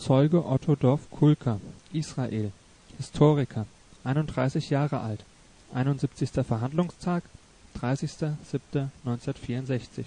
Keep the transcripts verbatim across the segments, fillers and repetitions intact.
Zeuge Otto Dov Kulka, Israel, Historiker, einunddreißig Jahre alt, einundsiebzigster Verhandlungstag, dreißigster siebter neunzehnhundertvierundsechzig.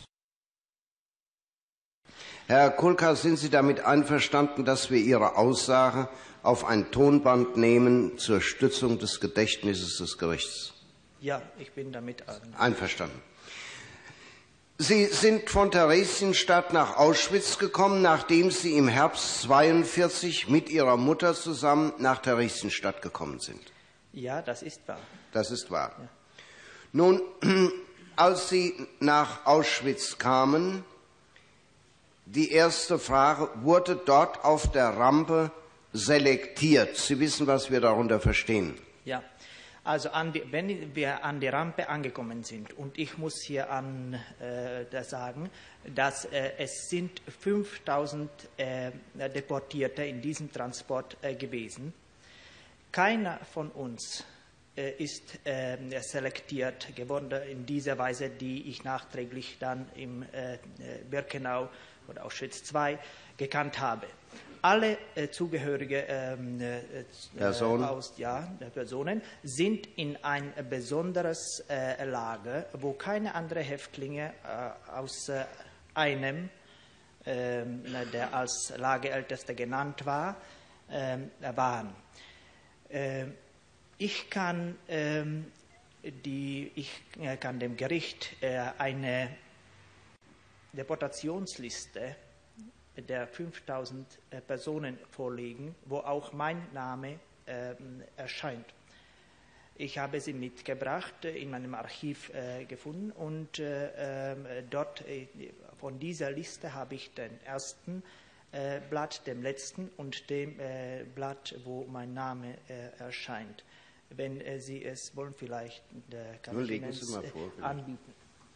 Herr Kulka, sind Sie damit einverstanden, dass wir Ihre Aussage auf ein Tonband nehmen zur Stützung des Gedächtnisses des Gerichts? Ja, ich bin damit einverstanden. Einverstanden. Sie sind von Theresienstadt nach Auschwitz gekommen, nachdem Sie im Herbst zweiundvierzig mit Ihrer Mutter zusammen nach Theresienstadt gekommen sind. Ja, das ist wahr. Das ist wahr. Ja. Nun, als Sie nach Auschwitz kamen, die erste Frage, wurde dort auf der Rampe selektiert? Sie wissen, was wir darunter verstehen. Ja, also an die, wenn wir an die Rampe angekommen sind, und ich muss hier an, äh, das sagen, dass äh, es sind fünftausend äh, Deportierte in diesem Transport äh, gewesen. Keiner von uns äh, ist äh, selektiert geworden in dieser Weise, die ich nachträglich dann im äh, Birkenau oder Auschwitz zwei gekannt habe. Alle äh, Zugehörige ähm, äh, Personen. aus, ja, Personen sind in ein besonderes äh, Lager, wo keine anderen Häftlinge äh, außer einem, äh, der als Lagerältester genannt war, äh, waren. Äh, ich, kann, äh, die, ich äh, kann dem Gericht äh, eine Deportationsliste der fünftausend äh, Personen vorlegen, wo auch mein Name äh, erscheint. Ich habe sie mitgebracht, äh, in meinem Archiv äh, gefunden, und äh, äh, dort äh, von dieser Liste habe ich den ersten äh, Blatt, dem letzten und dem äh, Blatt, wo mein Name äh, erscheint. Wenn äh, Sie es wollen, vielleicht äh, kann ich Ihnen es äh, anbieten.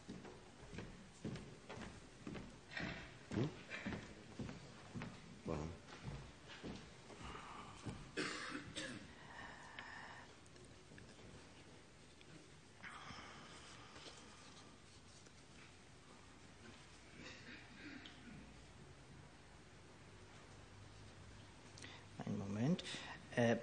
Hm? Warum? Einen Moment. Äh,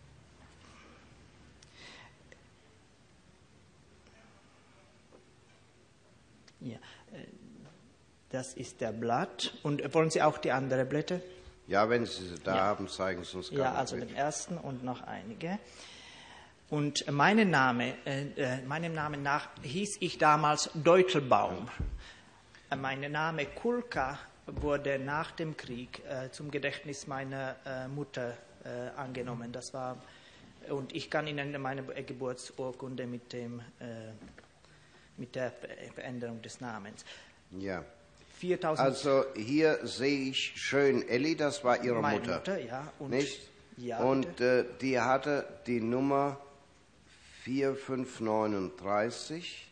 ja, äh, das ist der Blatt. Und wollen Sie auch die anderen Blätter? Ja, wenn Sie sie da Ja. haben, zeigen Sie uns gerne. Ja, also den ersten und noch einige. Und mein Name, äh, meinem Namen nach hieß ich damals Deutelbaum. Äh, mein Name Kulka wurde nach dem Krieg äh, zum Gedächtnis meiner äh, Mutter äh, angenommen. Das war, und ich kann Ihnen meine Geburtsurkunde mit dem äh, mit der Veränderung des Namens. Ja. viertausend Also hier sehe ich schön Elli, das war Ihre meine Mutter. Mutter, ja. Und, nicht? Ja, und äh, die hatte die Nummer vier fünf neununddreißig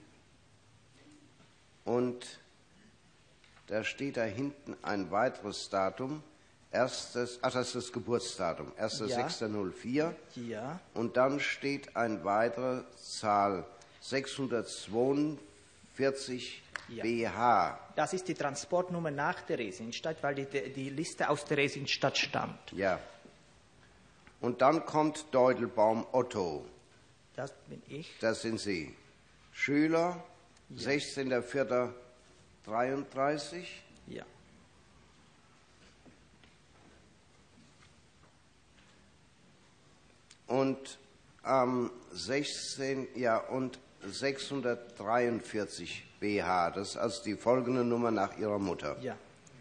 und da steht da hinten ein weiteres Datum, erstes, ach, das ist das Geburtsdatum, erster sechster null vier, ja. und dann steht eine weitere Zahl, sechshundertzweiundvierzig Ja. B H. Das ist die Transportnummer nach Theresienstadt, weil die, die Liste aus Theresienstadt stammt. Ja. Und dann kommt Deutelbaum Otto. Das bin ich. Das sind Sie. Schüler, Ja. sechzehnter vierter dreiunddreißig. Ja. Und am sechzehnten Ja, und sechshundertdreiundvierzig B H. Das ist also die folgende Nummer nach Ihrer Mutter. Ja.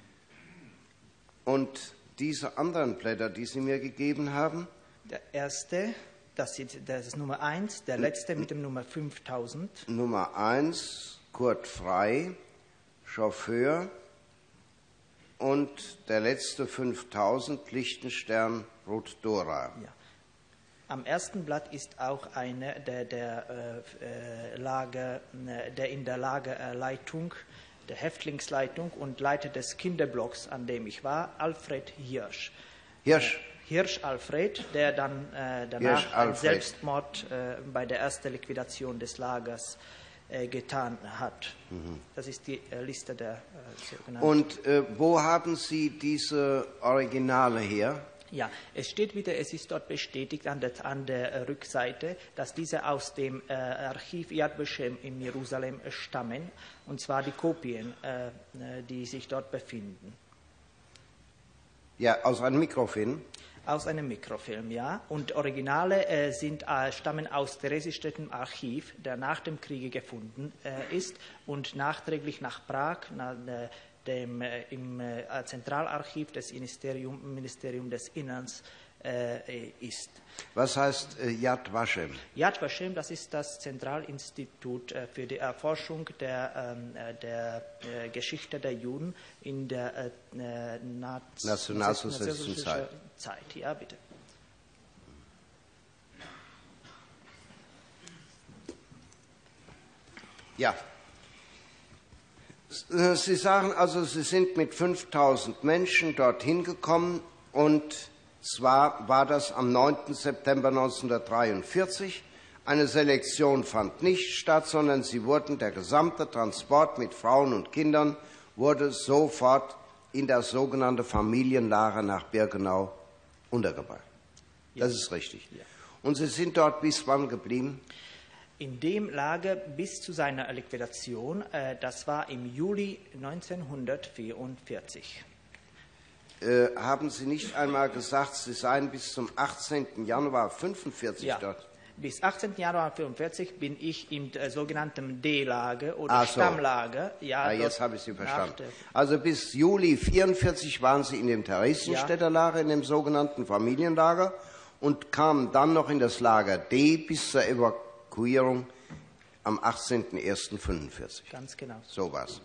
Und diese anderen Blätter, die Sie mir gegeben haben? Der erste, das ist, das ist Nummer eins, der letzte mit dem Nummer fünftausend. Nummer eins, Kurt Frey, Chauffeur. Und der letzte fünftausend, Lichtenstern, Ruth Dora. Ja. Am ersten Blatt ist auch einer der, der, äh, Lager, der in der Lagerleitung, der Häftlingsleitung und Leiter des Kinderblocks, an dem ich war, Alfred Hirsch. Hirsch. Äh, Hirsch Alfred, der dann äh, danach Hirsch einen Alfred. Selbstmord äh, bei der ersten Liquidation des Lagers äh, getan hat. Mhm. Das ist die äh, Liste der äh, sogenannten. Und äh, wo haben Sie diese Originale her? Ja, es steht wieder, es ist dort bestätigt an der, an der Rückseite, dass diese aus dem äh, Archiv Yad Vashem in Jerusalem stammen, und zwar die Kopien, äh, die sich dort befinden. Ja, aus einem Mikrofilm? Aus einem Mikrofilm, ja. Und Originale äh, sind, äh, stammen aus Theresienstädtem Archiv, der nach dem Kriege gefunden äh, ist und nachträglich nach Prag, nach, äh, dem, äh, im äh, Zentralarchiv des Ministerium, Ministerium des Innern äh, ist. Was heißt äh, Yad Vashem? Yad Vashem, das ist das Zentralinstitut äh, für die Erforschung der, äh, der äh, Geschichte der Juden in der äh, Naz- nationalsozialistischen Zeit. Zeit. Ja, bitte. Ja. Sie sagen also, Sie sind mit fünftausend Menschen dorthin gekommen, und zwar war das am neunten September neunzehnhundertdreiundvierzig. Eine Selektion fand nicht statt, sondern sie wurden, der gesamte Transport mit Frauen und Kindern wurde sofort in das sogenannte Familienlager nach Birkenau untergebracht. Ja. Das ist richtig. Ja. Und Sie sind dort bis wann geblieben? In dem Lager bis zu seiner Liquidation, äh, das war im Juli neunzehnhundertvierundvierzig. Äh, haben Sie nicht einmal gesagt, Sie seien bis zum achtzehnten Januar fünfundvierzig Ja. dort? Bis achtzehnten Januar fünfundvierzig bin ich im äh, sogenannten D-Lager oder Ach so. Stammlager. Ja, Ah, jetzt dort habe ich Sie verstanden. nach, äh, Also bis Juli vierundvierzig waren Sie in dem Theresienstädter Lager, in dem sogenannten Familienlager, und kamen dann noch in das Lager D bis zur Evakuierung am achtzehnten ersten fünfundvierzig. Ganz genau. So war's.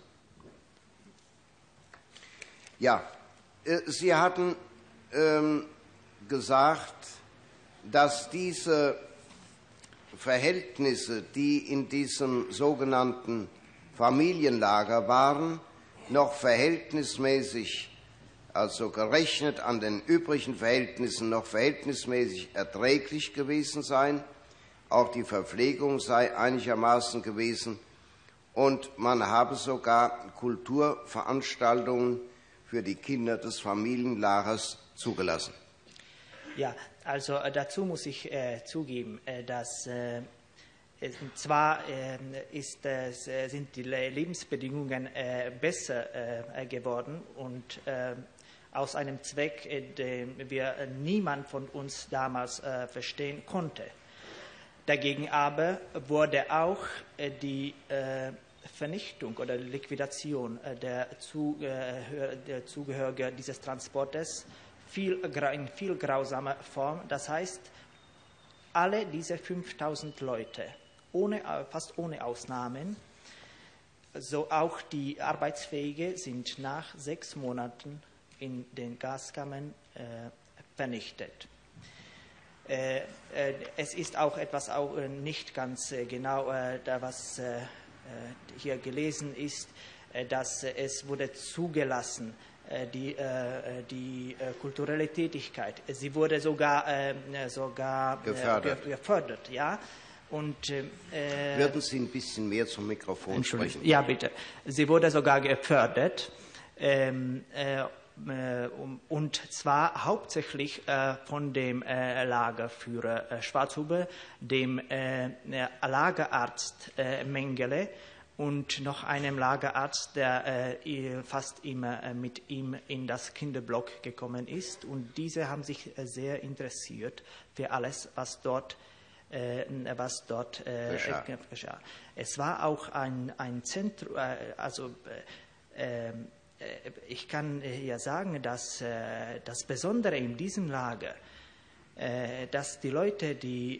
Ja, äh, Sie hatten ähm, gesagt, dass diese Verhältnisse, die in diesem sogenannten Familienlager waren, noch verhältnismäßig, also gerechnet an den übrigen Verhältnissen, noch verhältnismäßig erträglich gewesen seien. Auch die Verpflegung sei einigermaßen gewesen, und man habe sogar Kulturveranstaltungen für die Kinder des Familienlagers zugelassen. Ja, also äh, dazu muss ich äh, zugeben, äh, dass äh, es, zwar äh, ist, äh, sind die Lebensbedingungen äh, besser äh, geworden, und äh, aus einem Zweck, äh, den wir äh, niemand von uns damals äh, verstehen konnte. Dagegen aber wurde auch äh, die äh, Vernichtung oder Liquidation äh, der, Zugehör der Zugehöriger dieses Transportes viel, in viel grausamer Form. Das heißt, alle diese fünftausend Leute, ohne, fast ohne Ausnahmen, so auch die Arbeitsfähige, sind nach sechs Monaten in den Gaskammern äh, vernichtet. Äh, äh, es ist auch etwas auch äh, nicht ganz äh, genau, äh, da was äh, hier gelesen ist, äh, dass äh, es wurde zugelassen, äh, die, äh, die äh, kulturelle Tätigkeit. Sie wurde sogar, äh, sogar gefördert. Äh, gefördert, ja. Und, äh, Würden Sie ein bisschen mehr zum Mikrofon sprechen? Ja, bitte. Sie wurde sogar gefördert. Ähm, äh, und zwar hauptsächlich äh, von dem äh, Lagerführer äh, Schwarzhuber, dem äh, Lagerarzt äh, Mengele und noch einem Lagerarzt, der äh, fast immer äh, mit ihm in das Kinderblock gekommen ist. Und diese haben sich äh, sehr interessiert für alles, was dort äh, was dort äh, geschah. geschah. Es war auch ein, ein Zentrum, äh, also äh, ich kann ja sagen, dass das Besondere in diesem Lager, dass die Leute, die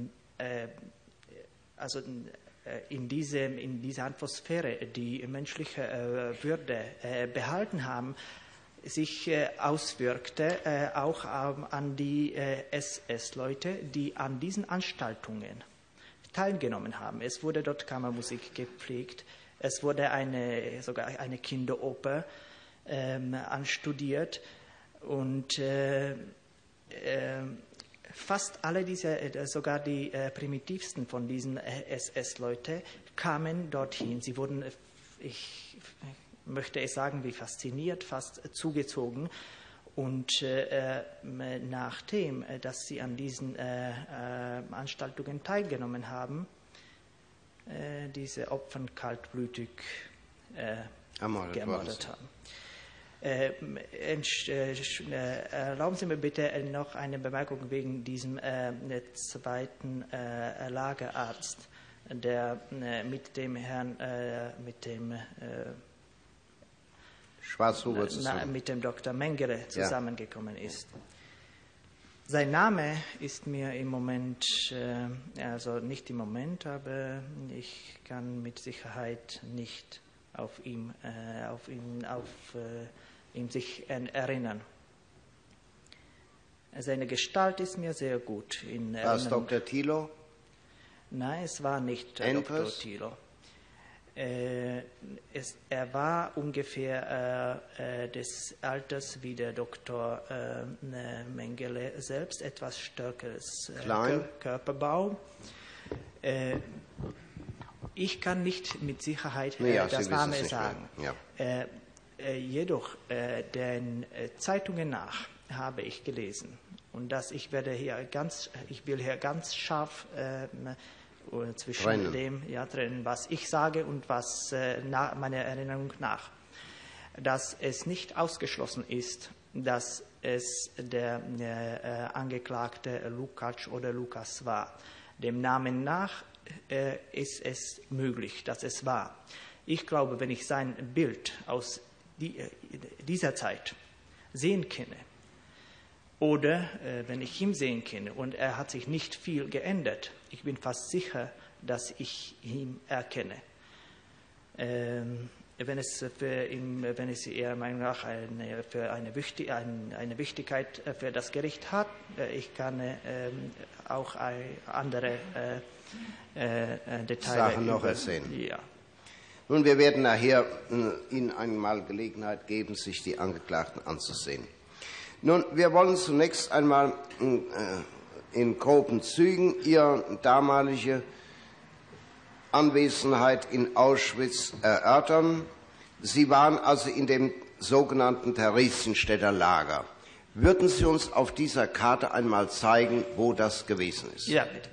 also in, diesem, in dieser Atmosphäre die menschliche Würde behalten haben, sich auswirkte auch an die S S-Leute, die an diesen Anstaltungen teilgenommen haben. Es wurde dort Kammermusik gepflegt. Es wurde eine, sogar eine Kinderoper ähm, anstudiert, und äh, äh, fast alle diese, äh, sogar die äh, primitivsten von diesen äh, S S-Leuten kamen dorthin. Sie wurden, äh, ich möchte es sagen, wie fasziniert, fast äh, zugezogen. Und äh, nachdem, dass sie an diesen äh, äh, Veranstaltungen teilgenommen haben, äh, diese Opfer kaltblütig äh, gemordet haben. Äh, äh, erlauben Sie mir bitte noch eine Bemerkung wegen diesem äh, zweiten äh, Lagerarzt, der äh, mit dem Herrn, äh, mit dem äh, Schwarzhuber zusammen. mit dem Doktor Mengele zusammengekommen ist. Sein Name ist mir im Moment, äh, also nicht im Moment, aber ich kann mit Sicherheit nicht auf ihn, äh, auf ihn, auf, äh, ihn sich erinnern. Seine Gestalt ist mir sehr gut in Erinnerung. War es Doktor Thilo? Nein, es war nicht äh, Doktor Thilo. Äh, es, er war ungefähr äh, äh, des Alters wie der Doktor äh, Mengele selbst, etwas stärkeres äh, Kör Körperbau. Äh, ich kann nicht mit Sicherheit äh, ja, das Name sagen. Ja. Äh, äh, jedoch äh, den äh, Zeitungen nach habe ich gelesen und das ich werde hier ganz, ich will hier ganz scharf äh, zwischen trennen. dem ja, trennen, was ich sage und was äh, na, meiner Erinnerung nach, dass es nicht ausgeschlossen ist, dass es der äh, Angeklagte Lukács oder Lukas war. Dem Namen nach äh, ist es möglich, dass es war. Ich glaube, wenn ich sein Bild aus die, äh, dieser Zeit sehen kenne, oder äh, wenn ich ihn sehen kann und er hat sich nicht viel geändert, ich bin fast sicher, dass ich ihn erkenne. Ähm, wenn, es für ihn, wenn es Ihrer Meinung nach eine, für eine, Wichtig, eine, eine Wichtigkeit für das Gericht hat, äh, ich kann äh, auch andere äh, äh, Details Sachen noch erzählen. Ja. Nun, wir werden nachher äh, Ihnen einmal Gelegenheit geben, sich die Angeklagten anzusehen. Nun, wir wollen zunächst einmal äh, in groben Zügen Ihre damalige Anwesenheit in Auschwitz erörtern. Sie waren also in dem sogenannten Theresienstädter Lager. Würden Sie uns auf dieser Karte einmal zeigen, wo das gewesen ist? Ja, bitte.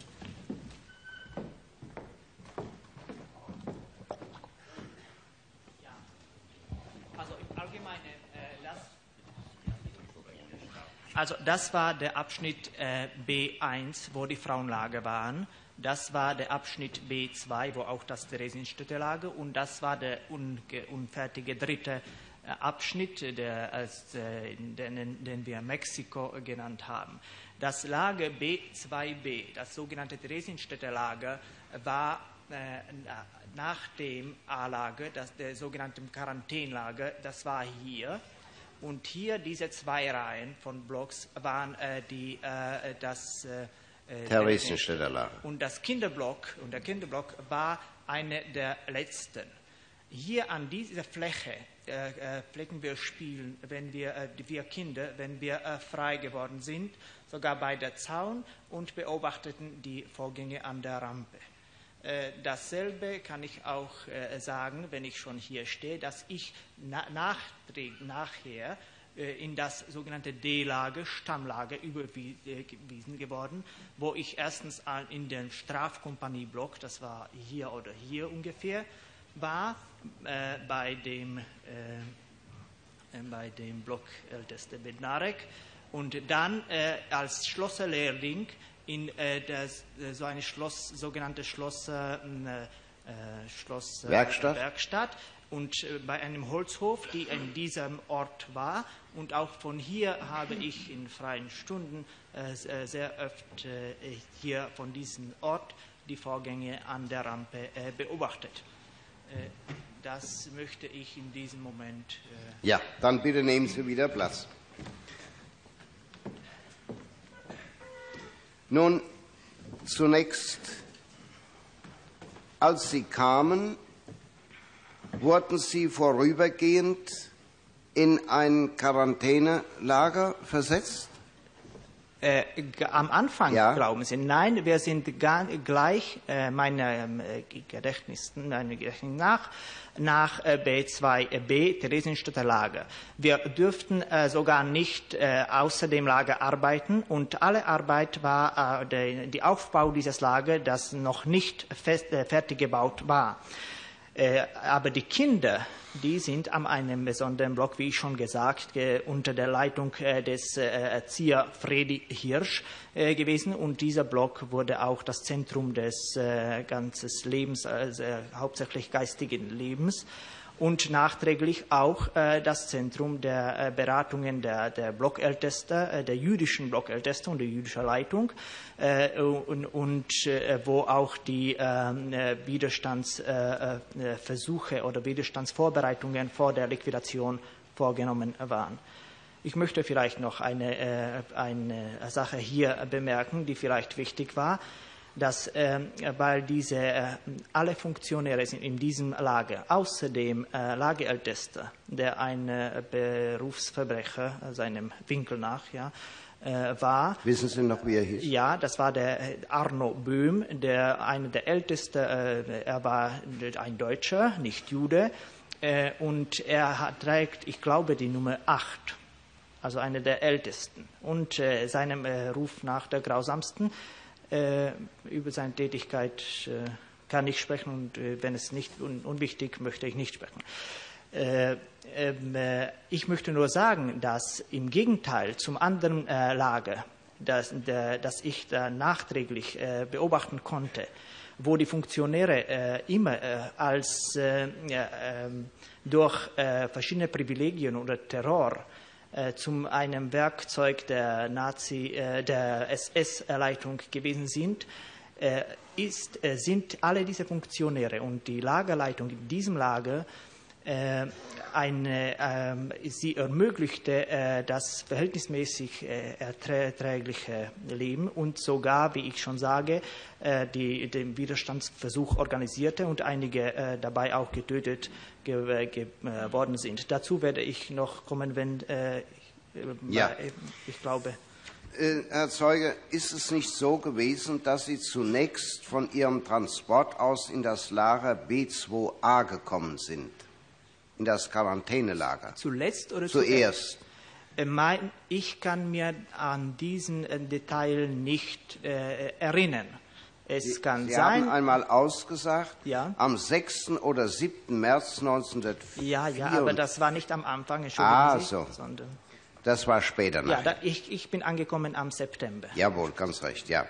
Also das war der Abschnitt äh, B eins, wo die Frauenlager waren. Das war der Abschnitt B zwei, wo auch das Theresienstädter Lager. Und das war der unfertige dritte äh, Abschnitt, der, als, äh, den, den wir Mexiko genannt haben. Das Lager B zwei B, das sogenannte Theresienstädter Lager, war äh, nach dem A-Lager, das der sogenannte Quarantänlager, das war hier. Und hier diese zwei Reihen von Blocks waren äh, die, äh, das äh, Theresienstädter Lager. Und das Kinderblock und der Kinderblock war eine der letzten. Hier an dieser Fläche äh, äh, pflegen wir spielen, wenn wir äh, wir Kinder, wenn wir äh, frei geworden sind, sogar bei der Zaun und beobachteten die Vorgänge an der Rampe. Dasselbe kann ich auch äh, sagen, wenn ich schon hier stehe, dass ich na nach, nachher äh, in das sogenannte D-Lager, Stammlager überwiesen geworden, wo ich erstens in den Strafkompanieblock, das war hier oder hier ungefähr, war, äh, bei, dem, äh, bei dem Blockälteste Bednarek und dann äh, als Schlosserlehrling in äh, das, äh, so eine Schloss, sogenannte Schloss, äh, Schloss äh, Werkstatt. Werkstatt und äh, bei einem Holzhof, die in diesem Ort war. Und auch von hier habe ich in freien Stunden äh, sehr oft äh, hier von diesem Ort die Vorgänge an der Rampe äh, beobachtet. Äh, das möchte ich in diesem Moment. Äh, ja, dann bitte nehmen Sie wieder Platz. Nun, zunächst, als Sie kamen, wurden Sie vorübergehend in ein Quarantänelager versetzt? Äh, am Anfang Ja. glauben Sie? Nein, wir sind gar, gleich, äh, meinem äh, Gedächtnis, meinem Gedächtnis nach, nach äh, B zwei b, Theresienstädter Lager. Wir dürften äh, sogar nicht äh, außer dem Lager arbeiten und alle Arbeit war äh, der die Aufbau dieses Lagers, das noch nicht fest, äh, fertig gebaut war. Äh, aber die Kinder, die sind an einem besonderen Block, wie ich schon gesagt, äh, unter der Leitung äh, des äh, Erzieher Fredi Hirsch äh, gewesen. Und dieser Block wurde auch das Zentrum des äh, ganzen Lebens, also, äh, hauptsächlich geistigen Lebens. Und nachträglich auch äh, das Zentrum der äh, Beratungen der, der Blockältester, äh, der jüdischen Blockältester und der jüdischen Leitung, äh, und, und äh, wo auch die äh, Widerstandsversuche äh, oder Widerstandsvorbereitungen vor der Liquidation vorgenommen waren. Ich möchte vielleicht noch eine, äh, eine Sache hier bemerken, die vielleicht wichtig war, dass äh, weil diese äh, alle Funktionäre sind in diesem Lager, außer dem äh, Lagerältester, der ein äh, Berufsverbrecher äh, seinem Winkel nach ja, äh, war. Wissen Sie noch, wie er hieß? Ja, das war der Arno Böhm, der einer der Ältesten, äh, er war ein Deutscher, nicht Jude, äh, und er hat, trägt, ich glaube, die Nummer acht, also einer der Ältesten. Und äh, seinem äh, Ruf nach der grausamsten. Äh, über seine Tätigkeit äh, kann ich sprechen und äh, wenn es nicht un unwichtig, möchte ich nicht sprechen. Äh, äh, ich möchte nur sagen, dass im Gegenteil zum anderen äh, Lager, das, der, das ich da nachträglich äh, beobachten konnte, wo die Funktionäre äh, immer äh, als äh, äh, durch äh, verschiedene Privilegien oder Terror zum einem Werkzeug der Nazi, äh, der S S-Leitung gewesen sind, äh, ist, äh, sind alle diese Funktionäre und die Lagerleitung in diesem Lager äh, eine, äh, sie ermöglichte äh, das verhältnismäßig äh, erträgliche Leben und sogar, wie ich schon sage, äh, die, den Widerstandsversuch organisierte und einige äh, dabei auch getötet geworden ge sind. Dazu werde ich noch kommen, wenn äh, ja. äh, ich glaube. Äh, Herr Zeuge, ist es nicht so gewesen, dass Sie zunächst von Ihrem Transport aus in das Lager B zwei a gekommen sind, in das Quarantänelager? Zuletzt oder zuerst? Äh, mein, ich kann mir an diesen äh, Detail nicht äh, erinnern. Es Sie, kann Sie sein, haben einmal ausgesagt, ja. am sechsten oder siebten März neunzehnhundertvierundvierzig. Ja, ja, aber das war nicht am Anfang, entschuldigen ah, Sie, so. sondern... Das war später Ja, nachher. da, ich, ich bin angekommen am September. Jawohl, ganz recht, ja.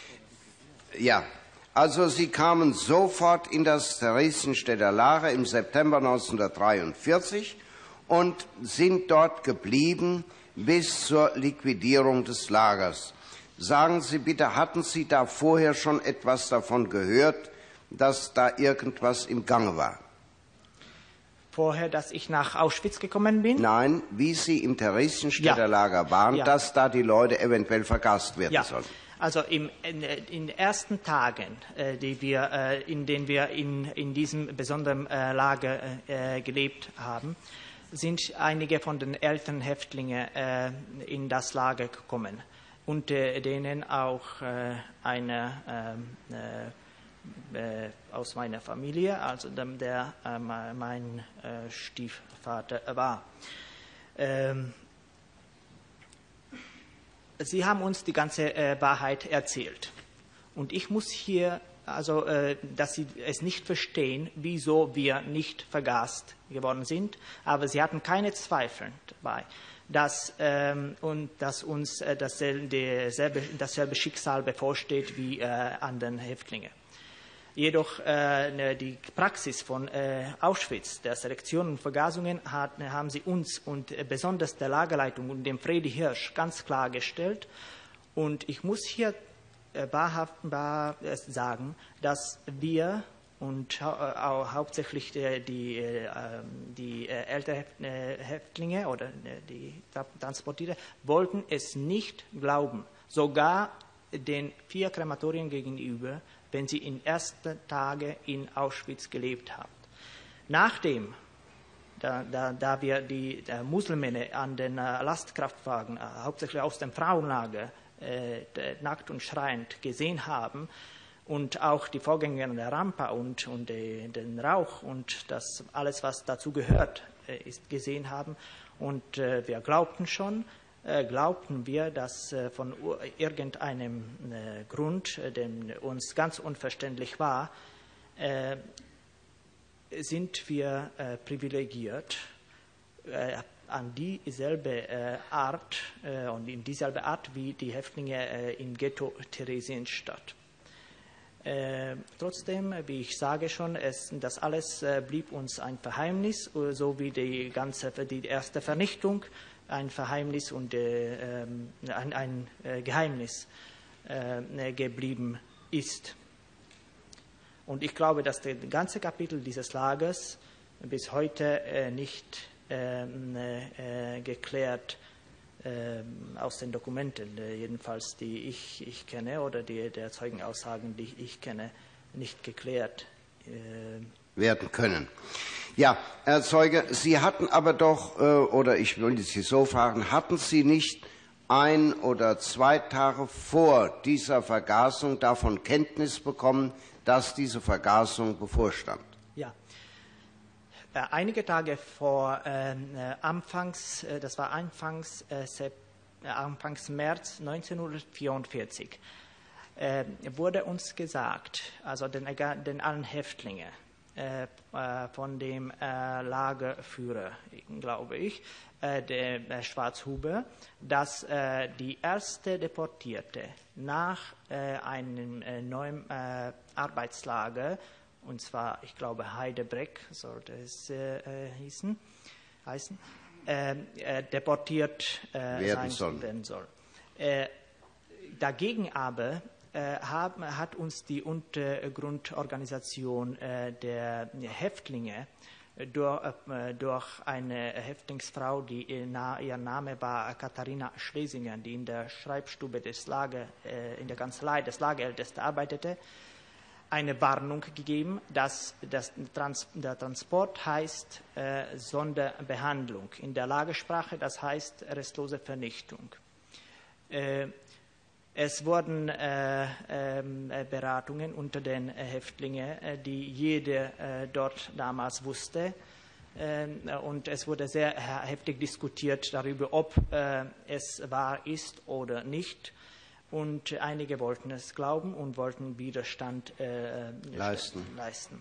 Ja, also Sie kamen sofort in das Theresienstädter Lager im September neunzehnhundertdreiundvierzig und sind dort geblieben bis zur Liquidierung des Lagers. Sagen Sie bitte, hatten Sie da vorher schon etwas davon gehört, dass da irgendwas im Gange war? Vorher, dass ich nach Auschwitz gekommen bin? Nein, wie Sie im Theresienstädter Ja. Lager waren, Ja. dass da die Leute eventuell vergast werden Ja. sollen. Also im, in, in den ersten Tagen, äh, die wir, äh, in denen wir in, in diesem besonderen äh, Lager äh, gelebt haben, sind einige von den älteren Häftlingen äh, in das Lager gekommen. Unter denen auch äh, eine äh, äh, aus meiner Familie, also dem, der äh, mein äh, Stiefvater war. Ähm, Sie haben uns die ganze äh, Wahrheit erzählt. Und ich muss hier, also, äh, dass Sie es nicht verstehen, wieso wir nicht vergast geworden sind, aber Sie hatten keine Zweifel dabei, dass, ähm, und dass uns äh, dasselbe, dasselbe Schicksal bevorsteht wie äh, anderen Häftlingen. Jedoch äh, die Praxis von äh, Auschwitz, der Selektion und Vergasungen, hat, haben sie uns und äh, besonders der Lagerleitung und dem Fredi Hirsch ganz klargestellt. Und ich muss hier äh, wahrhaft wahr, äh, sagen, dass wir und hau hauptsächlich die, die, die äh, älteren Häftlinge oder die Transportierte wollten es nicht glauben, sogar den vier Krematorien gegenüber, wenn sie in ersten Tagen in Auschwitz gelebt haben. Nachdem, da, da, da wir die Muslime an den äh, Lastkraftwagen, äh, hauptsächlich aus dem Frauenlager, äh, nackt und schreiend gesehen haben und auch die Vorgänge an der Rampe und, und äh, den Rauch und das alles, was dazu gehört, äh, ist gesehen haben. Und äh, wir glaubten schon, äh, glaubten wir, dass äh, von irgendeinem äh, Grund, äh, der uns ganz unverständlich war, äh, sind wir äh, privilegiert, äh, an dieselbe äh, Art äh, und in dieselbe Art wie die Häftlinge äh, im Ghetto Theresienstadt. Äh, trotzdem, wie ich sage schon, es, das alles äh, blieb uns ein Verheimnis, äh, so wie die ganze, die erste Vernichtung ein Verheimnis und äh, äh, ein, ein äh, Geheimnis äh, geblieben ist. Und ich glaube, dass das ganze Kapitel dieses Lagers bis heute äh, nicht äh, äh, geklärt äh, aus den Dokumenten, äh, jedenfalls die ich, ich kenne, oder die der Zeugenaussagen, die ich kenne, nicht geklärt äh, werden können. Ja, Herr Zeuge, Sie hatten aber doch, äh, oder ich will Sie so fragen, hatten Sie nicht ein oder zwei Tage vor dieser Vergasung davon Kenntnis bekommen, dass diese Vergasung bevorstand? Ja. Äh, einige Tage vor äh, Anfangs, äh, das war Anfangs, äh, Anfangs März neunzehnhundertvierundvierzig, äh, wurde uns gesagt, also den, den allen Häftlingen, äh, von dem äh, Lagerführer, glaube ich, äh, der, der Schwarzhuber, dass äh, die erste Deportierte nach äh, einem äh, neuen äh, Arbeitslager, und zwar, ich glaube, Heidebreck sollte es äh, hießen, heißen, äh, äh, deportiert äh, werden sein soll. werden soll. Äh, dagegen aber äh, haben, hat uns die Untergrundorganisation äh, der Häftlinge durch, äh, durch eine Häftlingsfrau, die ihr, Na, ihr Name war Katharina Schlesinger, die in der Schreibstube des Lager, äh, in der Kanzlei des Lagerältesten arbeitete, eine Warnung gegeben, dass das Trans der Transport heißt äh, Sonderbehandlung. In der Lagersprache, das heißt restlose Vernichtung. Äh, es wurden äh, äh, Beratungen unter den Häftlingen, äh, die jeder äh, dort damals wusste. Äh, und es wurde sehr heftig diskutiert darüber, ob äh, es wahr ist oder nicht. Und einige wollten es glauben und wollten Widerstand äh, leisten. leisten.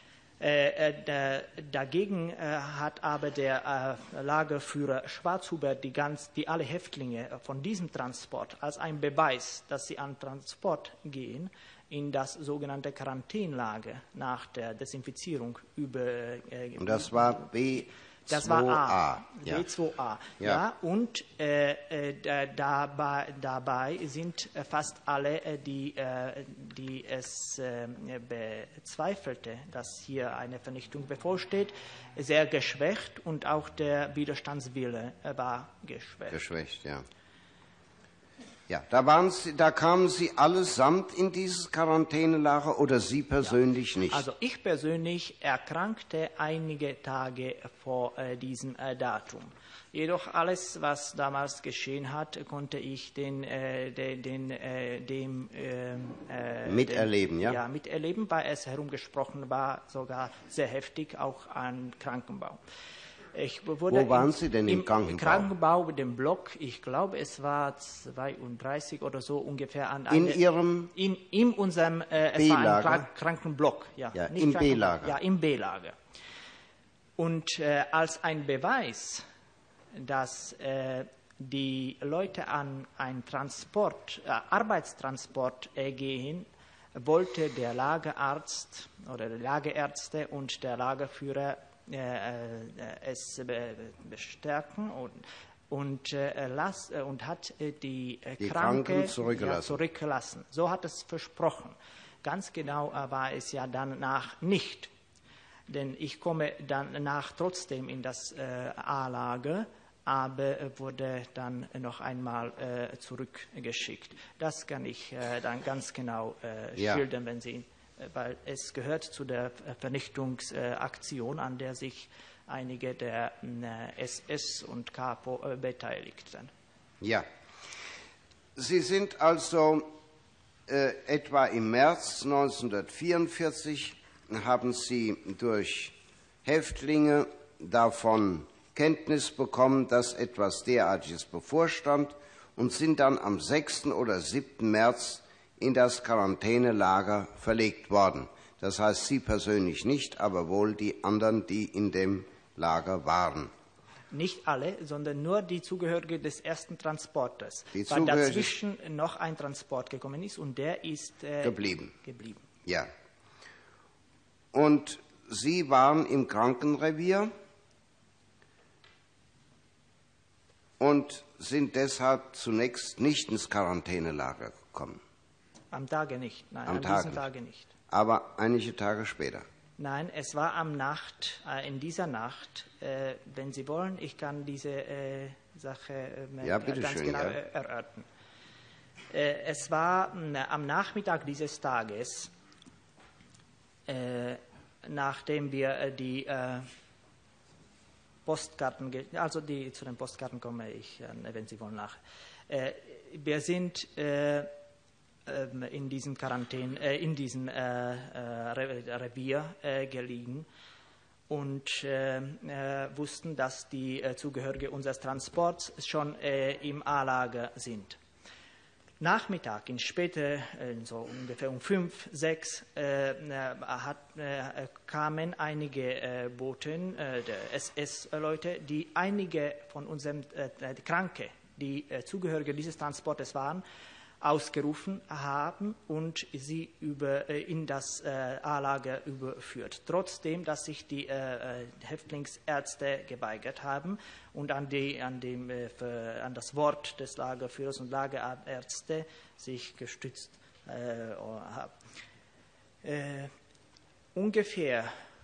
Äh, äh, dagegen äh, hat aber der äh, Lagerführer Schwarzhuber die, ganz, die alle Häftlinge von diesem Transport als ein Beweis, dass sie an Transport gehen, in das sogenannte Quarantänlager nach der Desinfizierung über. Äh, und das war B zwei A. Das war A, ja. B zwei A. Ja. Ja. Und äh, äh, dabei, dabei sind fast alle, äh, die, äh, die es äh, bezweifelte, dass hier eine Vernichtung bevorsteht, sehr geschwächt und auch der Widerstandswille äh, war geschwächt. Geschwächt, ja. Ja, da, waren Sie, da kamen Sie allesamt in dieses Quarantänelager oder Sie persönlich ja. nicht? Also ich persönlich erkrankte einige Tage vor äh, diesem äh, Datum. Jedoch alles, was damals geschehen hat, konnte ich den, äh, den, den, äh, dem äh, miterleben, dem, ja? Ja, miterleben, weil es herumgesprochen war, sogar sehr heftig, auch an Krankenbau. Ich wurde Wo waren im, Sie denn im, im Krankenbau? Krankenbau, dem Block, ich glaube, es war zweiunddreißig oder so ungefähr. An in eine, Ihrem in, in unserem äh, es war ein Krank Krankenblock. Ja, ja, nicht im Kranken B-Lager. Ja, im B-Lager. Und äh, als ein Beweis, dass äh, die Leute an einen Transport, äh, Arbeitstransport äh, gehen, wollte der Lagerarzt oder die Lagerärzte und der Lagerführer es bestärken und, und, äh, las, äh, und hat äh, die, äh, die Kranke Kranken zurückgelassen. Ja, zurückgelassen. So hat es versprochen. Ganz genau äh, war es ja danach nicht. Denn ich komme danach trotzdem in das äh, A-Lager, aber äh, wurde dann noch einmal äh, zurückgeschickt. Das kann ich äh, dann ganz genau äh, ja. schildern, wenn Sie weil es gehört zu der Vernichtungsaktion, an der sich einige der S S und Kapo beteiligten. Ja. Sie sind also äh, etwa im März neunzehnhundertvierundvierzig, haben Sie durch Häftlinge davon Kenntnis bekommen, dass etwas derartiges bevorstand und sind dann am sechsten oder siebten März in das Quarantänelager verlegt worden. Das heißt, Sie persönlich nicht, aber wohl die anderen, die in dem Lager waren. Nicht alle, sondern nur die Zugehörige des ersten Transporters, Die weil Zugehörige- dazwischen noch ein Transport gekommen ist und der ist äh, Geblieben. geblieben. Ja. Und Sie waren im Krankenrevier und sind deshalb zunächst nicht ins Quarantänelager gekommen, Am Tage nicht, nein, Am an Tag diesem nicht. Tage nicht. aber einige Tage später. Nein, es war am Nacht, äh, in dieser Nacht, äh, wenn Sie wollen, ich kann diese äh, Sache äh, Ja, bitte ganz schön, genau ja. äh, erörtern. Äh, es war mh, am Nachmittag dieses Tages, äh, nachdem wir äh, die äh, Postkarten, ge- also die, zu den Postkarten komme ich, äh, wenn Sie wollen, nach. Äh, wir sind äh, ähm, in diesem Quarantän, äh, in diesem äh, äh, Re- Revier äh, gelegen und äh, äh, wussten, dass die äh, Zugehörige unseres Transports schon äh, im A-Lager sind. Nachmittag, in später, äh, so ungefähr um fünf, sechs, äh, äh, hat, äh, kamen einige äh, Boten, äh, der S S-Leute, die einige von unseren äh, die Kranke, die äh, Zugehörige dieses Transportes waren, ausgerufen haben und sie über, äh, in das äh, A-Lager überführt. Trotzdem, dass sich die äh, Häftlingsärzte geweigert haben und an, die, an, dem, äh, für, an das Wort des Lagerführers und Lagerärzte sich gestützt äh, haben. Äh, ungefähr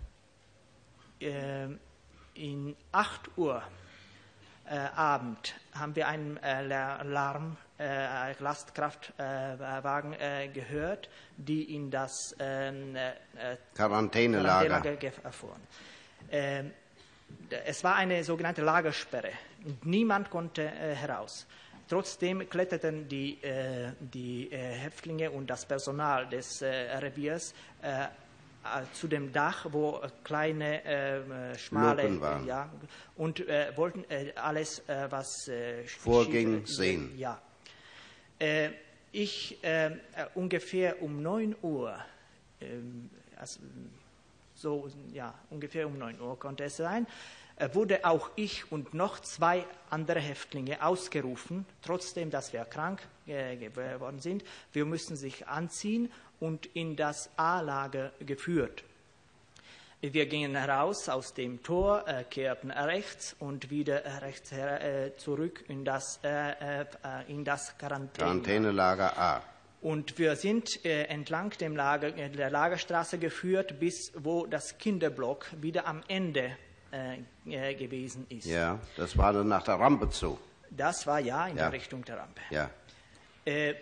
äh, in acht Uhr äh, Abend haben wir einen äh, Lärm, äh, Lastkraftwagen äh, gehört, die in das ähm, äh, Quarantänelager. Quarantänelager gefahren. Ähm, es war eine sogenannte Lagersperre und niemand konnte äh, heraus. Trotzdem kletterten die, äh, die äh, Häftlinge und das Personal des äh, Reviers äh, zu dem Dach, wo äh, kleine, äh, schmale, Luken waren. ja, und äh, wollten äh, alles, äh, was äh, Vorging, schief, äh, sehen. Ja. Äh, ich äh, äh, ungefähr um neun Uhr, äh, also, so, ja, ungefähr um neun Uhr konnte es sein, äh, wurde auch ich und noch zwei andere Häftlinge ausgerufen, trotzdem, dass wir krank äh, geworden sind. Wir mussten sich anziehen und in das A-Lager geführt. Wir gingen heraus aus dem Tor, äh, kehrten rechts und wieder rechts her, äh, zurück in das, äh, äh, in das Quarantäne. Quarantänelager A. Und wir sind äh, entlang dem Lager, äh, der Lagerstraße geführt, bis wo das Kinderblock wieder am Ende äh, äh, gewesen ist. Ja, das war dann nach der Rampe zu. Das war ja in Ja. der Richtung der Rampe. Ja. Äh,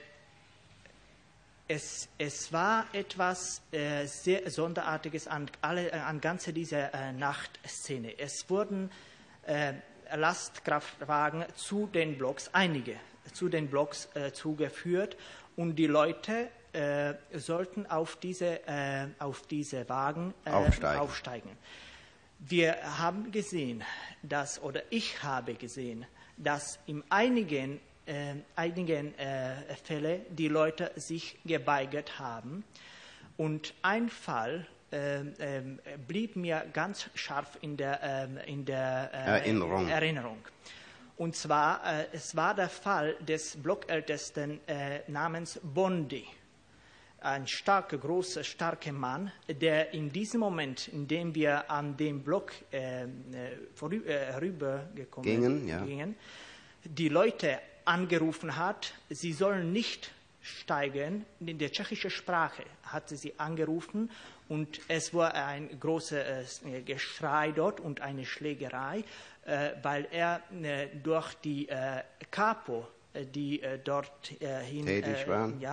es, es war etwas äh, sehr Sonderartiges an, alle, äh, an ganze dieser äh, Nachtszene. Es wurden äh, Lastkraftwagen zu den Blocks, einige zu den Blocks äh, zugeführt und die Leute äh, sollten auf diese, äh, auf diese Wagen äh, Aufsteigen. aufsteigen. Wir haben gesehen, dass, oder ich habe gesehen, dass in einigen, äh, einigen äh, Fällen die Leute sich geweigert haben. Und ein Fall äh, äh, blieb mir ganz scharf in der, äh, in der äh, Erinnerung. Erinnerung. Und zwar, äh, es war der Fall des Blockältesten äh, namens Bondi. Ein starker, großer, starker Mann, der in diesem Moment, in dem wir an dem Block äh, vorü- äh, herübergekommen Gingen, ja. gingen, die Leute angerufen hat, sie sollen nicht steigen. In der tschechischen Sprache hat sie sie angerufen und es war ein großes äh, Geschrei dort und eine Schlägerei, äh, weil er äh, durch die äh, Capo, äh, die äh, dort äh, hin, Tätig äh, waren. ja,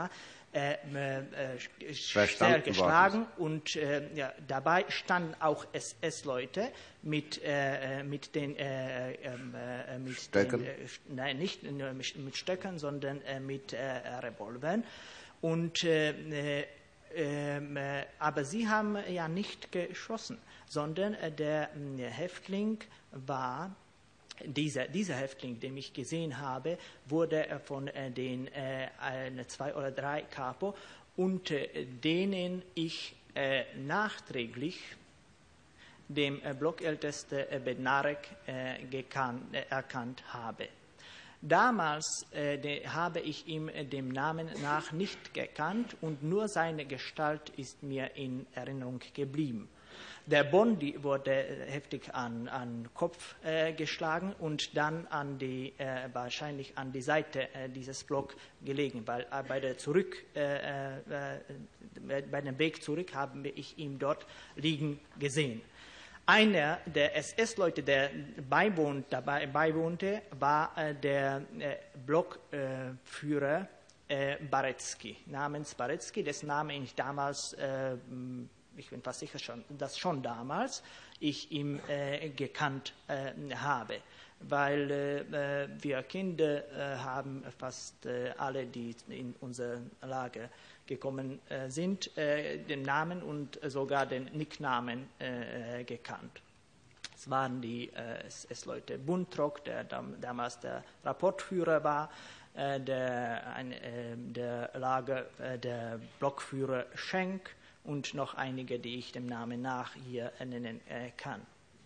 äh, äh, sehr geschlagen und äh, ja, dabei standen auch S S-Leute mit, äh, mit den, äh, äh, mit Stöcken? den äh, nein, nicht nur mit, mit Stöcken, sondern äh, mit äh, Revolvern. Und, äh, äh, aber sie haben ja nicht geschossen, sondern äh, der äh, Häftling war Dieser, dieser Häftling, den ich gesehen habe, wurde von äh, den äh, zwei oder drei Kapo, unter denen ich äh, nachträglich dem äh, Blockälteste äh, Bednarek äh, gekan, äh, erkannt habe. Damals äh, de, habe ich ihm äh, dem Namen nach nicht gekannt und nur seine Gestalt ist mir in Erinnerung geblieben. Der Bondi wurde heftig an den Kopf äh, geschlagen und dann an die, äh, wahrscheinlich an die Seite äh, dieses Blocks gelegen, weil äh, bei, der zurück, äh, äh, bei dem Weg zurück habe ich ihn dort liegen gesehen. Einer der S S-Leute, der beiwohnt, dabei beiwohnte, war äh, der äh, Blockführer äh, Barecki, namens Barecki, dessen Name ich damals äh, ich bin fast sicher, schon, dass schon damals ich ihn äh, gekannt äh, habe, weil äh, wir Kinder äh, haben fast äh, alle, die in unser Lager gekommen äh, sind, äh, den Namen und sogar den Nicknamen äh, gekannt. Es waren die äh, S S-Leute Buntrock, der dam damals der Rapportführer war, äh, der, ein, äh, der Lager, äh, der Blockführer Schenk, und noch einige, die ich dem Namen nach hier nennen äh, kann.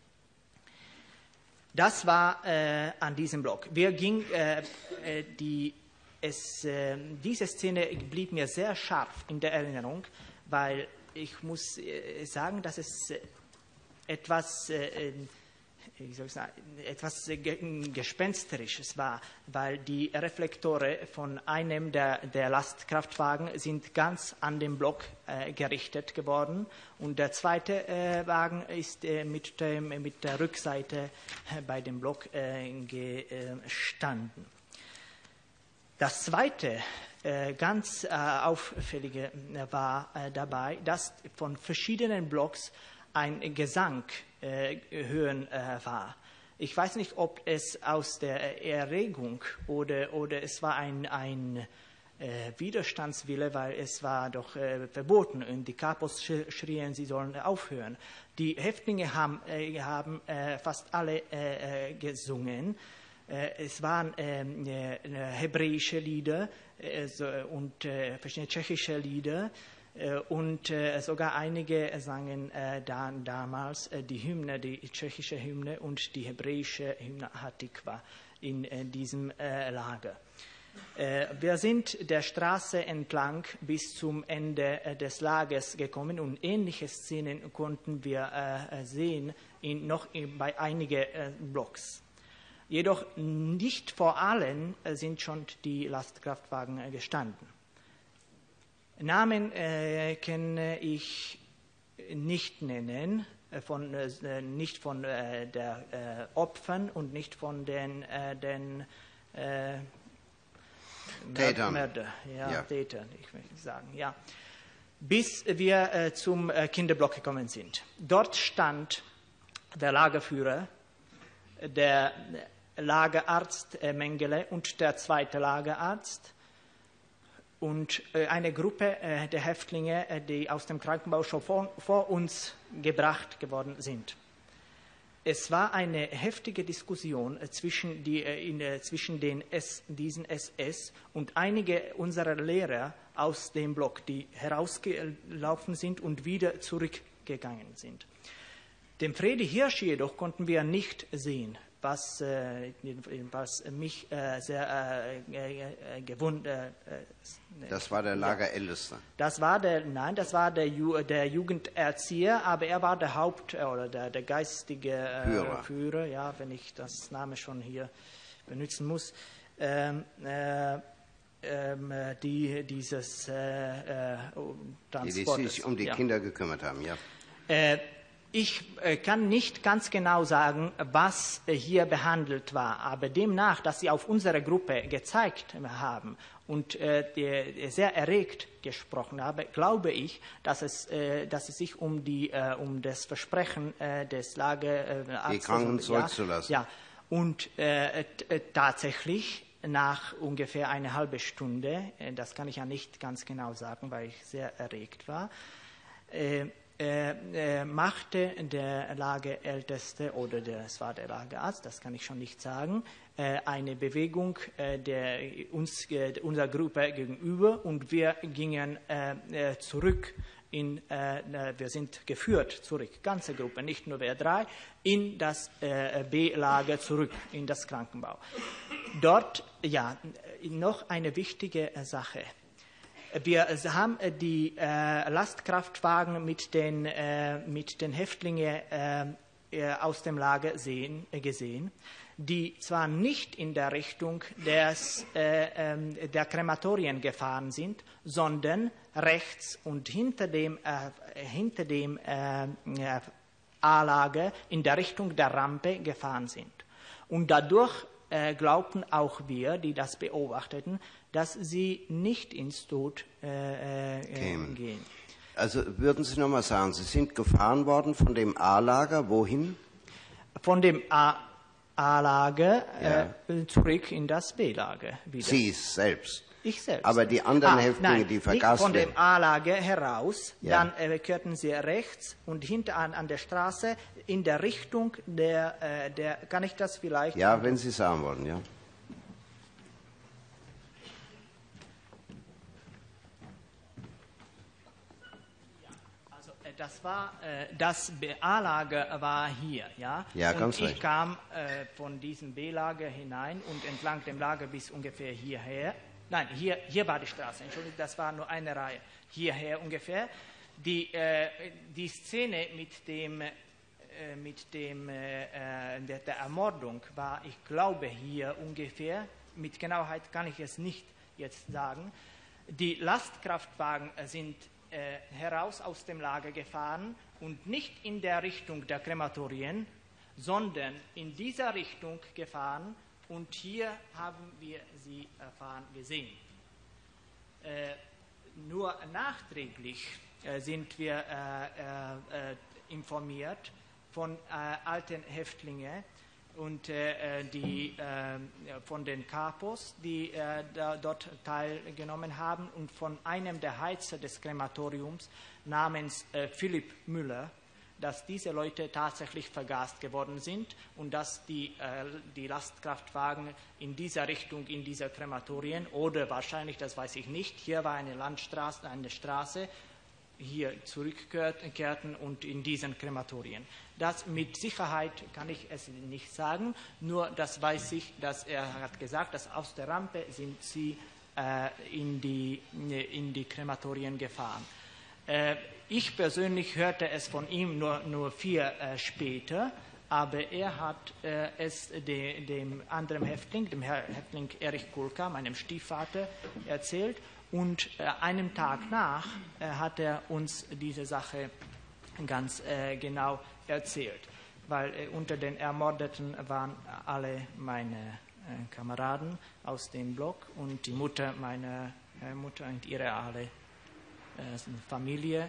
Das war äh, an diesem Block. Wir ging, äh, äh, die, es, äh, diese Szene blieb mir sehr scharf in der Erinnerung, weil ich muss äh, sagen, dass es äh, etwas, äh, wie soll ich sagen, etwas Gespensterisches war, weil die Reflektoren von einem der, der Lastkraftwagen sind ganz an den Block äh, gerichtet geworden und der zweite äh, Wagen ist äh, mit, dem, mit der Rückseite äh, bei dem Block äh, gestanden. Das zweite äh, ganz äh, auffällige war äh, dabei, dass von verschiedenen Blocks ein Gesang äh, hören äh, war. Ich weiß nicht, ob es aus der Erregung oder, oder es war ein, ein äh, Widerstandswille, weil es war doch äh, verboten und die Kapos sch schrien, sie sollen aufhören. Die Häftlinge haben, äh, haben äh, fast alle äh, äh, gesungen. Äh, es waren ähm, äh, hebräische Lieder äh, so, und äh, verschiedene tschechische Lieder. Und äh, sogar einige sangen äh, da, damals äh, die Hymne, die tschechische Hymne und die hebräische Hymne Hatikva in äh, diesem äh, Lager. Äh, wir sind der Straße entlang bis zum Ende äh, des Lagers gekommen und ähnliche Szenen konnten wir äh, sehen in, noch in, bei einigen äh, Blocks. Jedoch nicht vor allen äh, sind schon die Lastkraftwagen äh, gestanden. Namen äh, kann ich nicht nennen, äh, von, äh, nicht von äh, der äh, Opfern und nicht von den, äh, den äh, Tätern. Mörder, ja, Ja. Tätern, ich möchte sagen, ja. Bis wir äh, zum äh, Kinderblock gekommen sind. Dort stand der Lagerführer, der Lagerarzt äh, Mengele und der zweite Lagerarzt und äh, eine Gruppe äh, der Häftlinge, äh, die aus dem Krankenbau schon vor, vor uns gebracht geworden sind. Es war eine heftige Diskussion äh, zwischen, die, äh, in, äh, zwischen den S, diesen S S und einige unserer Lehrer aus dem Block, die herausgelaufen sind und wieder zurückgegangen sind. Den Fredi Hirsch jedoch konnten wir nicht sehen, was, äh, was mich äh, sehr äh, gewundert. Äh, das war der Lagerälteste. Das war der, nein, das war der, Ju, der Jugenderzieher, aber er war der Haupt- oder der, der geistige äh, Führer. Führer, ja, wenn ich das Name schon hier benutzen muss. Ähm, äh, ähm, die dieses äh, äh, Die, die Transportes. sich um die ja. Kinder gekümmert haben, ja. Äh, Ich äh, kann nicht ganz genau sagen, was äh, hier behandelt war, aber demnach, dass Sie auf unsere Gruppe gezeigt haben und äh, die, sehr erregt gesprochen haben, glaube ich, dass es, äh, dass es sich um, die, äh, um das Versprechen äh, des Lagearztes die Kranken zurückzulassen. Ja, ja, und äh, tatsächlich nach ungefähr eine halbe Stunde, äh, das kann ich ja nicht ganz genau sagen, weil ich sehr erregt war, äh, Äh, äh, machte der Lageälteste oder der, es war der Lagearzt, das kann ich schon nicht sagen, äh, eine Bewegung äh, der, uns, äh, unserer Gruppe gegenüber und wir gingen äh, äh, zurück, in, äh, wir sind geführt zurück, ganze Gruppe, nicht nur wir drei, in das äh, B-Lager zurück, in das Krankenbau. Dort, ja, noch eine wichtige Sache. Wir haben die äh, Lastkraftwagen mit den, äh, mit den Häftlingen äh, aus dem Lager sehen, äh, gesehen, die zwar nicht in der Richtung des, äh, äh, der Krematorien gefahren sind, sondern rechts und hinter dem, äh, hinter dem äh, A-Lager in der Richtung der Rampe gefahren sind. Und dadurch äh, glaubten auch wir, die das beobachteten, dass sie nicht ins Tod äh, äh, gehen. Also würden Sie noch mal sagen, Sie sind gefahren worden von dem A-Lager, wohin? Von dem A-Lager ja. äh, zurück in das B-Lager wieder. Sie selbst? Ich selbst. Aber die anderen ah, Häftlinge, nein, die vergaßen von dem A-Lager heraus, ja. dann äh, kehrten sie rechts und hinter an, an der Straße in der Richtung der, äh, der, kann ich das vielleicht? Ja, wenn Sie sagen wollen, ja. Das war, äh, das A-Lager war hier, ja. Ja, und ganz ich recht. kam äh, von diesem B-Lager hinein und entlang dem Lager bis ungefähr hierher. Nein, hier, hier war die Straße, Entschuldigung, das war nur eine Reihe. Hierher ungefähr. Die, äh, die Szene mit dem, äh, mit dem, äh, der, der Ermordung war, ich glaube, hier ungefähr. Mit Genauheit kann ich es nicht jetzt sagen. Die Lastkraftwagen sind Äh, heraus aus dem Lager gefahren und nicht in der Richtung der Krematorien, sondern in dieser Richtung gefahren und hier haben wir sie erfahren gesehen. Äh, nur nachträglich äh, sind wir äh, äh, informiert von äh, alten Häftlingen und äh, die, äh, von den Kapos, die äh, da, dort teilgenommen haben und von einem der Heizer des Krematoriums namens äh, Philipp Müller, dass diese Leute tatsächlich vergast geworden sind und dass die, äh, die Lastkraftwagen in dieser Richtung, in dieser Krematorien oder wahrscheinlich, das weiß ich nicht, hier war eine Landstraße, eine Straße, hier zurückkehrten und in diesen Krematorien. Das mit Sicherheit kann ich es nicht sagen, nur das weiß ich, dass er hat gesagt, dass aus der Rampe sind sie äh, in, die, in die Krematorien gefahren. Äh, ich persönlich hörte es von ihm nur, nur vier äh, später, aber er hat äh, es de, dem anderen Häftling, dem Häftling Erich Kulka, meinem Stiefvater, erzählt. Und äh, einem Tag nach äh, hat er uns diese Sache ganz äh, genau erzählt, weil äh, unter den Ermordeten waren alle meine äh, Kameraden aus dem Block und die Mutter meiner äh, Mutter und ihre alle äh, Familie.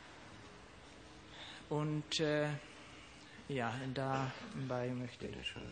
Und äh, ja, dabei möchte ich schon.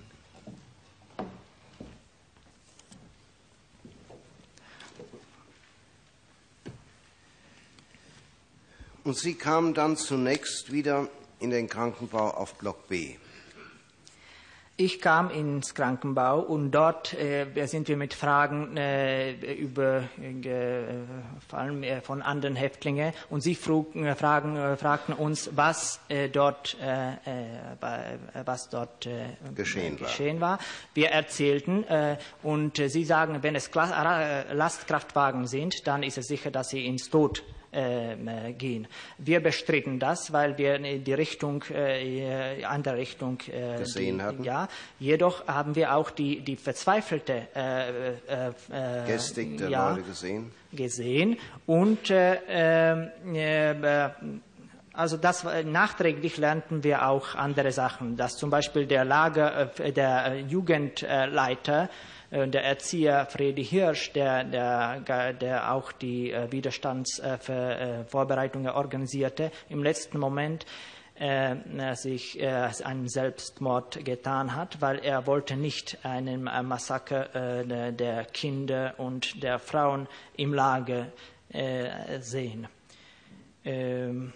Und Sie kamen dann zunächst wieder in den Krankenbau auf Block B. Ich kam ins Krankenbau und dort äh, sind wir mit Fragen äh, über, äh, vor allem äh, von anderen Häftlingen und sie frugen, äh, fragen, äh, fragten uns, was äh, dort, äh, äh, was dort äh, geschehen, geschehen war. war. Wir erzählten äh, und äh, sie sagen, wenn es Kla- Lastkraftwagen sind, dann ist es sicher, dass sie ins Tod Äh, gehen. Wir bestritten das, weil wir die Richtung, äh, andere Richtung äh, gesehen die, hatten. Ja, jedoch haben wir auch die, die verzweifelte äh, äh, Gestik der ja, Leute gesehen. gesehen und äh, äh, Also das, nachträglich lernten wir auch andere Sachen, dass zum Beispiel der Lager, der Jugendleiter, der Erzieher Fredi Hirsch, der, der, der auch die Widerstandsvorbereitungen organisierte, im letzten Moment äh, sich äh, einen Selbstmord getan hat, weil er wollte nicht einen Massaker äh, der Kinder und der Frauen im Lager äh, sehen. Ähm,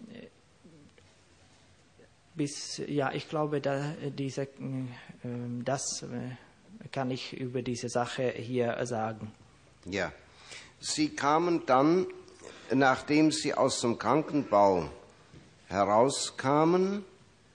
Bis, ja, ich glaube, da, diese, äh, das äh, kann ich über diese Sache hier sagen. Ja, Sie kamen dann, nachdem Sie aus dem Krankenbau herauskamen,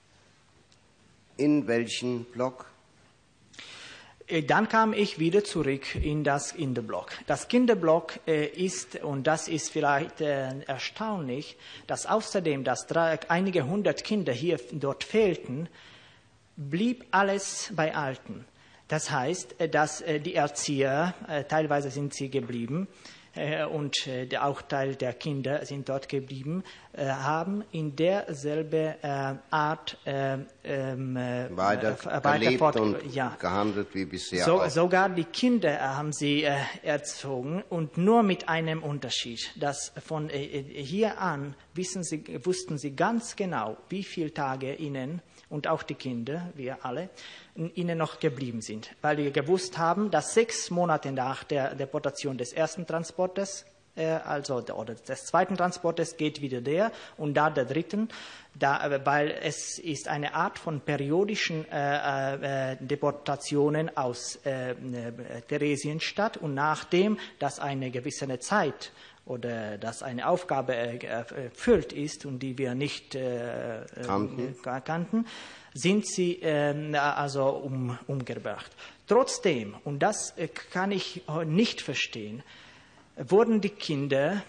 in welchen Block? Dann kam ich wieder zurück in das Kinderblock. Das Kinderblock äh, ist, und das ist vielleicht äh, erstaunlich, dass außerdem, dass drei, einige hundert Kinder hier dort fehlten, blieb alles bei Alten. Das heißt, dass äh, die Erzieher, äh, teilweise sind sie geblieben, äh, und äh, auch Teil der Kinder sind dort geblieben, äh, haben in derselben äh, Art äh, äh, weiter, äh, weiter fort, und ja. gehandelt wie bisher So, auch. sogar die Kinder haben sie äh, erzogen, und nur mit einem Unterschied, dass von äh, hier an wissen sie, wussten sie ganz genau, wie viele Tage ihnen, und auch die Kinder, wir alle, ihnen noch geblieben sind. Weil wir gewusst haben, dass sechs Monate nach der Deportation des ersten Transportes, äh, also der, oder des zweiten Transportes, geht wieder der, und da der dritten, da, weil es ist eine Art von periodischen äh, äh, Deportationen aus äh, Theresienstadt, und nachdem das eine gewisse Zeit oder dass eine Aufgabe erfüllt ist und die wir nicht äh, kannten. kannten, sind sie äh, also um, umgebracht. Trotzdem, und das kann ich nicht verstehen, wurden die Kinder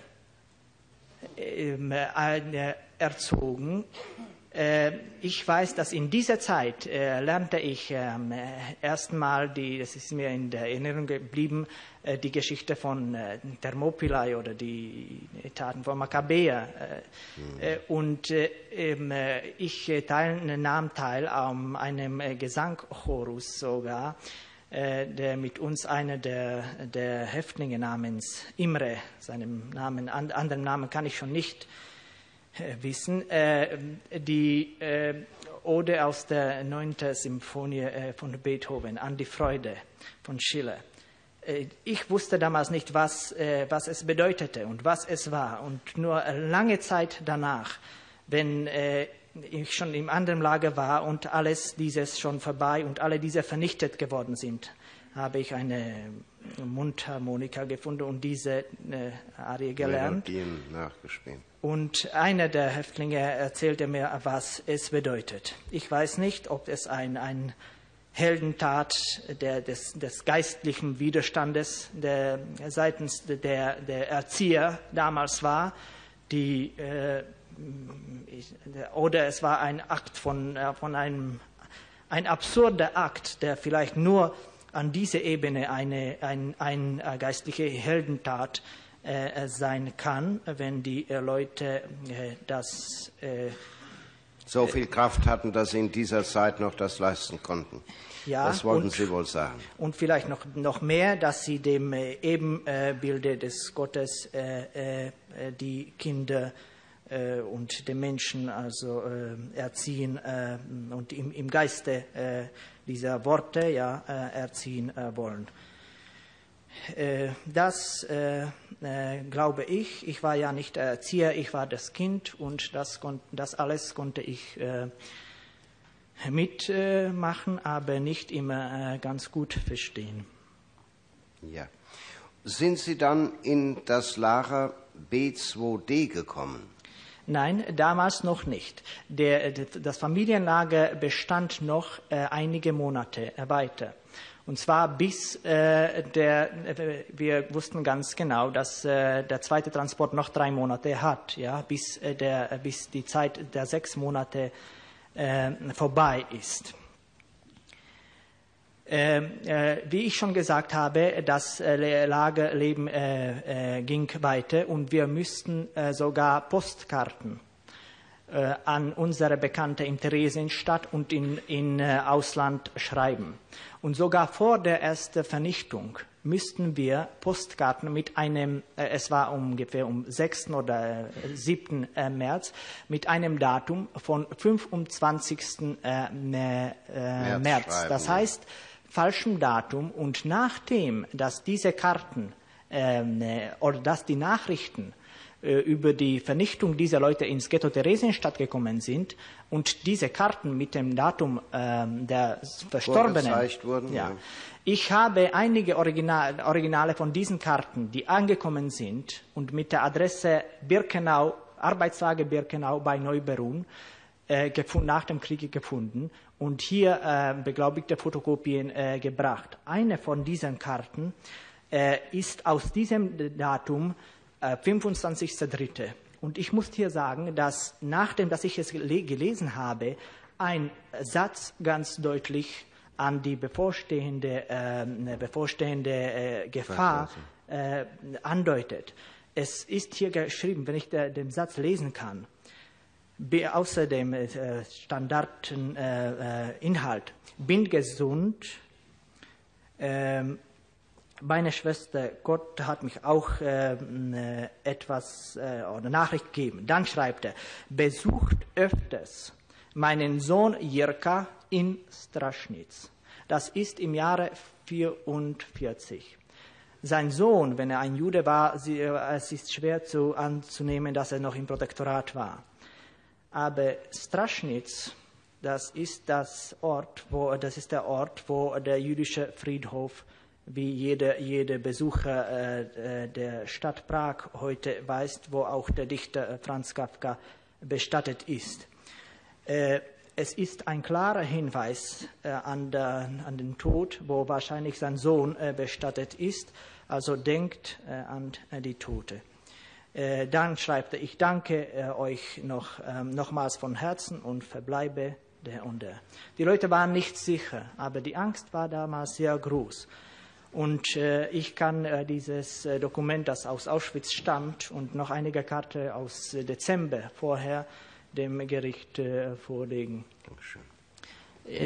äh, erzogen. Äh, ich weiß, dass in dieser Zeit äh, lernte ich äh, erstmal, die, das ist mir in der Erinnerung geblieben, äh, die Geschichte von äh, Thermopylae oder die Taten von Makkabäer. Äh, mhm. Und äh, äh, ich teil, nahm teil an einem äh, Gesangchorus sogar, äh, der mit uns einer der, der Häftlinge namens Imre, seinem Namen, an, anderen Namen kann ich schon nicht wissen, äh, die äh, Ode aus der neunten Symphonie äh, von Beethoven, An die Freude von Schiller. Äh, ich wusste damals nicht, was, äh, was es bedeutete und was es war. Und nur lange Zeit danach, wenn äh, ich schon im anderen Lager war und alles dieses schon vorbei und alle diese vernichtet geworden sind, habe ich eine Mundharmonika gefunden und diese äh, Arie gelernt. Melodien nachgespielt. Und einer der Häftlinge erzählte mir, was es bedeutet. Ich weiß nicht, ob es ein, ein Heldentat der, des, des geistlichen Widerstandes der, seitens der, der Erzieher damals war, die, äh, oder es war ein Akt von, von einem, ein absurder Akt, der vielleicht nur an dieser Ebene eine, ein, ein geistliche Heldentat äh, sein kann, wenn die äh, Leute äh, das... Äh, so viel Kraft hatten, dass sie in dieser Zeit noch das leisten konnten. Ja, das wollten und, Sie wohl sagen. Und vielleicht noch, noch mehr, dass sie dem äh, Ebenbilde des Gottes äh, äh, die Kinder äh, und den Menschen also äh, erziehen äh, und im, im Geiste äh, dieser Worte ja, äh, erziehen äh, wollen. Äh, das äh, äh, glaube ich. Ich war ja nicht Erzieher, ich war das Kind, und das, das alles konnte ich äh, mitmachen, äh, aber nicht immer äh, ganz gut verstehen. Ja. Sind Sie dann in das Lager B zwei D gekommen? Nein, damals noch nicht. Der, das Familienlager bestand noch äh, einige Monate weiter. Und zwar bis äh, der, wir wussten ganz genau, dass äh, der zweite Transport noch drei Monate hat, ja, bis, äh, der, bis die Zeit der sechs Monate äh, vorbei ist. Äh, äh, wie ich schon gesagt habe, das äh, Lagerleben äh, äh, ging weiter, und wir müssten äh, sogar Postkarten äh, an unsere Bekannte in Theresienstadt und in, in äh, Ausland schreiben. Und sogar vor der ersten Vernichtung müssten wir Postkarten mit einem, äh, es war ungefähr um sechsten oder äh, siebten Äh, März, mit einem Datum von fünfundzwanzigsten Äh, äh, März. Das heißt, falschem Datum. Und nachdem, dass diese Karten äh, oder dass die Nachrichten äh, über die Vernichtung dieser Leute ins Ghetto Theresienstadt gekommen sind und diese Karten mit dem Datum äh, der Verstorbenen wurden, ja, ja. Ich habe einige Original, Originale von diesen Karten, die angekommen sind und mit der Adresse Birkenau, Arbeitslager Birkenau bei Neuberun, äh, gefunden, nach dem Krieg gefunden und hier äh, beglaubigte Fotokopien äh, gebracht. Eine von diesen Karten äh, ist aus diesem Datum äh, fünfundzwanzigster dritter Und ich muss hier sagen, dass nachdem, dass ich es gele gelesen habe, ein Satz ganz deutlich an die bevorstehende, äh, bevorstehende äh, Gefahr äh, andeutet. Es ist hier geschrieben, wenn ich der, den Satz lesen kann, be, außer dem äh, Standardinhalt, äh, Inhalt, bin gesund, äh, meine Schwester, Gott hat mich auch äh, etwas äh, oder Nachricht gegeben. Dann schreibt er, besucht öfters meinen Sohn Jirka in Straschnitz. Das ist im Jahre vierundvierzig. Sein Sohn, wenn er ein Jude war, sie, es ist schwer zu, anzunehmen, dass er noch im Protektorat war. Aber Straschnitz, das ist, das Ort, wo, das ist der Ort, wo der jüdische Friedhof, wie jeder, jeder Besucher äh, der Stadt Prag heute weiß, wo auch der Dichter Franz Kafka bestattet ist. Äh, Es ist ein klarer Hinweis äh, an, der, an den Tod, wo wahrscheinlich sein Sohn äh, bestattet ist. Also denkt äh, an äh, die Tote. Äh, dann schreibt er, ich danke äh, euch noch, äh, nochmals von Herzen und verbleibe der und der. Die Leute waren nicht sicher, aber die Angst war damals sehr groß. Und äh, ich kann äh, dieses äh, Dokument, das aus Auschwitz stammt und noch einige Karten aus äh, Dezember vorher, dem Gericht äh, vorlegen. Dankeschön. Äh,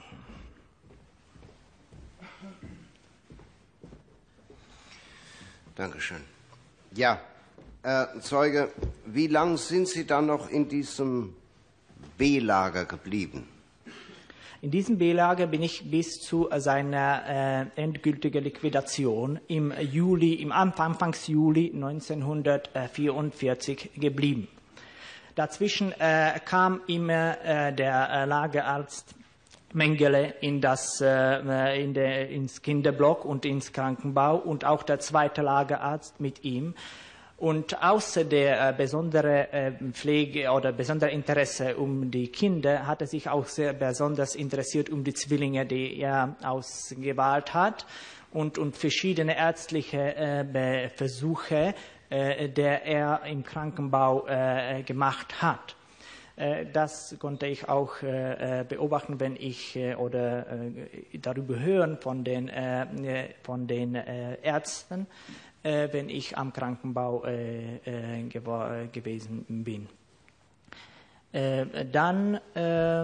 Dankeschön. Ja, äh, Zeuge, wie lang sind Sie dann noch in diesem B-Lager geblieben? In diesem B-Lager bin ich bis zu seiner äh, endgültigen Liquidation im Juli, im Anfangs Juli neunzehnhundertvierundvierzig geblieben. Dazwischen äh, kam immer äh, der äh, Lagerarzt Mengele in das, äh, in der, ins Kinderblock und ins Krankenbau und auch der zweite Lagerarzt mit ihm. Und außer der äh, besondere äh, Pflege oder besondere Interesse um die Kinder hat er sich auch sehr besonders interessiert um die Zwillinge, die er ausgewählt hat und, und verschiedene ärztliche äh, Versuche, äh, der er im Krankenbau äh, gemacht hat. Äh, das konnte ich auch äh, beobachten, wenn ich äh, oder äh, darüber hören von den, äh, von den äh, Ärzten, äh, wenn ich am Krankenbau äh, äh, gew gewesen bin. Äh, dann äh,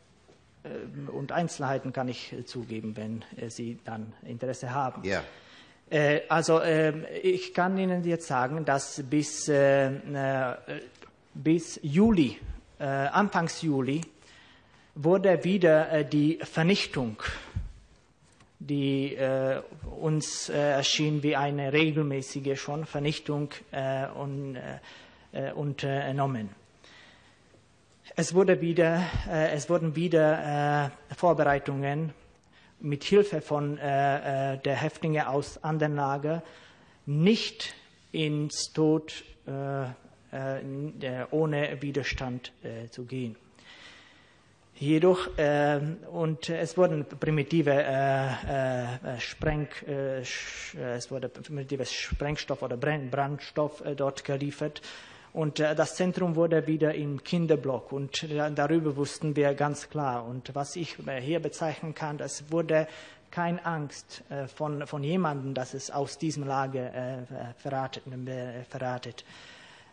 und Einzelheiten kann ich zugeben, wenn äh, Sie dann Interesse haben. Ja. Äh, also äh, ich kann Ihnen jetzt sagen, dass bis, äh, äh, bis Juli, äh, Anfangs Juli, wurde wieder äh, die Vernichtung, die äh, uns äh, erschien wie eine regelmäßige schon Vernichtung äh, un, äh, unternommen. Es, wurde wieder, äh, es wurden wieder äh, Vorbereitungen mit Hilfe von äh, der Häftlinge aus anderen Lager nicht ins Tod äh, äh, ohne Widerstand äh, zu gehen. Jedoch, äh, und es wurden primitive äh, äh, Spreng, äh, es wurde primitives Sprengstoff oder Brandstoff äh, dort geliefert. Und äh, das Zentrum wurde wieder im Kinderblock und äh, darüber wussten wir ganz klar. Und was ich äh, hier bezeichnen kann, es wurde keine Angst äh, von, von jemandem, dass es aus diesem Lager äh, verratet. Äh, verratet.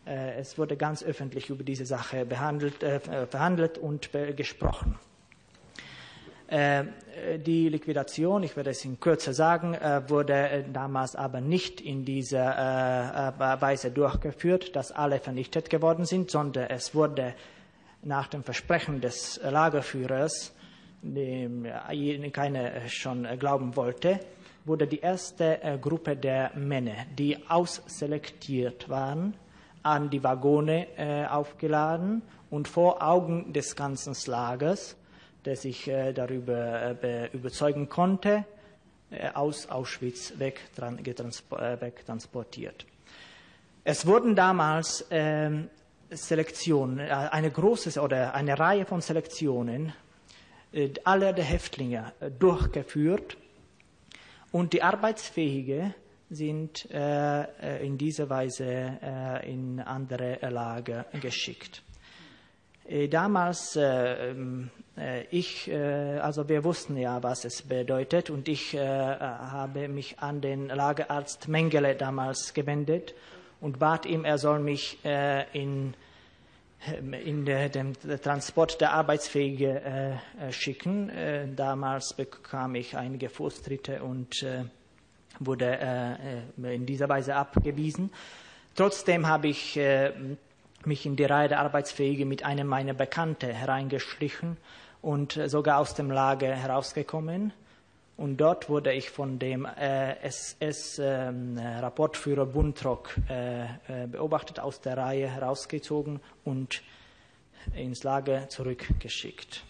Äh, es wurde ganz öffentlich über diese Sache behandelt, äh, verhandelt und be- gesprochen. Äh, die Liquidation, ich werde es in Kürze sagen, äh, wurde äh, damals aber nicht in dieser äh, Weise durchgeführt, dass alle vernichtet geworden sind, sondern es wurde nach dem Versprechen des Lagerführers, dem keiner schon glauben wollte, wurde die erste äh, Gruppe der Männer, die ausselektiert waren, an die Waggone äh, aufgeladen und vor Augen des ganzen Lagers, der sich äh, darüber äh, überzeugen konnte, äh, aus Auschwitz wegtransportiert. Es wurden damals äh, Selektionen, äh, eine große oder eine Reihe von Selektionen äh, aller der Häftlinge äh, durchgeführt und die Arbeitsfähigen sind äh, in dieser Weise äh, in andere Lager geschickt. Äh, damals, äh, äh, ich, äh, also wir wussten ja, was es bedeutet, und ich äh, habe mich an den Lagerarzt Mengele damals gewendet und bat ihm, er soll mich äh, in, in der, dem Transport der Arbeitsfähigen äh, schicken. Äh, damals bekam ich einige Fußtritte und äh, wurde äh, in dieser Weise abgewiesen. Trotzdem habe ich äh, mich in die Reihe der Arbeitsfähigen mit einem meiner Bekannten hereingeschlichen und äh, sogar aus dem Lager herausgekommen. Und dort wurde ich von dem äh, S S-Rapportführer äh, Buntrock äh, äh, beobachtet, aus der Reihe herausgezogen und ins Lager zurückgeschickt.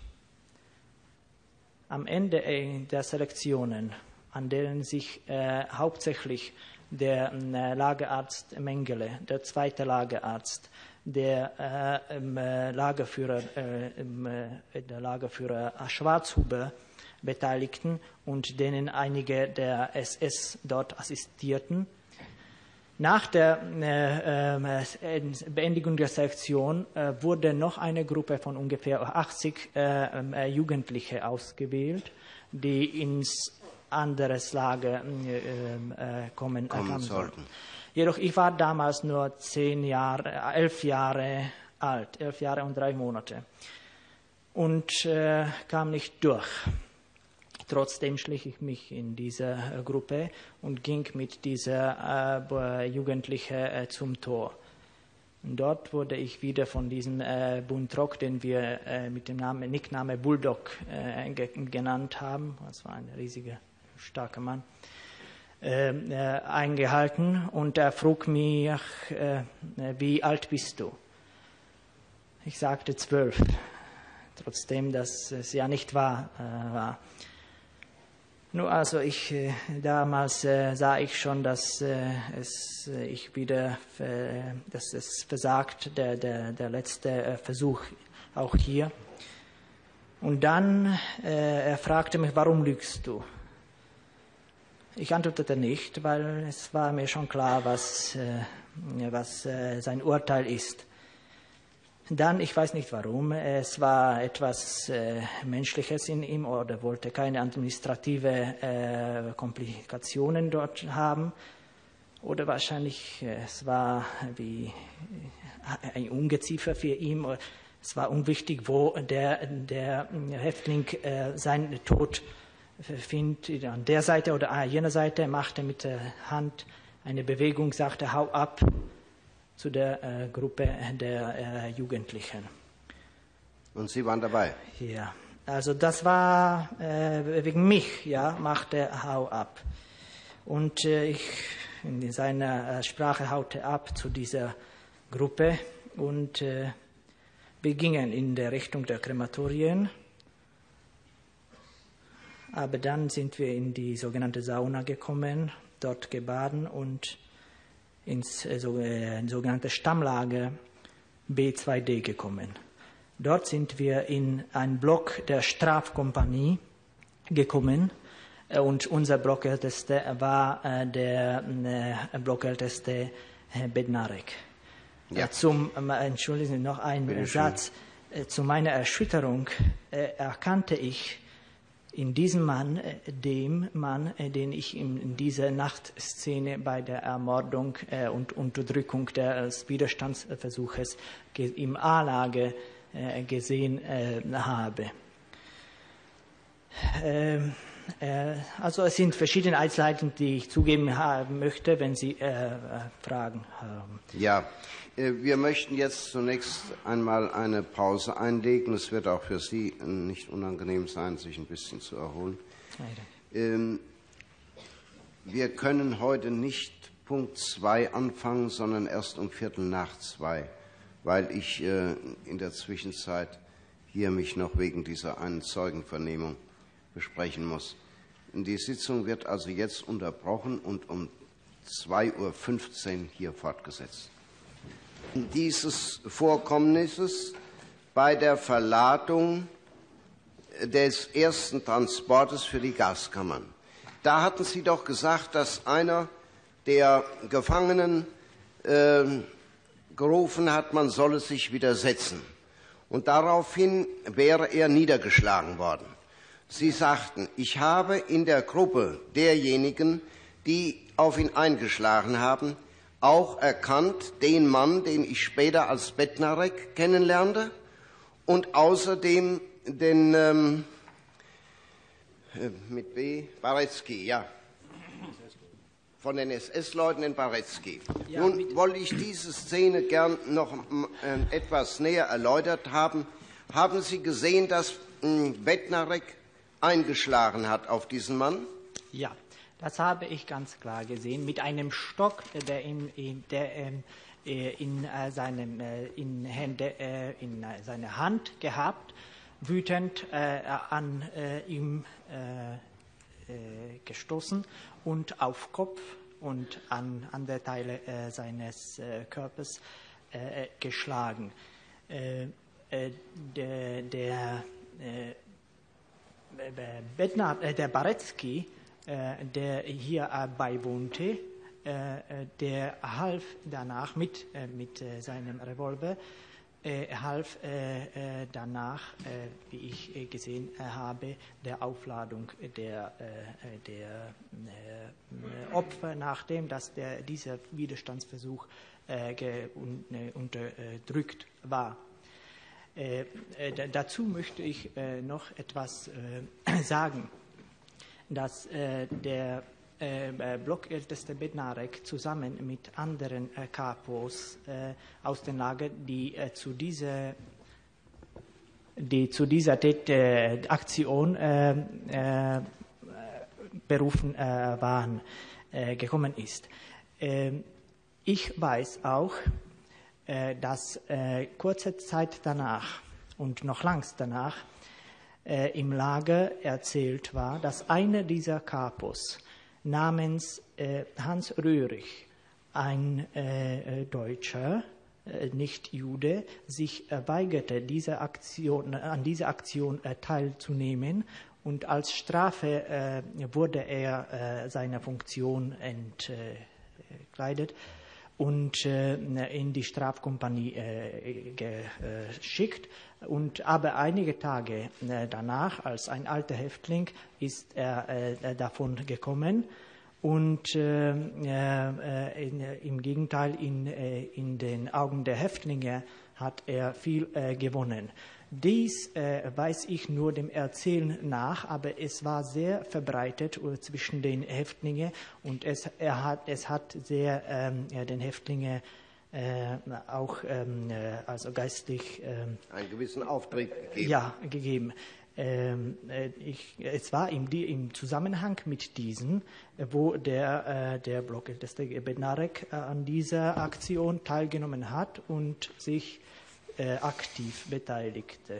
Am Ende äh, der Selektionen, an denen sich äh, hauptsächlich der äh, Lagerarzt Mengele, der zweite Lagerarzt, der äh, äh, Lagerführer, äh, äh, der Lagerführer Schwarzhuber beteiligten und denen einige der S S dort assistierten. Nach der äh, äh, Beendigung der Selektion äh, wurde noch eine Gruppe von ungefähr achtzig äh, äh, Jugendliche ausgewählt, die ins anderes Lager äh, äh, kommen, kommen äh, sollten. sollten. Jedoch ich war damals nur zehn Jahre, elf Jahre alt, elf Jahre und drei Monate und äh, kam nicht durch. Trotzdem schlich ich mich in diese äh, Gruppe und ging mit dieser äh, Jugendlichen äh, zum Tor. Und dort wurde ich wieder von diesem äh, Buntrock, den wir äh, mit dem Namen, Nickname Bulldog äh, ge genannt haben, das war ein riesiger, starker Mann, äh, äh, eingehalten, und er frug mich, äh, wie alt bist du? Ich sagte zwölf, trotzdem, dass es ja nicht wahr äh, war. Nur also ich äh, damals äh, sah ich schon, dass äh, es äh, ich wieder äh, dass es versagt, der der der letzte äh, Versuch auch hier. Und dann äh, er fragte mich, warum lügst du? Ich antwortete nicht, weil es war mir schon klar, was äh, was äh, sein Urteil ist. Dann, ich weiß nicht warum, es war etwas äh, Menschliches in ihm, oder wollte keine administrative äh, Komplikationen dort haben. Oder wahrscheinlich, äh, es war wie ein Ungeziefer für ihn. Es war unwichtig, wo der, der Häftling äh, seinen Tod findet. An der Seite oder an jener Seite, machte mit der Hand eine Bewegung, sagte, hau ab, zu der äh, Gruppe der äh, Jugendlichen. Und Sie waren dabei? Ja, also das war äh, wegen mich, ja, machte hau ab. Und äh, ich in seiner äh, Sprache haute ab zu dieser Gruppe, und äh, wir gingen in der Richtung der Krematorien. Aber dann sind wir in die sogenannte Sauna gekommen, dort gebaden und ins äh, so, äh, sogenannte Stammlager B zwei D gekommen. Dort sind wir in einen Block der Strafkompanie gekommen, äh, und unser Blockältester war äh, der äh, Blockälteste äh, Bednarek. Ja. Äh, zum, äh, entschuldigen Sie, noch ein Satz. Äh, zu meiner Erschütterung äh, erkannte ich in diesem Mann, äh, dem Mann, äh, den ich in, in dieser Nachtszene bei der Ermordung äh, und Unterdrückung des Widerstandsversuches ge- im A-Lager äh, gesehen äh, habe. Ähm, äh, also es sind verschiedene Einzelheiten, die ich zugeben haben möchte, wenn Sie äh, Fragen haben. Ja, äh, wir möchten jetzt zunächst einmal eine Pause einlegen. Es wird auch für Sie nicht unangenehm sein, sich ein bisschen zu erholen. Ähm, wir können heute nicht Punkt zwei anfangen, sondern erst um Viertel nach zwei, weil ich äh, in der Zwischenzeit hier mich noch wegen dieser einen Zeugenvernehmung besprechen muss. Die Sitzung wird also jetzt unterbrochen und um zwei Uhr fünfzehn hier fortgesetzt. Dieses Vorkommnisses bei der Verladung des ersten Transportes für die Gaskammern. Da hatten Sie doch gesagt, dass einer der Gefangenen äh, gerufen hat, man solle sich widersetzen. Und daraufhin wäre er niedergeschlagen worden. Sie sagten, ich habe in der Gruppe derjenigen, die auf ihn eingeschlagen haben, auch erkannt den Mann, den ich später als Bednarek kennenlernte, und außerdem den, ähm, mit B, Barecki, ja, von den S S-Leuten in Barecki. Ja, nun wollte ich diese Szene gern noch äh, etwas näher erläutert haben. Haben Sie gesehen, dass äh, Bednarek eingeschlagen hat auf diesen Mann? Ja, das habe ich ganz klar gesehen. Mit einem Stock, der in, in, der, ähm, in, äh, seinem, äh, in, Hände, äh, in äh, seiner Hand gehabt, wütend äh, an äh, ihm äh, äh, gestoßen und auf Kopf und an andere Teile äh, seines äh, Körpers äh, geschlagen. Äh, äh, der der äh, Bednar, äh, der Barecki, äh, der hier äh, beiwohnte, äh, der half danach mit, äh, mit äh, seinem Revolver, äh, half äh, äh, danach, äh, wie ich äh, gesehen äh, habe, der Aufladung der, äh, der äh, Opfer, nachdem dass der, dieser Widerstandsversuch äh, ge, un, äh, unterdrückt war. Äh, äh, dazu möchte ich äh, noch etwas äh, sagen, dass äh, der äh, Blockälteste Bednarek zusammen mit anderen äh, Kapos äh, aus dem Lager, die äh, zu dieser, die zu dieser Tät, äh, Aktion äh, äh, berufen äh, waren, äh, gekommen ist. Äh, ich weiß auch, dass äh, kurze Zeit danach und noch langs danach äh, im Lager erzählt war, dass einer dieser Kapos namens äh, Hans Röhrig, ein äh, Deutscher, äh, nicht Jude, sich äh, weigerte, diese Aktion, an dieser Aktion äh, teilzunehmen, und als Strafe äh, wurde er äh, seiner Funktion entkleidet und äh, in die Strafkompanie äh, geschickt. Und aber einige Tage äh, danach, als ein alter Häftling, ist er äh, davon gekommen. Und äh, äh, in, im Gegenteil, in, äh, in den Augen der Häftlinge hat er viel äh, gewonnen. Dies äh, weiß ich nur dem Erzählen nach, aber es war sehr verbreitet uh, zwischen den Häftlingen, und es, er hat, es hat sehr ähm, ja, den Häftlingen äh, auch ähm, äh, also geistlich ähm, einen gewissen Auftrieb gegeben. Ja, gegeben. Ähm, äh, ich, es war im, im Zusammenhang mit diesen, wo der, äh, der Blockälteste Bednarek äh, an dieser Aktion teilgenommen hat und sich äh, aktiv beteiligte.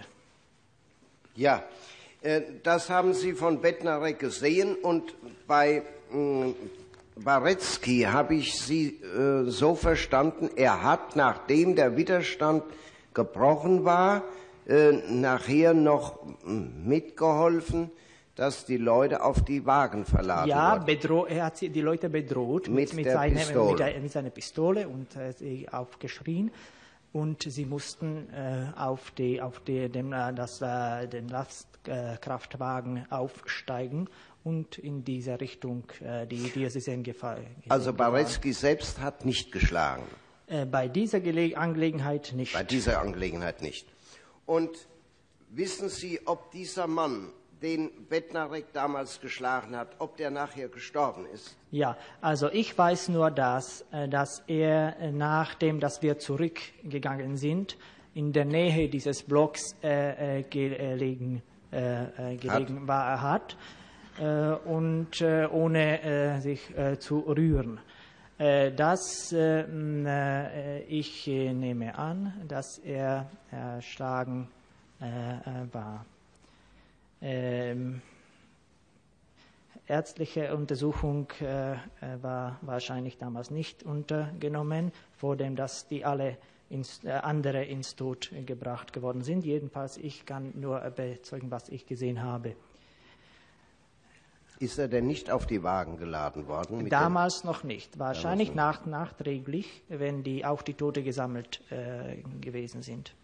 Ja, äh, das haben Sie von Bednarek gesehen, und bei mh, Barecki habe ich Sie äh, so verstanden, er hat, nachdem der Widerstand gebrochen war, äh, nachher noch mitgeholfen, dass die Leute auf die Wagen verladen ja, wurden. Ja, er hat die Leute bedroht mit, mit, mit, der seine, Pistole. mit, der, mit seiner Pistole und äh, sie aufgeschrien. und sie mussten äh, auf, die, auf die, dem, äh, das, äh, den Lastkraftwagen aufsteigen und in dieser Richtung äh, die Diözesen gefahren. Also Barecki selbst hat nicht geschlagen? Äh, bei dieser Gele Angelegenheit nicht. Bei dieser Angelegenheit nicht. Und wissen Sie, ob dieser Mann, den Bednarek damals geschlagen hat, ob der nachher gestorben ist? Ja, also ich weiß nur, dass, dass er, nachdem dass wir zurückgegangen sind, in der Nähe dieses Blocks äh, gelegen, äh, gelegen war, hat äh, und äh, ohne äh, sich äh, zu rühren. Äh, das, äh, ich äh, nehme an, dass er erschlagen äh, war. Ähm, ärztliche Untersuchung äh, war wahrscheinlich damals nicht untergenommen, vor dem, dass die alle ins, äh, andere ins Tod gebracht geworden sind. Jedenfalls, ich kann nur bezeugen, was ich gesehen habe. Ist er denn nicht auf die Wagen geladen worden? Damals noch nicht. Wahrscheinlich nach, nachträglich, wenn die, auch die Tote gesammelt äh, gewesen sind.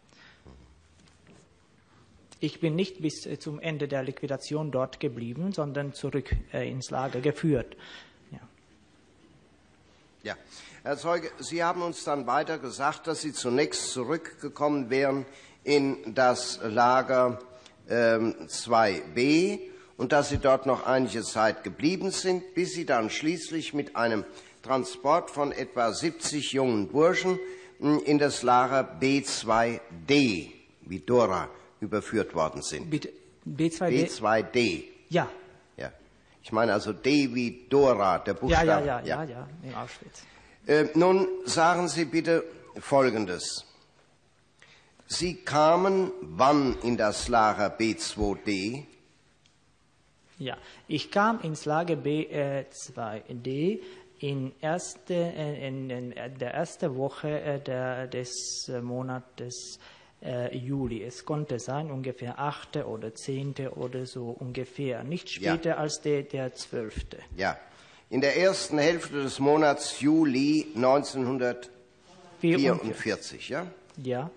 Ich bin nicht bis zum Ende der Liquidation dort geblieben, sondern zurück äh, ins Lager geführt. Ja. Ja, Herr Zeuge, Sie haben uns dann weiter gesagt, dass Sie zunächst zurückgekommen wären in das Lager ähm, zwei b und dass Sie dort noch einige Zeit geblieben sind, bis Sie dann schließlich mit einem Transport von etwa siebzig jungen Burschen in das Lager B zwei D, wie Dora, überführt worden sind. Bitte, B zwei D? B zwei D. Ja. Ja. Ich meine also D wie Dora, der Buchstabe. Ja, ja, ja, ja, ja, in Auschwitz. Äh, nun sagen Sie bitte Folgendes. Sie kamen wann in das Lager B zwei D? Ja, ich kam ins Lager B zwei D in, erste, in, in der ersten Woche der, des Monates Äh, Juli. Es konnte sein ungefähr achte oder zehnte oder so ungefähr, nicht später ja. als der, der zwölfte. Ja, in der ersten Hälfte des Monats Juli neunzehnhundertvierundvierzig, ja? Ja.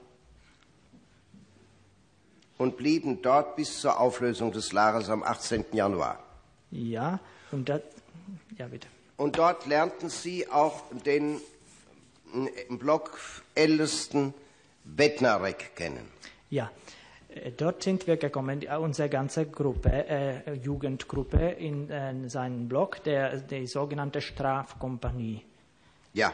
Und blieben dort bis zur Auflösung des Lagers am achtzehnten Januar. Ja, und das, ja bitte. Und dort lernten Sie auch den im Block ältesten Bednarek kennen. Ja, dort sind wir gekommen, unsere ganze Gruppe, äh, Jugendgruppe in äh, seinen Block, der, die sogenannte Strafkompanie. Ja.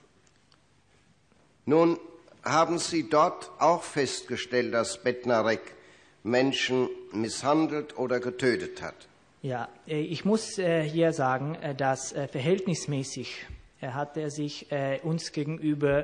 Nun haben Sie dort auch festgestellt, dass Bednarek Menschen misshandelt oder getötet hat? Ja, ich muss äh, hier sagen, äh, dass äh, verhältnismäßig äh, hat er sich äh, uns gegenüber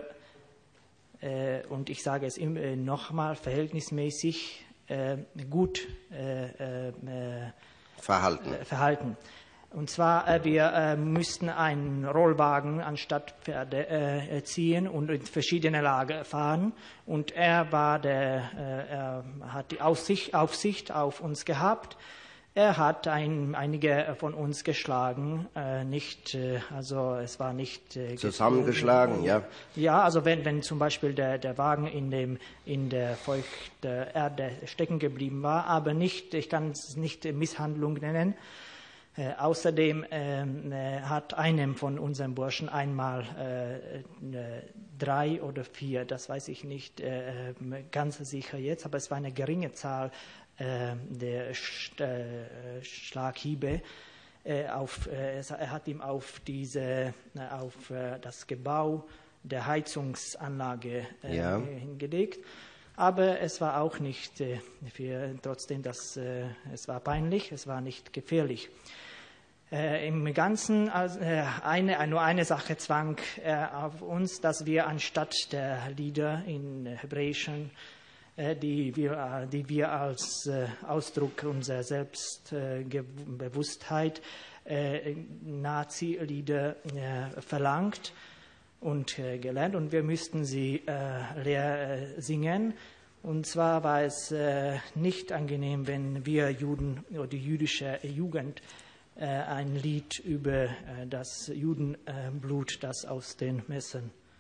und ich sage es nochmal, verhältnismäßig äh, gut äh, äh, verhalten. Äh, verhalten. Und zwar, äh, wir äh, müssten einen Rollwagen anstatt Pferde äh, ziehen und in verschiedene Lager fahren. Und er war der, äh, er hat die Aussicht, Aufsicht auf uns gehabt. Er hat ein, einige von uns geschlagen, äh, nicht, äh, also es war nicht äh, zusammengeschlagen, ja. Ja, also wenn, wenn zum Beispiel der, der Wagen in dem in der feuchten Erde stecken geblieben war, aber nicht, ich kann es nicht Misshandlung nennen. Äh, außerdem äh, hat einem von unseren Burschen einmal äh, äh, drei oder vier, das weiß ich nicht äh, ganz sicher jetzt, aber es war eine geringe Zahl äh, der Sch äh, Schlaghiebe. Äh, auf, äh, er hat ihm auf, diese, äh, auf äh, das Gebau der Heizungsanlage äh, ja. hingelegt. Aber es war auch nicht, äh, für, trotzdem, das, äh, es war peinlich, es war nicht gefährlich. Äh, Im Ganzen äh, eine, nur eine Sache zwang äh, auf uns, dass wir anstatt der Lieder in Hebräischen, äh, die, wir, äh, die wir als äh, Ausdruck unserer Selbstbewusstheit äh, Nazi-Lieder äh, verlangt und äh, gelernt, und wir müssten sie äh, leer äh, singen. Und zwar war es äh, nicht angenehm, wenn wir Juden oder die jüdische Jugend äh, ein Lied über äh, das Judenblut, das aus den Messern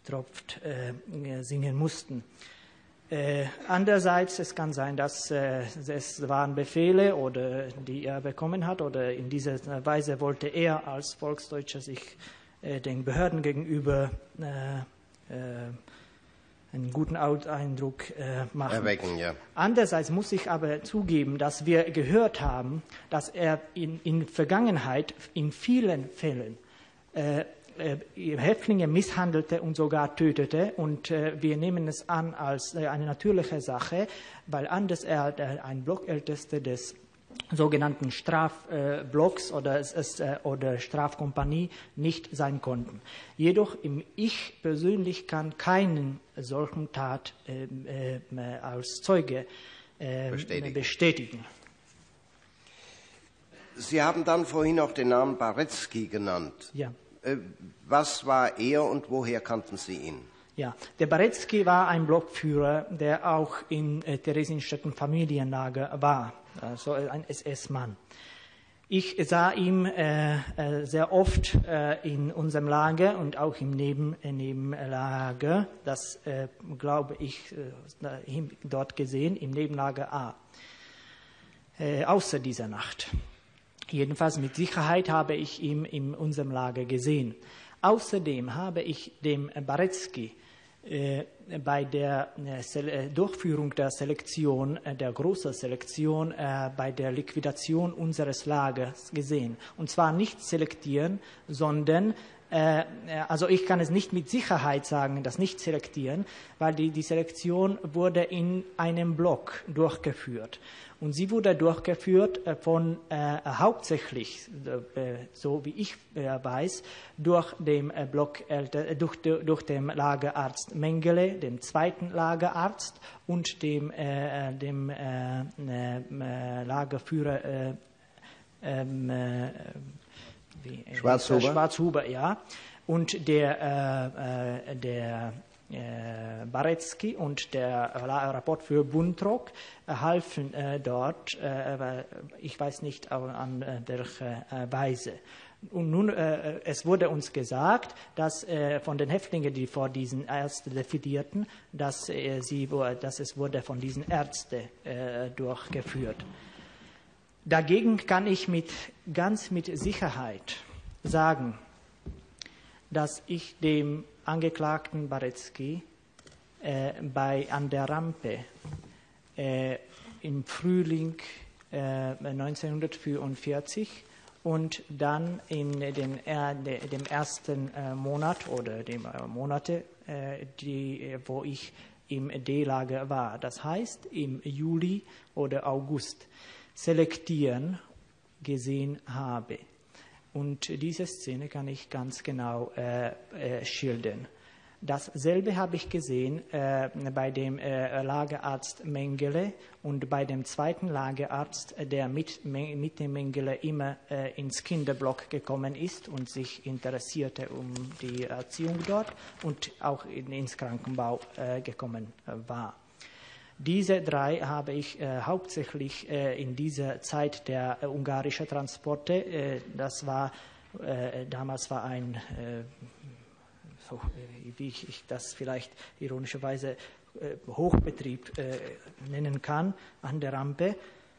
tropft, äh, singen mussten. Äh, andererseits, es kann sein, dass äh, es waren Befehle, oder, die er bekommen hat, oder in dieser Weise wollte er als Volksdeutscher sich äh, den Behörden gegenüber äh, äh, einen guten Eindruck äh, machen. Erwecken, ja. Andererseits muss ich aber zugeben, dass wir gehört haben, dass er in, in Vergangenheit in vielen Fällen äh, äh, Häftlinge misshandelte und sogar tötete. Und äh, wir nehmen es an als äh, eine natürliche Sache, weil anders er äh, ein Blockältester des sogenannten Strafblocks äh, oder, äh, oder Strafkompanie nicht sein konnten. Jedoch im ich persönlich kann keinen solchen Tat äh, äh, als Zeuge äh, bestätigen. bestätigen. Sie haben dann vorhin auch den Namen Baretzky genannt. Ja. Äh, was war er und woher kannten Sie ihn? Ja, der Baretzky war ein Blockführer, der auch in äh, Theresienstädten Familienlager war, also ein S S-Mann. Ich sah ihn äh, äh, sehr oft äh, in unserem Lager und auch im Neben, äh, Nebenlager, das äh, glaube ich äh, dort gesehen, im Nebenlager A, äh, außer dieser Nacht. Jedenfalls mit Sicherheit habe ich ihn in unserem Lager gesehen. Außerdem habe ich dem Baretzky äh, bei der äh, Durchführung der Selektion, äh, der großen Selektion, äh, bei der Liquidation unseres Lagers gesehen. Und zwar nicht selektieren, sondern, äh, also ich kann es nicht mit Sicherheit sagen, das nicht selektieren, weil die, die Selektion wurde in einem Block durchgeführt. Und sie wurde durchgeführt von äh, hauptsächlich, äh, so wie ich äh, weiß, durch den äh, Block, äh, durch, durch den Lagerarzt Mengele, dem zweiten Lagerarzt, und dem, äh, dem äh, äh, Lagerführer äh, äh, wie, Schwarzhuber. Äh, Schwarzhuber, ja, und der, äh, der Äh, Baretzky und der Rapport für Buntrock äh, halfen äh, dort, äh, ich weiß nicht an äh, welche äh, Weise. Und nun, äh, es wurde uns gesagt, dass äh, von den Häftlingen, die vor diesen Ärzten defilierten, dass, äh, sie, dass es wurde von diesen Ärzten äh, durchgeführt. Dagegen kann ich mit, ganz mit Sicherheit sagen, dass ich dem Angeklagten Baretzky äh, bei, an der Rampe äh, im Frühling äh, neunzehnhundertvierundvierzig und dann in den, äh, dem ersten äh, Monat oder dem äh, Monate, äh, die, wo ich im D-Lager war, das heißt im Juli oder August, selektieren gesehen habe. Und diese Szene kann ich ganz genau äh, äh, schildern. Dasselbe habe ich gesehen äh, bei dem äh, Lagerarzt Mengele und bei dem zweiten Lagerarzt, der mit, mit dem Mengele immer äh, ins Kinderblock gekommen ist und sich interessierte um die Erziehung dort und auch in, ins Krankenbau äh, gekommen äh, war. Diese drei habe ich äh, hauptsächlich äh, in dieser Zeit der äh, ungarischen Transporte, äh, das war, äh, damals war ein, äh, so, wie ich, ich das vielleicht ironischerweise äh, Hochbetrieb äh, nennen kann, an der Rampe,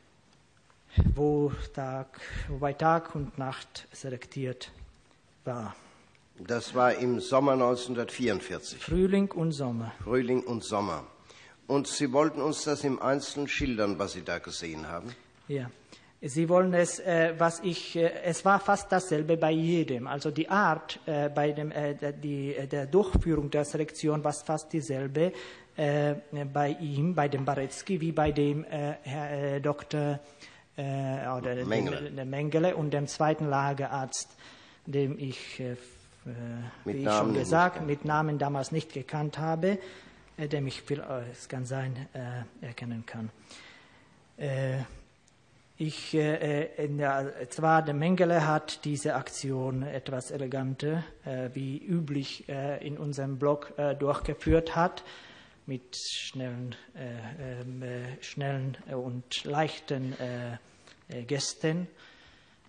wo, Tag, wo bei Tag und Nacht selektiert war. Das war im Sommer neunzehnhundertvierundvierzig. Frühling und Sommer. Frühling und Sommer. Und Sie wollten uns das im Einzelnen schildern, was Sie da gesehen haben? Ja, Sie wollen es, äh, was ich, äh, es war fast dasselbe bei jedem. Also die Art äh, bei dem, äh, die, der Durchführung der Selektion war fast dieselbe äh, bei ihm, bei dem Baretzky, wie bei dem äh, Herr äh, Doktor äh, oder Mengele. Dem, dem Mengele und dem zweiten Lagerarzt, dem ich, äh, wie ich schon gesagt, mit Namen damals nicht gekannt habe, dem ich, es kann sein, äh, erkennen kann. Äh, ich, äh, der, zwar der Mengele hat diese Aktion etwas eleganter, äh, wie üblich äh, in unserem Blog äh, durchgeführt hat, mit schnellen, äh, äh, schnellen und leichten äh, Gesten.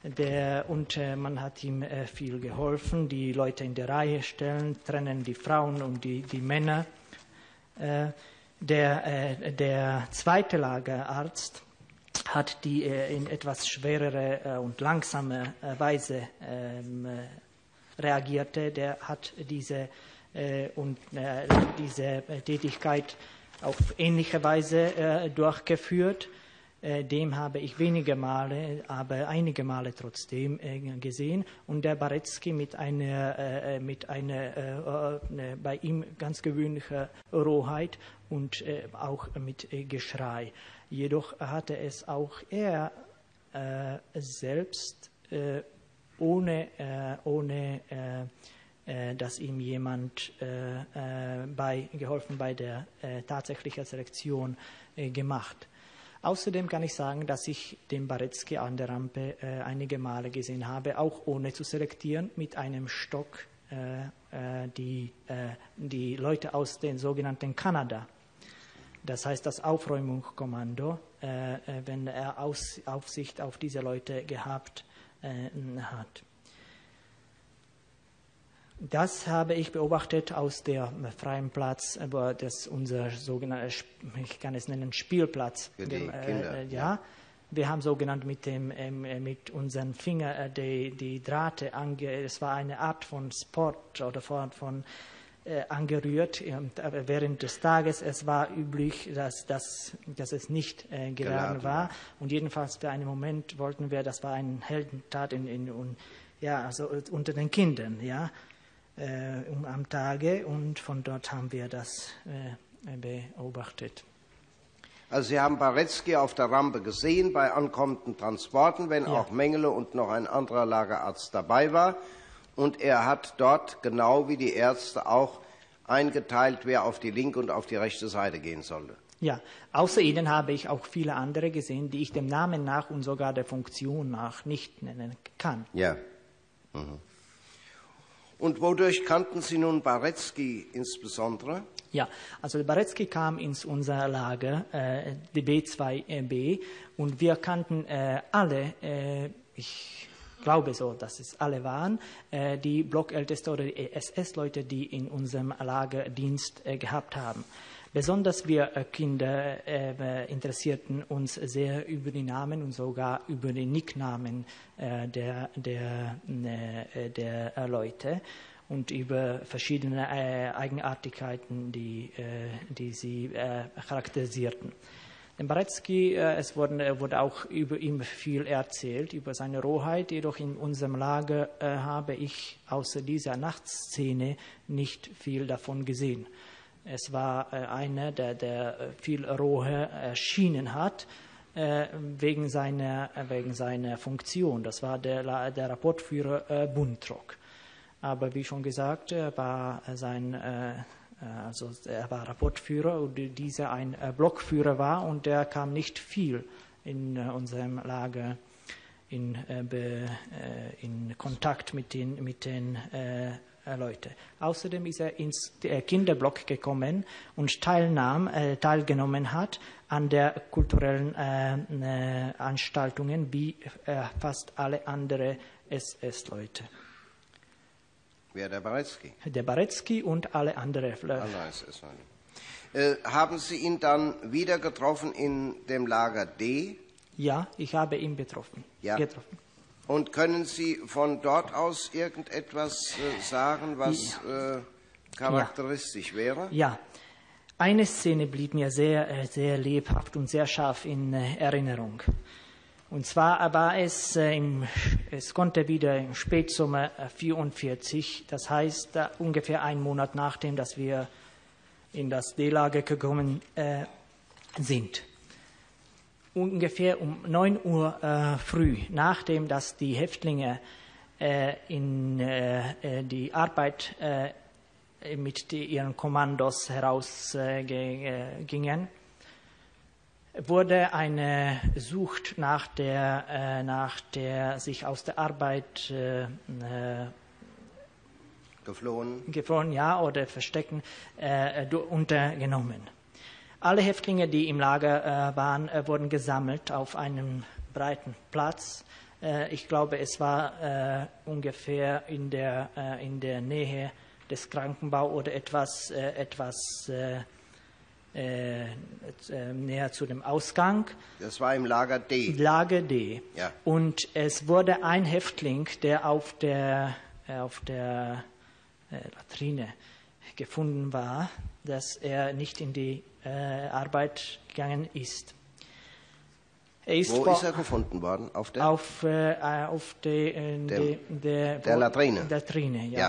Der, und äh, man hat ihm äh, viel geholfen, die Leute in der Reihe stellen, trennen die Frauen und die, die Männer. Äh, der, äh, der zweite Lagerarzt hat die äh, in etwas schwerere äh, und langsame äh, Weise ähm, äh, reagierte. Der hat diese, äh, und, äh, diese Tätigkeit auf ähnliche Weise äh, durchgeführt. Äh, dem habe ich wenige Male, aber einige Male trotzdem äh, gesehen. Und der Barecki mit einer, äh, mit einer äh, äh, bei ihm ganz gewöhnlicher Rohheit und äh, auch mit äh, Geschrei. Jedoch hatte es auch er äh, selbst äh, ohne, äh, ohne äh, äh, dass ihm jemand äh, äh, bei, geholfen bei der äh, tatsächlichen Selektion äh, gemacht. Außerdem kann ich sagen, dass ich den Barecki an der Rampe äh, einige Male gesehen habe, auch ohne zu selektieren, mit einem Stock äh, äh, die, äh, die Leute aus den sogenannten Kanada. Das heißt, das Aufräumungskommando, äh, wenn er Aus, Aufsicht auf diese Leute gehabt äh, hat. Das habe ich beobachtet aus dem freien Platz, aber das unser sogenannter, ich kann es nennen, Spielplatz. Für die äh, Kinder. Äh, ja. Wir haben sogenannt mit dem äh, mit unseren Fingern äh, die, die Drahte ange, es war eine Art von Sport oder von, von äh, angerührt. Und, aber während des Tages es war üblich, dass, dass, dass es nicht äh, geladen war. Und jedenfalls für einen Moment wollten wir, das war eine Heldentat in, in, in, ja, also unter den Kindern, ja. Äh, um, am Tage, und von dort haben wir das äh, beobachtet. Also Sie haben Barecki auf der Rampe gesehen bei ankommenden Transporten, wenn Ja. auch Mengele und noch ein anderer Lagerarzt dabei war. Und er hat dort, genau wie die Ärzte, auch eingeteilt, wer auf die linke und auf die rechte Seite gehen sollte. Ja, außer Ihnen habe ich auch viele andere gesehen, die ich dem Namen nach und sogar der Funktion nach nicht nennen kann. Ja. Mhm. Und wodurch kannten Sie nun Barecki insbesondere? Ja, also Barecki kam ins unser Lager, äh, die B zwei B, und wir kannten äh, alle, äh, ich glaube so, dass es alle waren, äh, die Blockälteste oder die S S-Leute, die in unserem Lager Dienst äh, gehabt haben. Besonders wir äh, Kinder äh, interessierten uns sehr über die Namen und sogar über die Nicknamen äh, der, der, äh, der äh, Leute und über verschiedene äh, Eigenartigkeiten, die, äh, die sie äh, charakterisierten. Dem Barecki, äh, es wurde, wurde auch über ihn viel erzählt, über seine Rohheit, jedoch in unserem Lager äh, habe ich außer dieser Nachtszene nicht viel davon gesehen. Es war äh, einer, der, der viel roher erschienen hat, äh, wegen, seiner, wegen seiner Funktion. Das war der, der Rapportführer äh, Buntrock. Aber wie schon gesagt, er war, sein, äh, also er war Rapportführer und dieser ein äh, Blockführer war, und der kam nicht viel in äh, unserem Lager in, äh, be, äh, in Kontakt mit den, mit den äh, Leute. Außerdem ist er ins Kinderblock gekommen und teilnahm, äh, teilgenommen hat an der kulturellen äh, äh, Anstaltungen wie äh, fast alle anderen S S-Leute. Wer, der Barecki? Der Barecki und alle anderen. Alle S S-Leute. Äh, haben Sie ihn dann wieder getroffen in dem Lager D? Ja, ich habe ihn betroffen. Ja. getroffen. Und können Sie von dort aus irgendetwas äh, sagen, was äh, charakteristisch ja. wäre? Ja, eine Szene blieb mir sehr, äh, sehr lebhaft und sehr scharf in äh, Erinnerung. Und zwar war es, äh, im, es konnte wieder im Spätsommer vierundvierzig, das heißt äh, ungefähr einen Monat nachdem, dass wir in das D-Lager gekommen äh, sind. Ungefähr um neun Uhr äh, früh, nachdem dass die Häftlinge äh, in äh, die Arbeit äh, mit die, ihren Kommandos herausgingen, äh, wurde eine Sucht nach der, äh, nach der sich aus der Arbeit äh, geflohen, geflohen, ja, oder verstecken, äh, untergenommen. Alle Häftlinge, die im Lager äh, waren, äh, wurden gesammelt auf einem breiten Platz. Äh, ich glaube, es war äh, ungefähr in der, äh, in der Nähe des Krankenbaus oder etwas, äh, etwas äh, äh, äh, näher zu dem Ausgang. Das war im Lager D. Lager D. Ja. Und es wurde ein Häftling, der auf der, äh, auf der äh, Latrine gefunden war, dass er nicht in die äh, Arbeit gegangen ist. Er ist Wo vor- ist er gefunden worden? Auf der? Auf, äh, auf de, äh, Dem- de, der, der Latrine. Latrine, ja. Ja.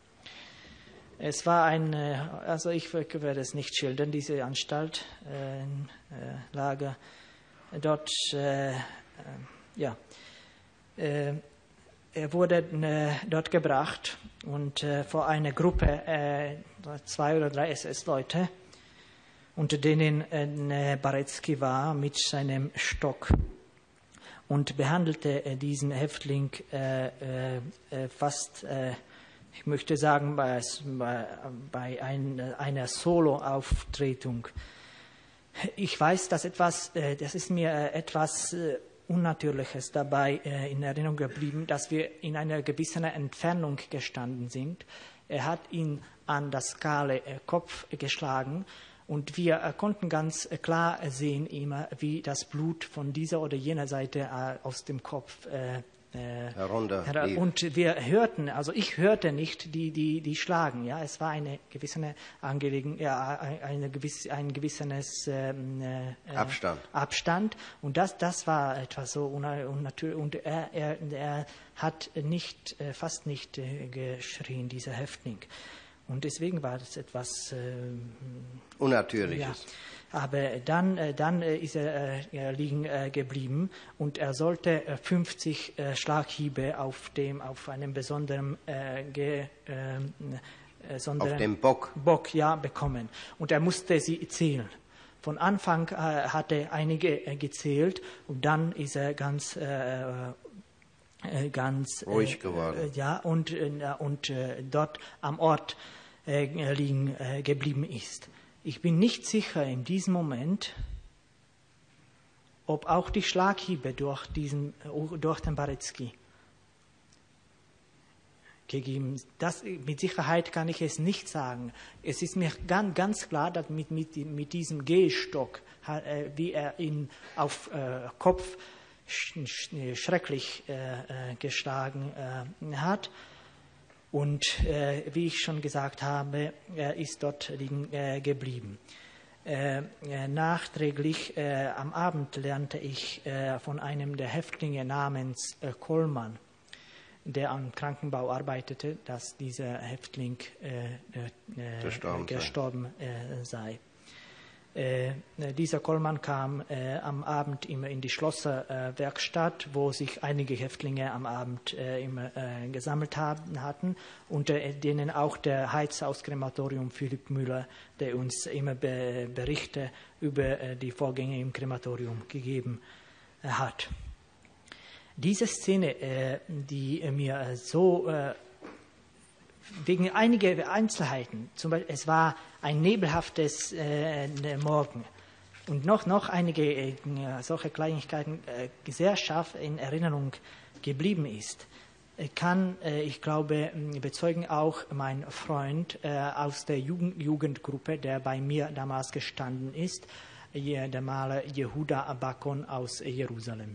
Es war ein, äh, also ich werde es nicht schildern, diese Anstalt, äh, äh, Lager. Dort, äh, äh, ja, äh, er wurde äh, dort gebracht und äh, vor einer Gruppe, äh, zwei oder drei S S-Leute, unter denen äh, Barecki war mit seinem Stock und behandelte äh, diesen Häftling äh, äh, äh, fast, äh, ich möchte sagen, bei, bei, bei ein, einer Solo-Auftretung. Ich weiß, dass etwas, äh, das ist mir äh, etwas äh, Unnatürliches dabei äh, in Erinnerung geblieben, dass wir in einer gewissen Entfernung gestanden sind. Er hat ihn an das kahle äh, Kopf geschlagen und wir äh, konnten ganz äh, klar sehen immer, wie das Blut von dieser oder jener Seite äh, aus dem Kopf äh, äh, Herunter her- lief. und wir hörten, also ich hörte nicht die, die, die schlagen. Ja, es war eine gewisse Angelegenheit, ja, eine gewisse, ein gewisses ähm, äh, Abstand. Abstand. Und das, das war etwas so unna- unnatürlich. Und er, er, er hat nicht, äh, fast nicht äh, geschrien, dieser Häftling. Und deswegen war das etwas ähm, Unnatürliches. ja, aber dann, äh, dann äh, ist er äh, liegen äh, geblieben und er sollte äh, fünfzig äh, Schlaghiebe auf dem, auf einem besonderen, äh, ge, ähm, äh, sonderen Auf dem Bock. Bock ja, bekommen. Und er musste sie zählen. Von Anfang äh, hat er einige äh, gezählt und dann ist er ganz äh, äh, ganz Ruhig äh, geworden. Äh, ja, und, äh, und äh, dort am Ort äh, liegen äh, geblieben ist. Ich bin nicht sicher in diesem Moment, ob auch die Schlaghiebe durch, diesen, äh, durch den Barecki gegeben. Das, mit Sicherheit kann ich es nicht sagen. Es ist mir ganz, ganz klar, dass mit, mit, mit diesem Gehstock, äh, wie er ihn auf äh, Kopf sch sch schrecklich äh, äh, geschlagen äh, hat. Und äh, wie ich schon gesagt habe, er ist dort liegen äh, geblieben. Äh, äh, nachträglich äh, am Abend lernte ich äh, von einem der Häftlinge namens äh, Kollmann, der am Krankenbau arbeitete, dass dieser Häftling äh, äh, Gestorben sei. gestorben äh, sei. Äh, dieser Kollmann kam äh, am Abend immer in die Schlosserwerkstatt, äh, wo sich einige Häftlinge am Abend äh, immer äh, gesammelt haben, hatten, unter denen auch der Heizer aus Krematorium Philipp Müller, der uns immer be Berichte über äh, die Vorgänge im Krematorium gegeben äh, hat. Diese Szene, äh, die mir so äh, wegen einiger Einzelheiten, zum Beispiel, es war ein nebelhaftes äh, Morgen und noch, noch einige äh, solche Kleinigkeiten äh, sehr scharf in Erinnerung geblieben ist, äh, kann, äh, ich glaube, bezeugen auch mein Freund äh, aus der Jugend Jugendgruppe, der bei mir damals gestanden ist, äh, der Maler Yehuda Bakon aus Jerusalem.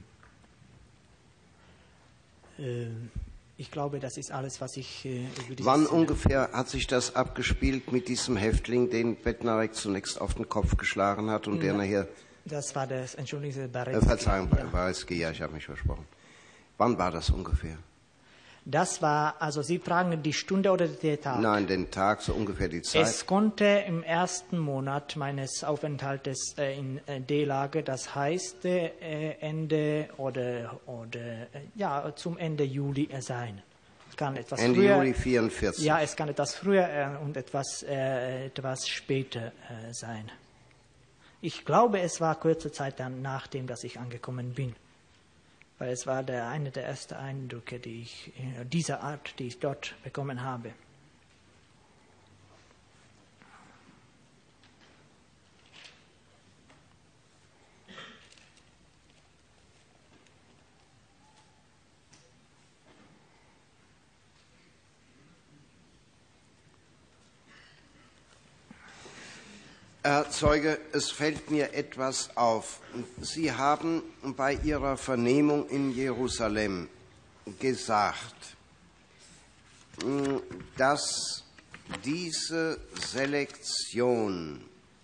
Äh, Ich glaube, das ist alles, was ich äh, über dieses Wann Szene- ungefähr hat sich das abgespielt mit diesem Häftling, den Bednarek zunächst auf den Kopf geschlagen hat und der nachher, Das war das, entschuldigen Sie, äh, Barecki. Verzeihung, Ja. Barecki, ja, ich habe mich versprochen. Wann war das ungefähr? Das war, also Sie fragen die Stunde oder den Tag? Nein, den Tag, so ungefähr die Zeit. Es konnte im ersten Monat meines Aufenthaltes äh, in äh, D-Lager, das heißt äh, Ende oder, oder äh, ja, zum Ende Juli äh, sein. Es kann etwas Ende früher, Juli vierundvierzig. Ja, es kann etwas früher äh, und etwas, äh, etwas später äh, sein. Ich glaube, es war kurze Zeit dann, nachdem dass ich angekommen bin. Weil es war der, eine der ersten Eindrücke, die ich äh, dieser Art, die ich dort bekommen habe. Herr Zeuge, es fällt mir etwas auf. Sie haben bei Ihrer Vernehmung in Jerusalem gesagt, dass diese Selektion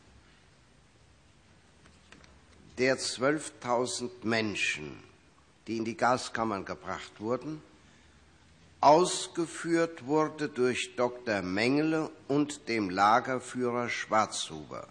der zwölftausend Menschen, die in die Gaskammern gebracht wurden, ausgeführt wurde durch Doktor Mengele und dem Lagerführer Schwarzhuber.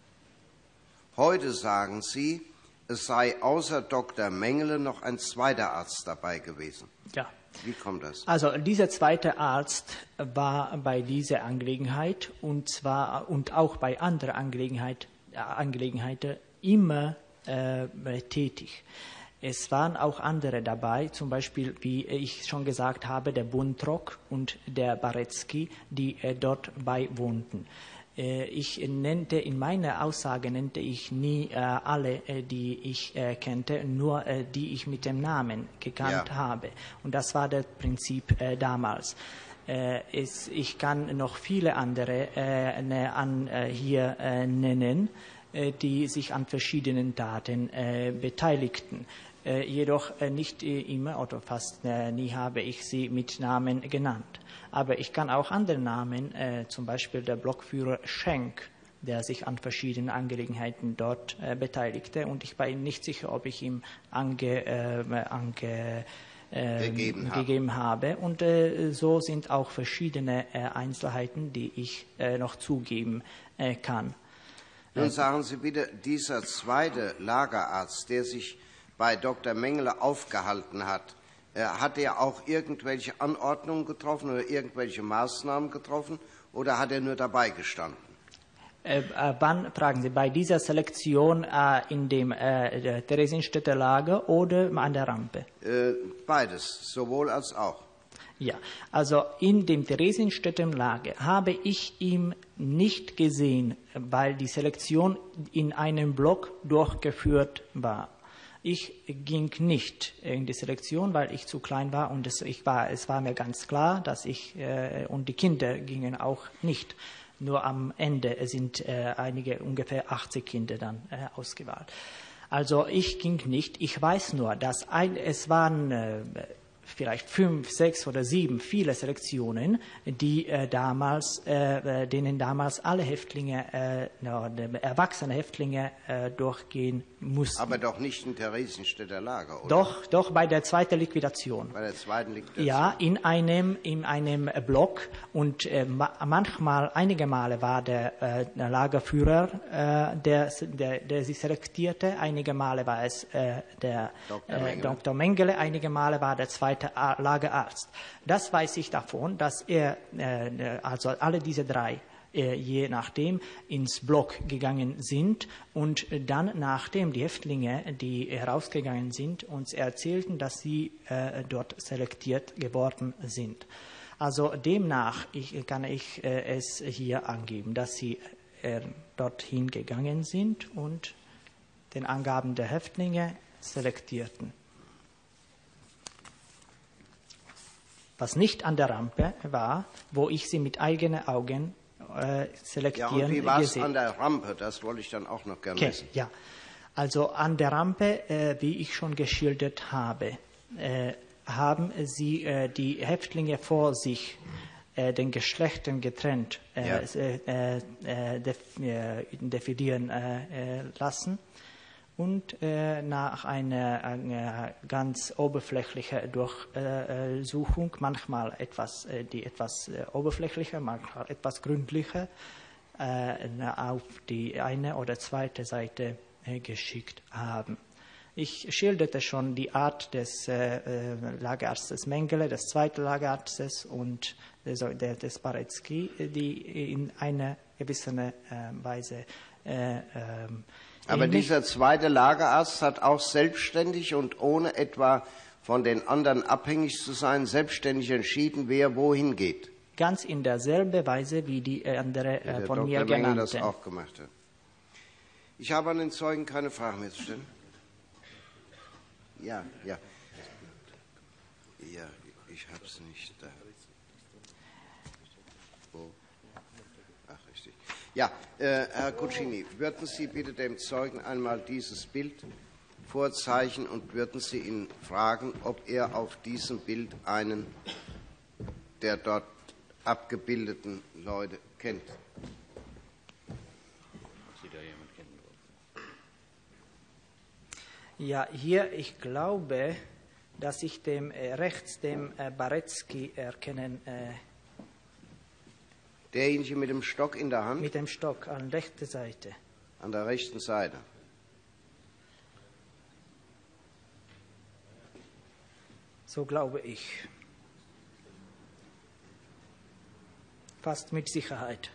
Heute sagen Sie, es sei außer Doktor Mengele noch ein zweiter Arzt dabei gewesen. Ja. Wie kommt das? Also dieser zweite Arzt war bei dieser Angelegenheit und zwar und auch bei anderen Angelegenheit, äh, Angelegenheiten immer äh, tätig. Es waren auch andere dabei, zum Beispiel, wie ich schon gesagt habe, der Buntrock und der Barecki, die äh, dort beiwohnten. Äh, ich nannte, in meiner Aussage nannte ich nie äh, alle, äh, die ich äh, kannte, nur äh, die ich mit dem Namen gekannt Ja. habe. Und das war das Prinzip äh, damals. Äh, es, ich kann noch viele andere äh, ne, an, äh, hier äh, nennen, äh, die sich an verschiedenen Taten äh, beteiligten. Äh, jedoch äh, nicht äh, immer oder fast äh, nie habe ich sie mit Namen genannt. Aber ich kann auch andere Namen, äh, zum Beispiel der Blockführer Schenk, der sich an verschiedenen Angelegenheiten dort äh, beteiligte. Und ich war ihm nicht sicher, ob ich ihm ange, äh, ange, äh, Gegeben habe. gegeben habe. Und äh, so sind auch verschiedene äh, Einzelheiten, die ich äh, noch zugeben äh, kann. Nun sagen Sie bitte, dieser zweite Lagerarzt, der sich bei Doktor Mengele aufgehalten hat, äh, hat er auch irgendwelche Anordnungen getroffen oder irgendwelche Maßnahmen getroffen oder hat er nur dabei gestanden? Äh, äh, wann, fragen Sie, bei dieser Selektion äh, in dem äh, Theresienstädter Lager oder an der Rampe? Äh, beides, sowohl als auch. Ja, also in dem Theresienstädter Lager habe ich ihn nicht gesehen, weil die Selektion in einem Block durchgeführt war. Ich ging nicht in die Selektion, weil ich zu klein war und es, ich war, es war mir ganz klar, dass ich äh, und die Kinder gingen auch nicht. Nur am Ende sind äh, einige, ungefähr achtzig Kinder dann äh, ausgewählt. Also ich ging nicht. Ich weiß nur, dass ein, es waren äh, vielleicht fünf, sechs oder sieben viele Selektionen, die äh, damals, äh, denen damals alle Häftlinge, äh, no, erwachsene Häftlinge äh, durchgehen mussten. Aber doch nicht in Theresienstädter Lager, oder? Doch, doch bei der zweiten Liquidation. Bei der zweiten Liquidation? Ja, in einem, in einem Block und äh, manchmal, einige Male war der, äh, der Lagerführer, äh, der, der, der sie selektierte, einige Male war es äh, der Doktor äh, Mengele. Doktor Mengele, einige Male war der zweite Lagerarzt. Das weiß ich davon, dass er, äh, also alle diese drei, je nachdem, ins Block gegangen sind und dann, nachdem die Häftlinge, die herausgegangen sind, uns erzählten, dass sie äh, dort selektiert geworden sind. Also demnach ich, kann ich äh, es hier angeben, dass sie äh, dorthin gegangen sind und den Angaben der Häftlinge selektierten. Was nicht an der Rampe war, wo ich sie mit eigenen Augen äh, selektieren Ja, und wie war es gesehen. an der Rampe? Das wollte ich dann auch noch gerne Okay, wissen. ja. Also an der Rampe, äh, wie ich schon geschildert habe, äh, haben sie äh, die Häftlinge vor sich äh, den Geschlechtern getrennt äh, Ja. äh, äh, def, äh, definieren äh, äh, lassen. Und äh, nach einer, einer ganz oberflächlichen Durchsuchung, manchmal etwas, äh, die etwas äh, oberflächlicher, manchmal etwas gründlicher, äh, auf die eine oder zweite Seite äh, geschickt haben. Ich schilderte schon die Art des äh, äh, Lagerarztes Mengele, des zweiten Lagerarztes und des, des Barecki, die in einer gewissen äh, Weise äh, ähm, Aber ähnlich. dieser zweite Lagerarzt hat auch selbstständig und ohne etwa von den anderen abhängig zu sein, selbstständig entschieden, wer wohin geht. Ganz in derselben Weise, wie die andere Wie äh, der von Doktor mir Mengele das genannte. auch gemacht hat. Ich habe an den Zeugen keine Fragen mehr zu stellen. Ja, ja. Ja, ich habe es nicht da. Wo? Ach, richtig. Ja, äh, Herr Guccini, würden Sie bitte dem Zeugen einmal dieses Bild vorzeichnen und würden Sie ihn fragen, ob er auf diesem Bild einen der dort abgebildeten Leute kennt? Ja, hier, ich glaube, dass ich dem äh, rechts dem äh, Barecki erkennen, äh, Derjenige mit dem Stock in der Hand? mit dem Stock an der rechten Seite. An der rechten Seite. So glaube ich. Fast mit Sicherheit.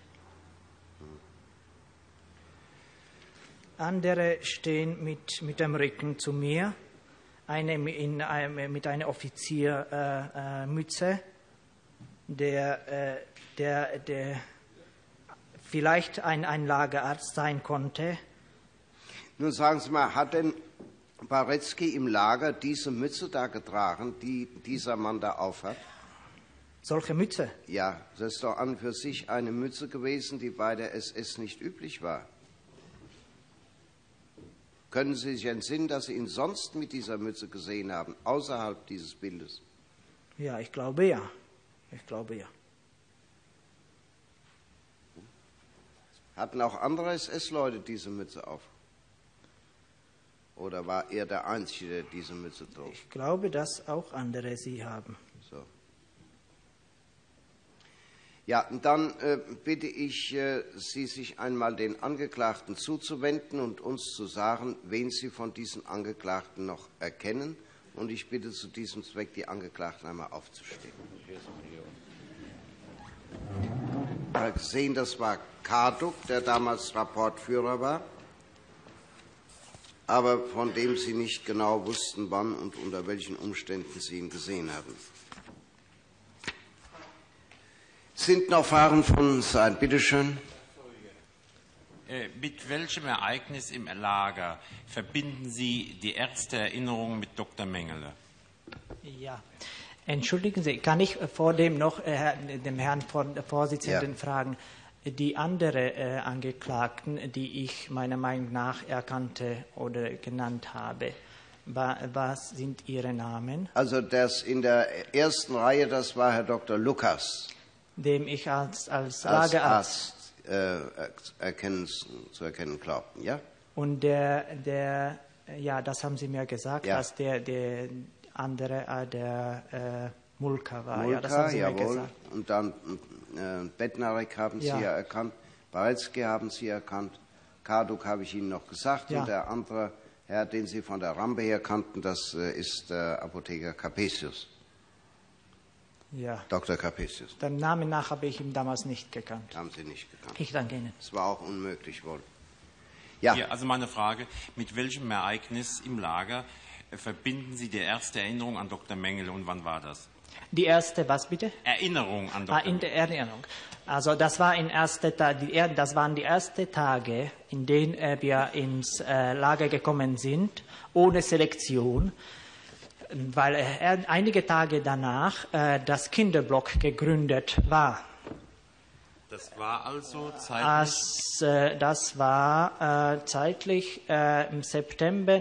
Andere stehen mit, mit dem Rücken zu mir, eine in, in, mit einer Offiziermütze, äh, äh, der, äh, der, der vielleicht ein, ein Lagerarzt sein konnte. Nun sagen Sie mal, hat denn Barecki im Lager diese Mütze da getragen, die dieser Mann da aufhat? Solche Mütze? Ja, das ist doch an und für sich eine Mütze gewesen, die bei der S S nicht üblich war. Können Sie sich entsinnen, dass Sie ihn sonst mit dieser Mütze gesehen haben, außerhalb dieses Bildes? Ja, ich glaube ja. Ich glaube ja. Hatten auch andere S S-Leute diese Mütze auf? Oder war er der Einzige, der diese Mütze trug? Ich glaube, dass auch andere sie haben. So. Ja, und dann äh, bitte ich äh, Sie, sich einmal den Angeklagten zuzuwenden und uns zu sagen, wen Sie von diesen Angeklagten noch erkennen. Und ich bitte zu diesem Zweck, die Angeklagten einmal aufzustehen. Ich habe gesehen, das war Karduk, der damals Rapportführer war, aber von dem Sie nicht genau wussten, wann und unter welchen Umständen Sie ihn gesehen haben. Sind noch Fragen von uns sein? Bitte schön. Äh, mit welchem Ereignis im Lager verbinden Sie die erste Erinnerung mit Doktor Mengele? Ja, entschuldigen Sie, kann ich vor dem noch äh, dem Herrn Vorsitzenden ja. fragen, die anderen äh, Angeklagten, die ich meiner Meinung nach erkannte oder genannt habe, wa was sind ihre Namen? Also das in der ersten Reihe, das war Herr Doktor Lukas, dem ich als, als, als Lagerarzt Arzt, äh, erkennen, zu erkennen glaubten, ja? Und der, der, ja, das haben Sie mir gesagt, ja. dass der, der andere, äh, der äh, Mulka war. Mulka, ja, das haben Sie jawohl. mir gesagt. Und dann äh, Bednarek haben ja. Sie ja erkannt, Barecki haben Sie erkannt, Karduk habe ich Ihnen noch gesagt, ja. und der andere Herr, den Sie von der Rampe her kannten, das äh, ist der äh, Apotheker Capesius. Ja. Doktor Capesius. Den Namen nach habe ich ihn damals nicht gekannt. Haben Sie nicht gekannt. Ich danke Ihnen. Das war auch unmöglich wohl. Ja. ja. Also meine Frage, mit welchem Ereignis im Lager äh, verbinden Sie die erste Erinnerung an Doktor Mengele und wann war das? Die erste, was bitte? Erinnerung an Doktor Ah, in der Erinnerung. Also das, war in erste, das waren die ersten Tage, in denen äh, wir ins äh, Lager gekommen sind, ohne Selektion, weil äh, einige Tage danach äh, das Kinderblock gegründet war. Das war also zeitlich? As, äh, das war äh, zeitlich äh, im September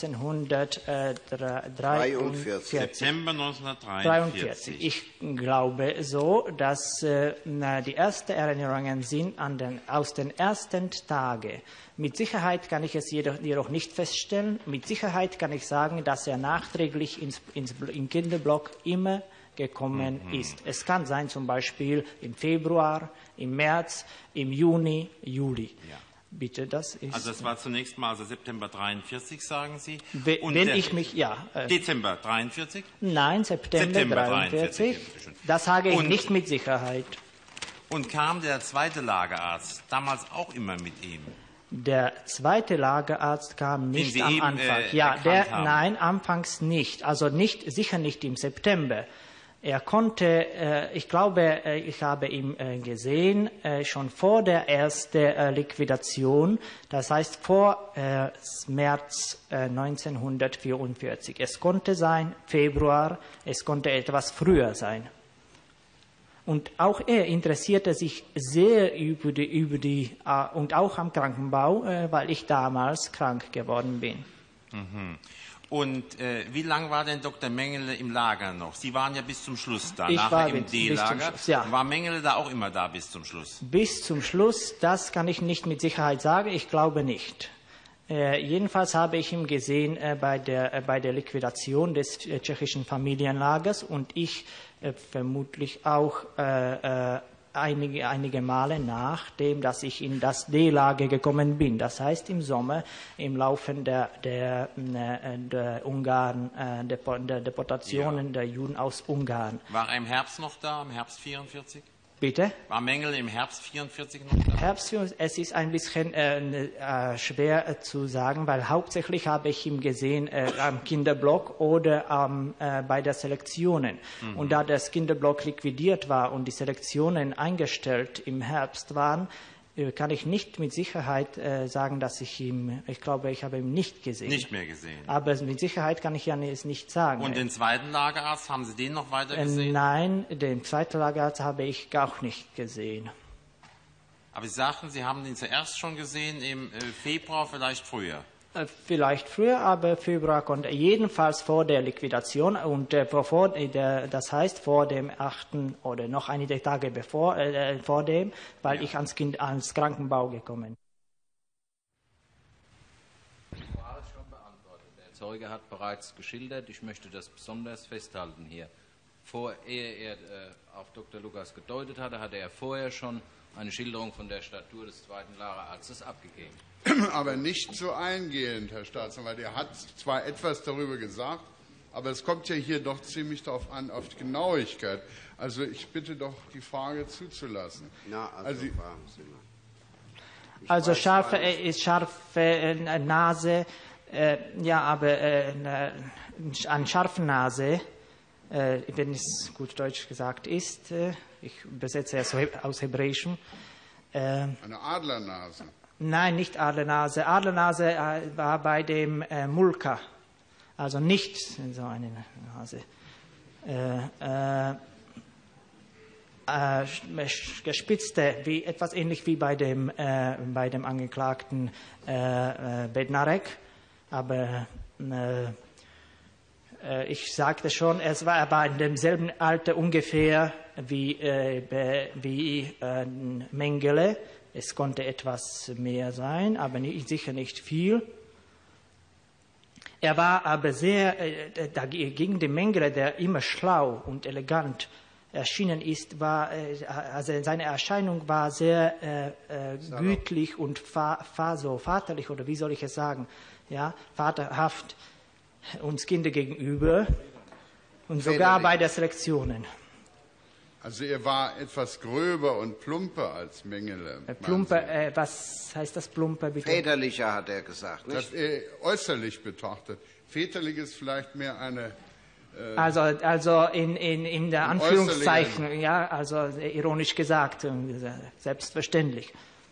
neunzehnhundertdreiundvierzig. September neunzehnhundertdreiundvierzig. Ich glaube so, dass äh, die ersten Erinnerungen sind an den, aus den ersten Tagen. Mit Sicherheit kann ich es jedoch, jedoch nicht feststellen. Mit Sicherheit kann ich sagen, dass er nachträglich ins, ins, im Kinderblock immer gekommen mhm. ist. Es kann sein, zum Beispiel im Februar, im März, im Juni, Juli. Ja. Bitte, das ist. Also das war zunächst mal also September dreiundvierzig, sagen Sie. We, Und wenn der, ich mich, ja. Äh, Dezember dreiundvierzig? Nein, September, September dreiundvierzig. Das sage ich und, nicht mit Sicherheit. Und kam der zweite Lagerarzt damals auch immer mit ihm? Der zweite Lagerarzt kam nicht am eben, Anfang. Äh, ja, der, haben. nein, anfangs nicht. Also nicht, sicher nicht im September. Er konnte, äh, ich glaube, äh, ich habe ihn äh, gesehen, äh, schon vor der ersten äh, Liquidation, das heißt vor äh, März äh, neunzehnhundertvierundvierzig. Es konnte sein Februar, es konnte etwas früher sein. Und auch er interessierte sich sehr über die, über die äh, und auch am Krankenbau, äh, weil ich damals krank geworden bin. Mhm. Und äh, wie lange war denn Doktor Mengele im Lager noch? Sie waren ja bis zum Schluss da, Ich nachher war im bis- bis zum D-Lager. Schluss, ja. War Mengele da auch immer da bis zum Schluss? Bis zum Schluss, das kann ich nicht mit Sicherheit sagen, ich glaube nicht. Äh, jedenfalls habe ich ihn gesehen äh, bei, der, äh, bei der Liquidation des äh, tschechischen Familienlagers und ich äh, vermutlich auch äh, äh, einige, einige Male nachdem, dass ich in das D-Lager gekommen bin. Das heißt im Sommer im Laufe der, der, äh, der, Ungarn, äh, der, der Deportationen Ja. der Juden aus Ungarn. War er im Herbst noch da, im Herbst vierundvierzig? Bitte? War Mengele im Herbst vierundvierzig noch da? Herbst, es ist ein bisschen äh, äh, schwer äh, zu sagen, weil hauptsächlich habe ich ihn gesehen äh, am Kinderblock oder ähm, äh, bei der Selektionen. Mhm. Und da das Kinderblock liquidiert war und die Selektionen eingestellt im Herbst waren, äh, kann ich nicht mit Sicherheit äh, sagen, dass ich ihn, ich glaube, ich habe ihn nicht gesehen. Nicht mehr gesehen. Aber mit Sicherheit kann ich ja es nicht sagen. Und den zweiten Lagerarzt, haben Sie den noch weiter äh, gesehen? Nein, den zweiten Lagerarzt habe ich auch nicht gesehen. Aber Sie sagten, Sie haben den zuerst schon gesehen im äh, Februar, vielleicht früher. Äh, Vielleicht früher, aber Februar konnte jedenfalls vor der Liquidation und äh, vor der, das heißt vor dem achten oder noch einige Tage bevor äh, vor dem, weil Ja. ich ans Kind ans Krankenbau gekommen bin. Die Frage ist schon beantwortet. Der Zeuge hat bereits geschildert. Ich möchte das besonders festhalten hier. Vor, ehe er äh, auf Doktor Lukas gedeutet hatte, hatte er vorher schon eine Schilderung von der Statur des zweiten Lagerarztes abgegeben. Aber nicht so eingehend, Herr Staatsanwalt. Er hat zwar etwas darüber gesagt, aber es kommt ja hier doch ziemlich darauf an, auf die Genauigkeit. Also ich bitte doch, die Frage zuzulassen. Na, also, Also- fragen Sie mal. Ich Also weiß scharfe zwar nicht- äh, ist scharfe äh, Nase, äh, ja, aber äh, an scharfen Nase, äh, wenn es gut Deutsch gesagt ist, äh, ich übersetze es aus Hebräischem. Äh, Eine Adlernase. Nein, nicht Adlernase. Adlernase äh, war bei dem äh, Mulka, also nicht so eine Nase. Äh, äh, äh, gespitzte, wie, etwas ähnlich wie bei dem, äh, bei dem Angeklagten äh, äh, Bednarek, aber äh, äh, ich sagte schon, es war aber in demselben Alter ungefähr wie, äh, be, wie äh, Mengele. Es konnte etwas mehr sein, aber nicht, sicher nicht viel. Er war aber sehr, äh, dagegen dem Mengele, der immer schlau und elegant erschienen ist, war, äh, also seine Erscheinung war sehr äh, äh, gütlich und fa, fa, so vaterlich, oder wie soll ich es sagen, ja, vaterhaft uns Kinder gegenüber und sogar bei der Selektionen. Also er war etwas gröber und plumper als Mengele. Äh, Plumper, äh, was heißt das Plumper bitte? Väterlicher, hat er gesagt. Nicht? Das er äußerlich betrachtet. Väterlich ist vielleicht mehr eine... Also, also in, in, in der Im Anführungszeichen, ja, also ironisch gesagt, äh, selbstverständlich.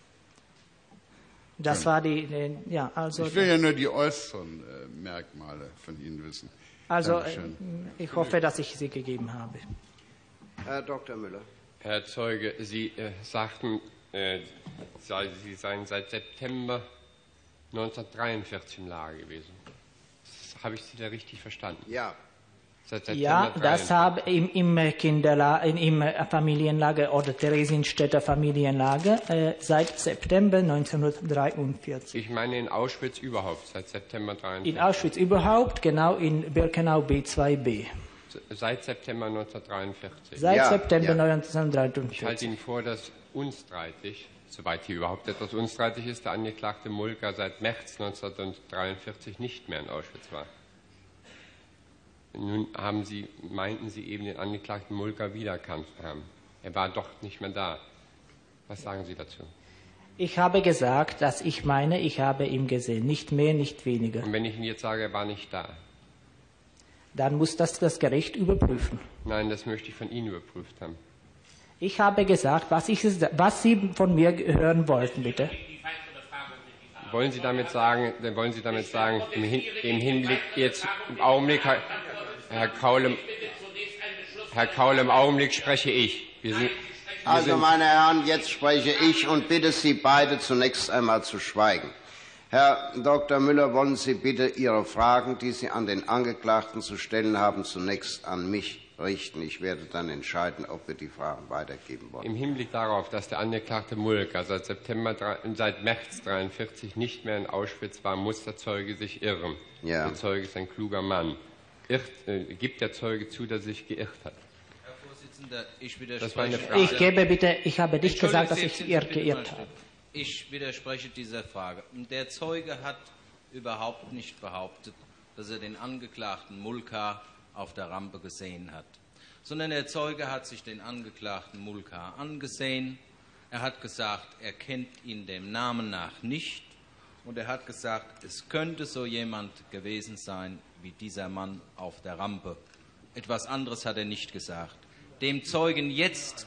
Das war die, die, ja, also, Ich will ja nur die äußeren äh, Merkmale von Ihnen wissen. also äh, Dankeschön. ich hoffe, dass ich sie gegeben habe. Herr Doktor Müller. Herr Zeuge, Sie äh, sagten, äh, sei, Sie seien seit September neunzehnhundertdreiundvierzig im Lager gewesen. Das, habe ich Sie da richtig verstanden? Ja. Seit Ja, September das habe im, im Kinderlager, im Familienlager oder Theresienstädter Familienlager äh, seit September neunzehnhundertdreiundvierzig. Ich meine in Auschwitz überhaupt, seit September dreiundvierzig. In Auschwitz überhaupt, genau in Birkenau B zwei B. Seit September neunzehnhundertdreiundvierzig. Seit Ja, September ja. Ich halte neunzehnhundertdreiundvierzig. Ihnen vor, dass unstreitig, soweit hier überhaupt etwas unstreitig ist, der Angeklagte Mulka seit März neunzehnhundertdreiundvierzig nicht mehr in Auschwitz war. Nun haben Sie, meinten Sie eben den Angeklagten Mulka wiedererkannt haben. Er war doch nicht mehr da. Was sagen Sie dazu? Ich habe gesagt, dass ich meine, ich habe ihn gesehen. Nicht mehr, nicht weniger. Und wenn ich Ihnen jetzt sage, er war nicht da? Dann muss das das Gericht überprüfen. Nein, das möchte ich von Ihnen überprüft haben. Ich habe gesagt, was, ich, was Sie von mir hören wollten, bitte. Wollen Sie damit sagen, dann wollen Sie damit sagen, im, Hin, im Hinblick jetzt im Augenblick, Herr Kaul, Herr Kaul, im Augenblick spreche ich. Wir sind, wir Also, sind, meine Herren, jetzt spreche ich und bitte Sie beide zunächst einmal zu schweigen. Herr Doktor Müller, wollen Sie bitte Ihre Fragen, die Sie an den Angeklagten zu stellen haben, zunächst an mich richten. Ich werde dann entscheiden, ob wir die Fragen weitergeben wollen. Im Hinblick darauf, dass der Angeklagte Mulka seit, September, seit März neunzehnhundertdreiundvierzig nicht mehr in Auschwitz war, muss der Zeuge sich irren. Ja. Der Zeuge ist ein kluger Mann. Irrt, äh, gibt der Zeuge zu, dass er sich geirrt hat? Herr Vorsitzender, ich widerspreche. Das war eine Frage. Ich gebe bitte, ich habe nicht gesagt, dass Entschuldigen ich Sie, ihr bitte geirrt mal habe. Ich widerspreche dieser Frage. Der Zeuge hat überhaupt nicht behauptet, dass er den Angeklagten Mulka auf der Rampe gesehen hat, sondern der Zeuge hat sich den Angeklagten Mulka angesehen. Er hat gesagt, er kennt ihn dem Namen nach nicht. Und er hat gesagt, es könnte so jemand gewesen sein wie dieser Mann auf der Rampe. Etwas anderes hat er nicht gesagt. Dem Zeugen jetzt...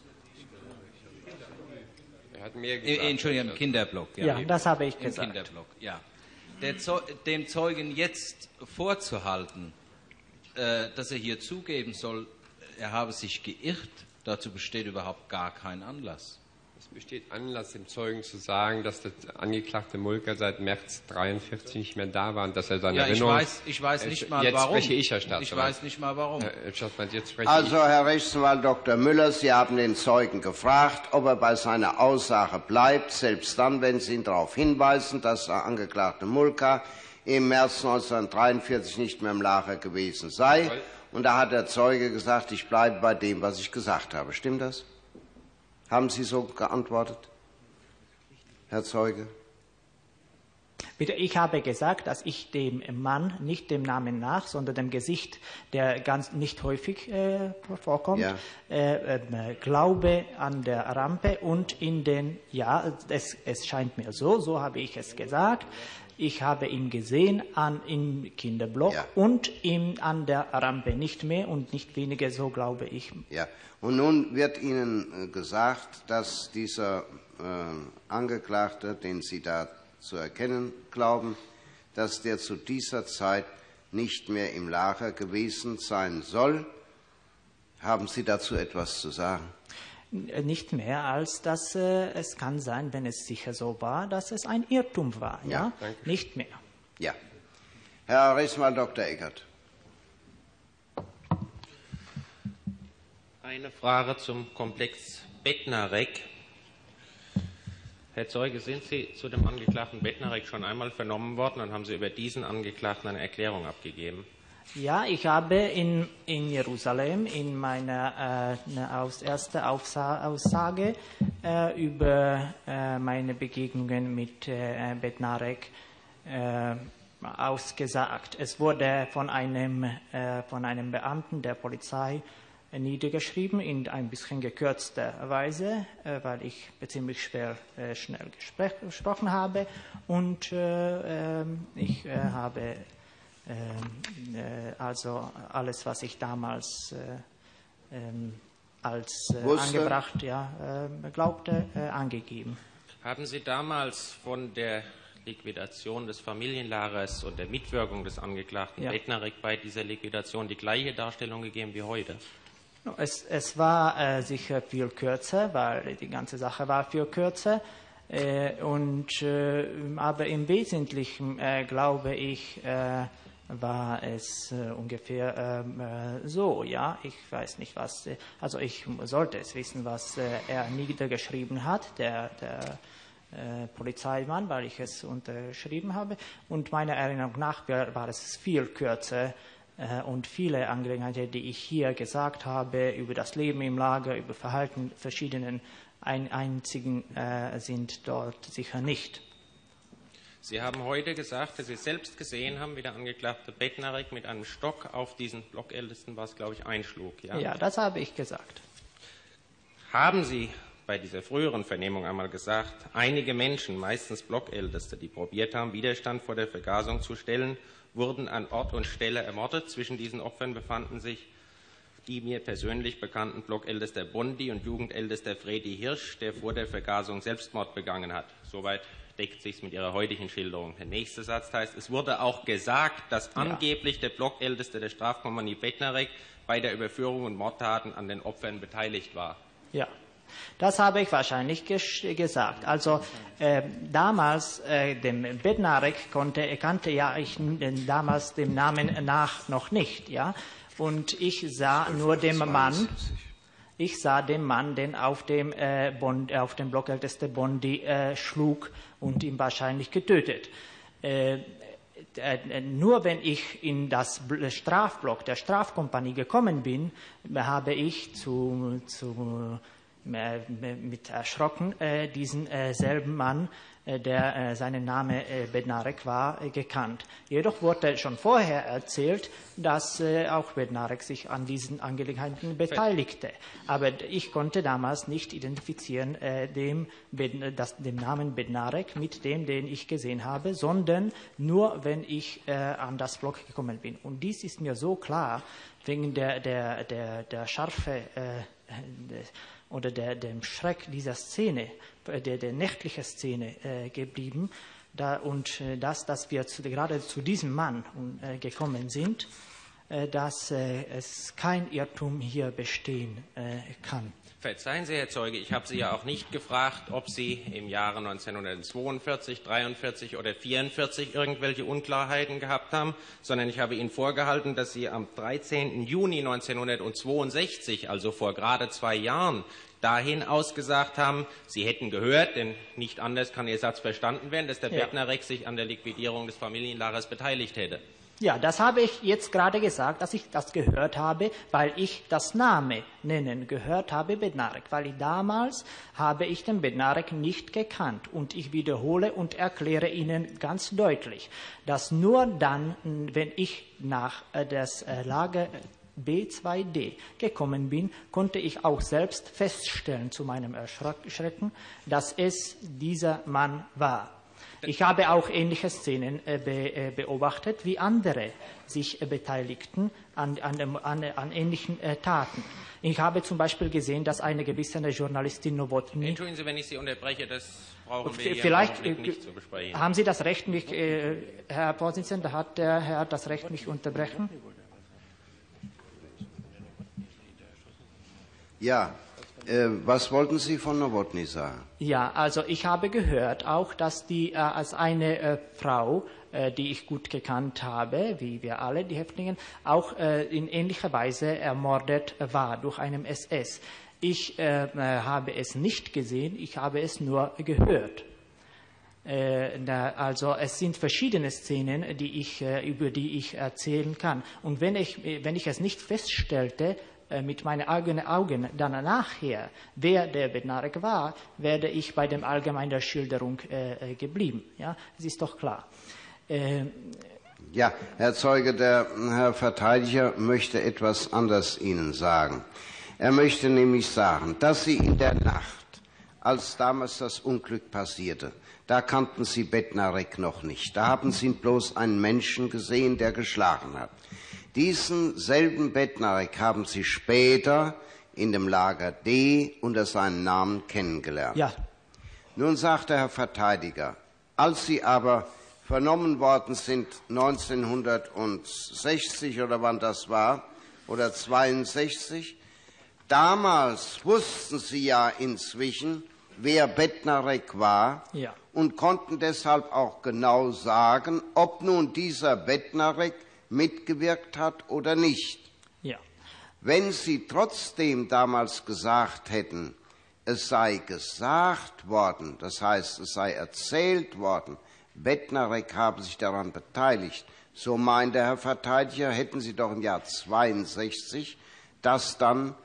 Er hat mehr Äh, gesagt. Entschuldigung, im Kinderblock. Ja, das habe ich Im gesagt. Kinderblock, ja. Der Zeu dem Zeugen jetzt vorzuhalten, äh, dass er hier zugeben soll, er habe sich geirrt, dazu besteht überhaupt gar kein Anlass. Es besteht Anlass, dem Zeugen zu sagen, dass der Angeklagte Mulka seit März neunzehnhundertdreiundvierzig nicht mehr da war und dass er seine Ja, ich Erinnerung... weiß, ich weiß nicht mal jetzt warum. Spreche ich, Herr Staatsanwalt. Ich weiß nicht mal warum. Herr Staatsanwalt, jetzt spreche Also, ich. Herr Rechtsanwalt Doktor Müller, Sie haben den Zeugen gefragt, ob er bei seiner Aussage bleibt, selbst dann, wenn Sie ihn darauf hinweisen, dass der Angeklagte Mulka im März neunzehnhundertdreiundvierzig nicht mehr im Lager gewesen sei. Und da hat der Zeuge gesagt, ich bleibe bei dem, was ich gesagt habe. Stimmt das? Haben Sie so geantwortet, Herr Zeuge? Bitte, ich habe gesagt, dass ich dem Mann nicht dem Namen nach, sondern dem Gesicht, der ganz nicht häufig äh, vorkommt, Ja. äh, äh, glaube an der Rampe und in den, ja, es, es scheint mir so, so habe ich es gesagt. Ich habe ihn gesehen an, im Kinderblock Ja. und ihn an der Rampe, nicht mehr und nicht weniger, so glaube ich. Ja. Und nun wird Ihnen äh, gesagt, dass dieser äh, Angeklagte, den Sie da zu erkennen glauben, dass der zu dieser Zeit nicht mehr im Lager gewesen sein soll. Haben Sie dazu etwas zu sagen? Nicht mehr, als dass äh, es kann sein, wenn es sicher so war, dass es ein Irrtum war. Ja, Ja, danke. nicht mehr. Ja. Herr Rechtsanwalt Doktor Eckert. Eine Frage zum Komplex Bednarek. Herr Zeuge, sind Sie zu dem Angeklagten Bednarek schon einmal vernommen worden und haben Sie über diesen Angeklagten eine Erklärung abgegeben? Ja, ich habe in, in Jerusalem in meiner äh, aus erster Aufsa Aussage äh, über äh, meine Begegnungen mit äh, Bednarek äh, ausgesagt. Es wurde von einem, äh, von einem Beamten der Polizei äh, niedergeschrieben in ein bisschen gekürzter Weise, äh, weil ich ziemlich schwer äh, schnell gesprochen habe und äh, äh, ich äh, habe Ähm, äh, also alles, was ich damals äh, ähm, als äh, angebracht ja, äh, glaubte, äh, angegeben. Haben Sie damals von der Liquidation des Familienlagers und der Mitwirkung des Angeklagten Ja. Bednarek bei dieser Liquidation die gleiche Darstellung gegeben wie heute? Es, es war äh, sicher viel kürzer, weil die ganze Sache war viel kürzer. Äh, und, äh, aber im Wesentlichen äh, glaube ich, äh, war es äh, ungefähr ähm, äh, so, ja, ich weiß nicht was, äh, also ich sollte es wissen, was äh, er niedergeschrieben hat, der, der äh, Polizeimann, weil ich es unterschrieben habe und meiner Erinnerung nach war, war es viel kürzer äh, und viele Angelegenheiten, die ich hier gesagt habe, über das Leben im Lager, über Verhalten verschiedenen ein, einzigen äh, sind dort sicher nicht. Sie haben heute gesagt, dass Sie selbst gesehen haben, wie der Angeklagte Bednarek mit einem Stock auf diesen Blockältesten, was glaube ich, einschlug. Ja? Ja, das habe ich gesagt. Haben Sie bei dieser früheren Vernehmung einmal gesagt, einige Menschen, meistens Blockälteste, die probiert haben, Widerstand vor der Vergasung zu stellen, wurden an Ort und Stelle ermordet. Zwischen diesen Opfern befanden sich die mir persönlich bekannten Blockältester Bondi und Jugendältester Fredi Hirsch, der vor der Vergasung Selbstmord begangen hat. Soweit deckt sich mit Ihrer heutigen Schilderung. Der nächste Satz heißt, es wurde auch gesagt, dass ja. angeblich der Blockälteste der Strafkompanie Bednarek bei der Überführung und Mordtaten an den Opfern beteiligt war. Ja. Das habe ich wahrscheinlich gesagt. Also äh, damals, äh, dem Bednarek konnte, kannte ja ich damals dem Namen nach noch nicht, ja. Und ich sah nur dem Mann, ich sah den Mann, den auf dem äh, Bond, auf dem Blockälteste Bondi äh, schlug und ihn wahrscheinlich getötet. Äh, äh, nur wenn ich in das Strafblock der Strafkompanie gekommen bin, habe ich zu, zu mit erschrocken äh, diesen äh, selben Mann, äh, der äh, seinen Name äh, Bednarek war, äh, gekannt. Jedoch wurde schon vorher erzählt, dass äh, auch Bednarek sich an diesen Angelegenheiten beteiligte. Aber ich konnte damals nicht identifizieren äh, dem, das, den Namen Bednarek mit dem, den ich gesehen habe, sondern nur, wenn ich äh, an das Block gekommen bin. Und dies ist mir so klar, wegen der, der, der, der scharfe äh, oder der, dem Schreck dieser Szene, der, der nächtlichen Szene äh, geblieben. Da, und äh, das, dass wir zu, gerade zu diesem Mann äh, gekommen sind, äh, dass äh, es kein Irrtum hier bestehen äh, kann. Verzeihen Sie, Herr Zeuge, ich habe Sie ja auch nicht gefragt, ob Sie im Jahre neunzehnhundertzweiundvierzig, dreiundvierzig oder vierundvierzig irgendwelche Unklarheiten gehabt haben, sondern ich habe Ihnen vorgehalten, dass Sie am dreizehnten Juni neunzehnhundertzweiundsechzig, also vor gerade zwei Jahren, dahin ausgesagt haben, Sie hätten gehört, denn nicht anders kann Ihr Satz verstanden werden, dass der ja. Bednarek sich an der Liquidierung des Familienlagers beteiligt hätte. Ja, das habe ich jetzt gerade gesagt, dass ich das gehört habe, weil ich das Name nennen gehört habe, Bednarek, weil ich damals habe ich den Bednarek nicht gekannt. Und ich wiederhole und erkläre Ihnen ganz deutlich, dass nur dann, wenn ich nach das Lager B zwei D gekommen bin, konnte ich auch selbst feststellen, zu meinem Erschrecken, dass es dieser Mann war. Ich habe auch ähnliche Szenen äh, be, äh, beobachtet, wie andere sich äh, beteiligten an, an, dem, an, an ähnlichen äh, Taten. Ich habe zum Beispiel gesehen, dass eine gewisse Journalistin Nowotny... Entschuldigen Sie, wenn ich Sie unterbreche, das brauchen wir vielleicht, hier nicht zu besprechen. Haben Sie das Recht, mich, äh, Herr Vorsitzender, hat der Herr das Recht, mich unterbrechen? Ja. Äh, was wollten Sie von Nowotny sagen? Ja, also ich habe gehört auch, dass die äh, als eine äh, Frau, äh, die ich gut gekannt habe, wie wir alle, die Häftlinge, auch äh, in ähnlicher Weise ermordet war durch einen S S. Ich äh, habe es nicht gesehen, ich habe es nur gehört. Äh, da, also es sind verschiedene Szenen, die ich, äh, über die ich erzählen kann. Und wenn ich, wenn ich es nicht feststellte, mit meinen eigenen Augen dann nachher, wer der Bednarek war, werde ich bei der allgemeinen Schilderung äh, geblieben. Ja, es ist doch klar. Äh, ja, Herr Zeuge, der Herr Verteidiger möchte etwas anderes Ihnen sagen. Er möchte nämlich sagen, dass Sie in der Nacht, als damals das Unglück passierte, da kannten Sie Bednarek noch nicht. Da haben Sie bloß einen Menschen gesehen, der geschlagen hat. Diesen selben Bednarek haben Sie später in dem Lager D unter seinem Namen kennengelernt. Ja. Nun sagt der Herr Verteidiger, als Sie aber vernommen worden sind neunzehnhundertsechzig oder wann das war, oder zweiundsechzig, damals wussten Sie ja inzwischen, wer Bednarek war, ja. und konnten deshalb auch genau sagen, ob nun dieser Bednarek mitgewirkt hat oder nicht. Ja. Wenn Sie trotzdem damals gesagt hätten, es sei gesagt worden, das heißt, es sei erzählt worden, Bednarek habe sich daran beteiligt, so meint der Herr Verteidiger, hätten Sie doch im Jahr zweiundsechzig das dann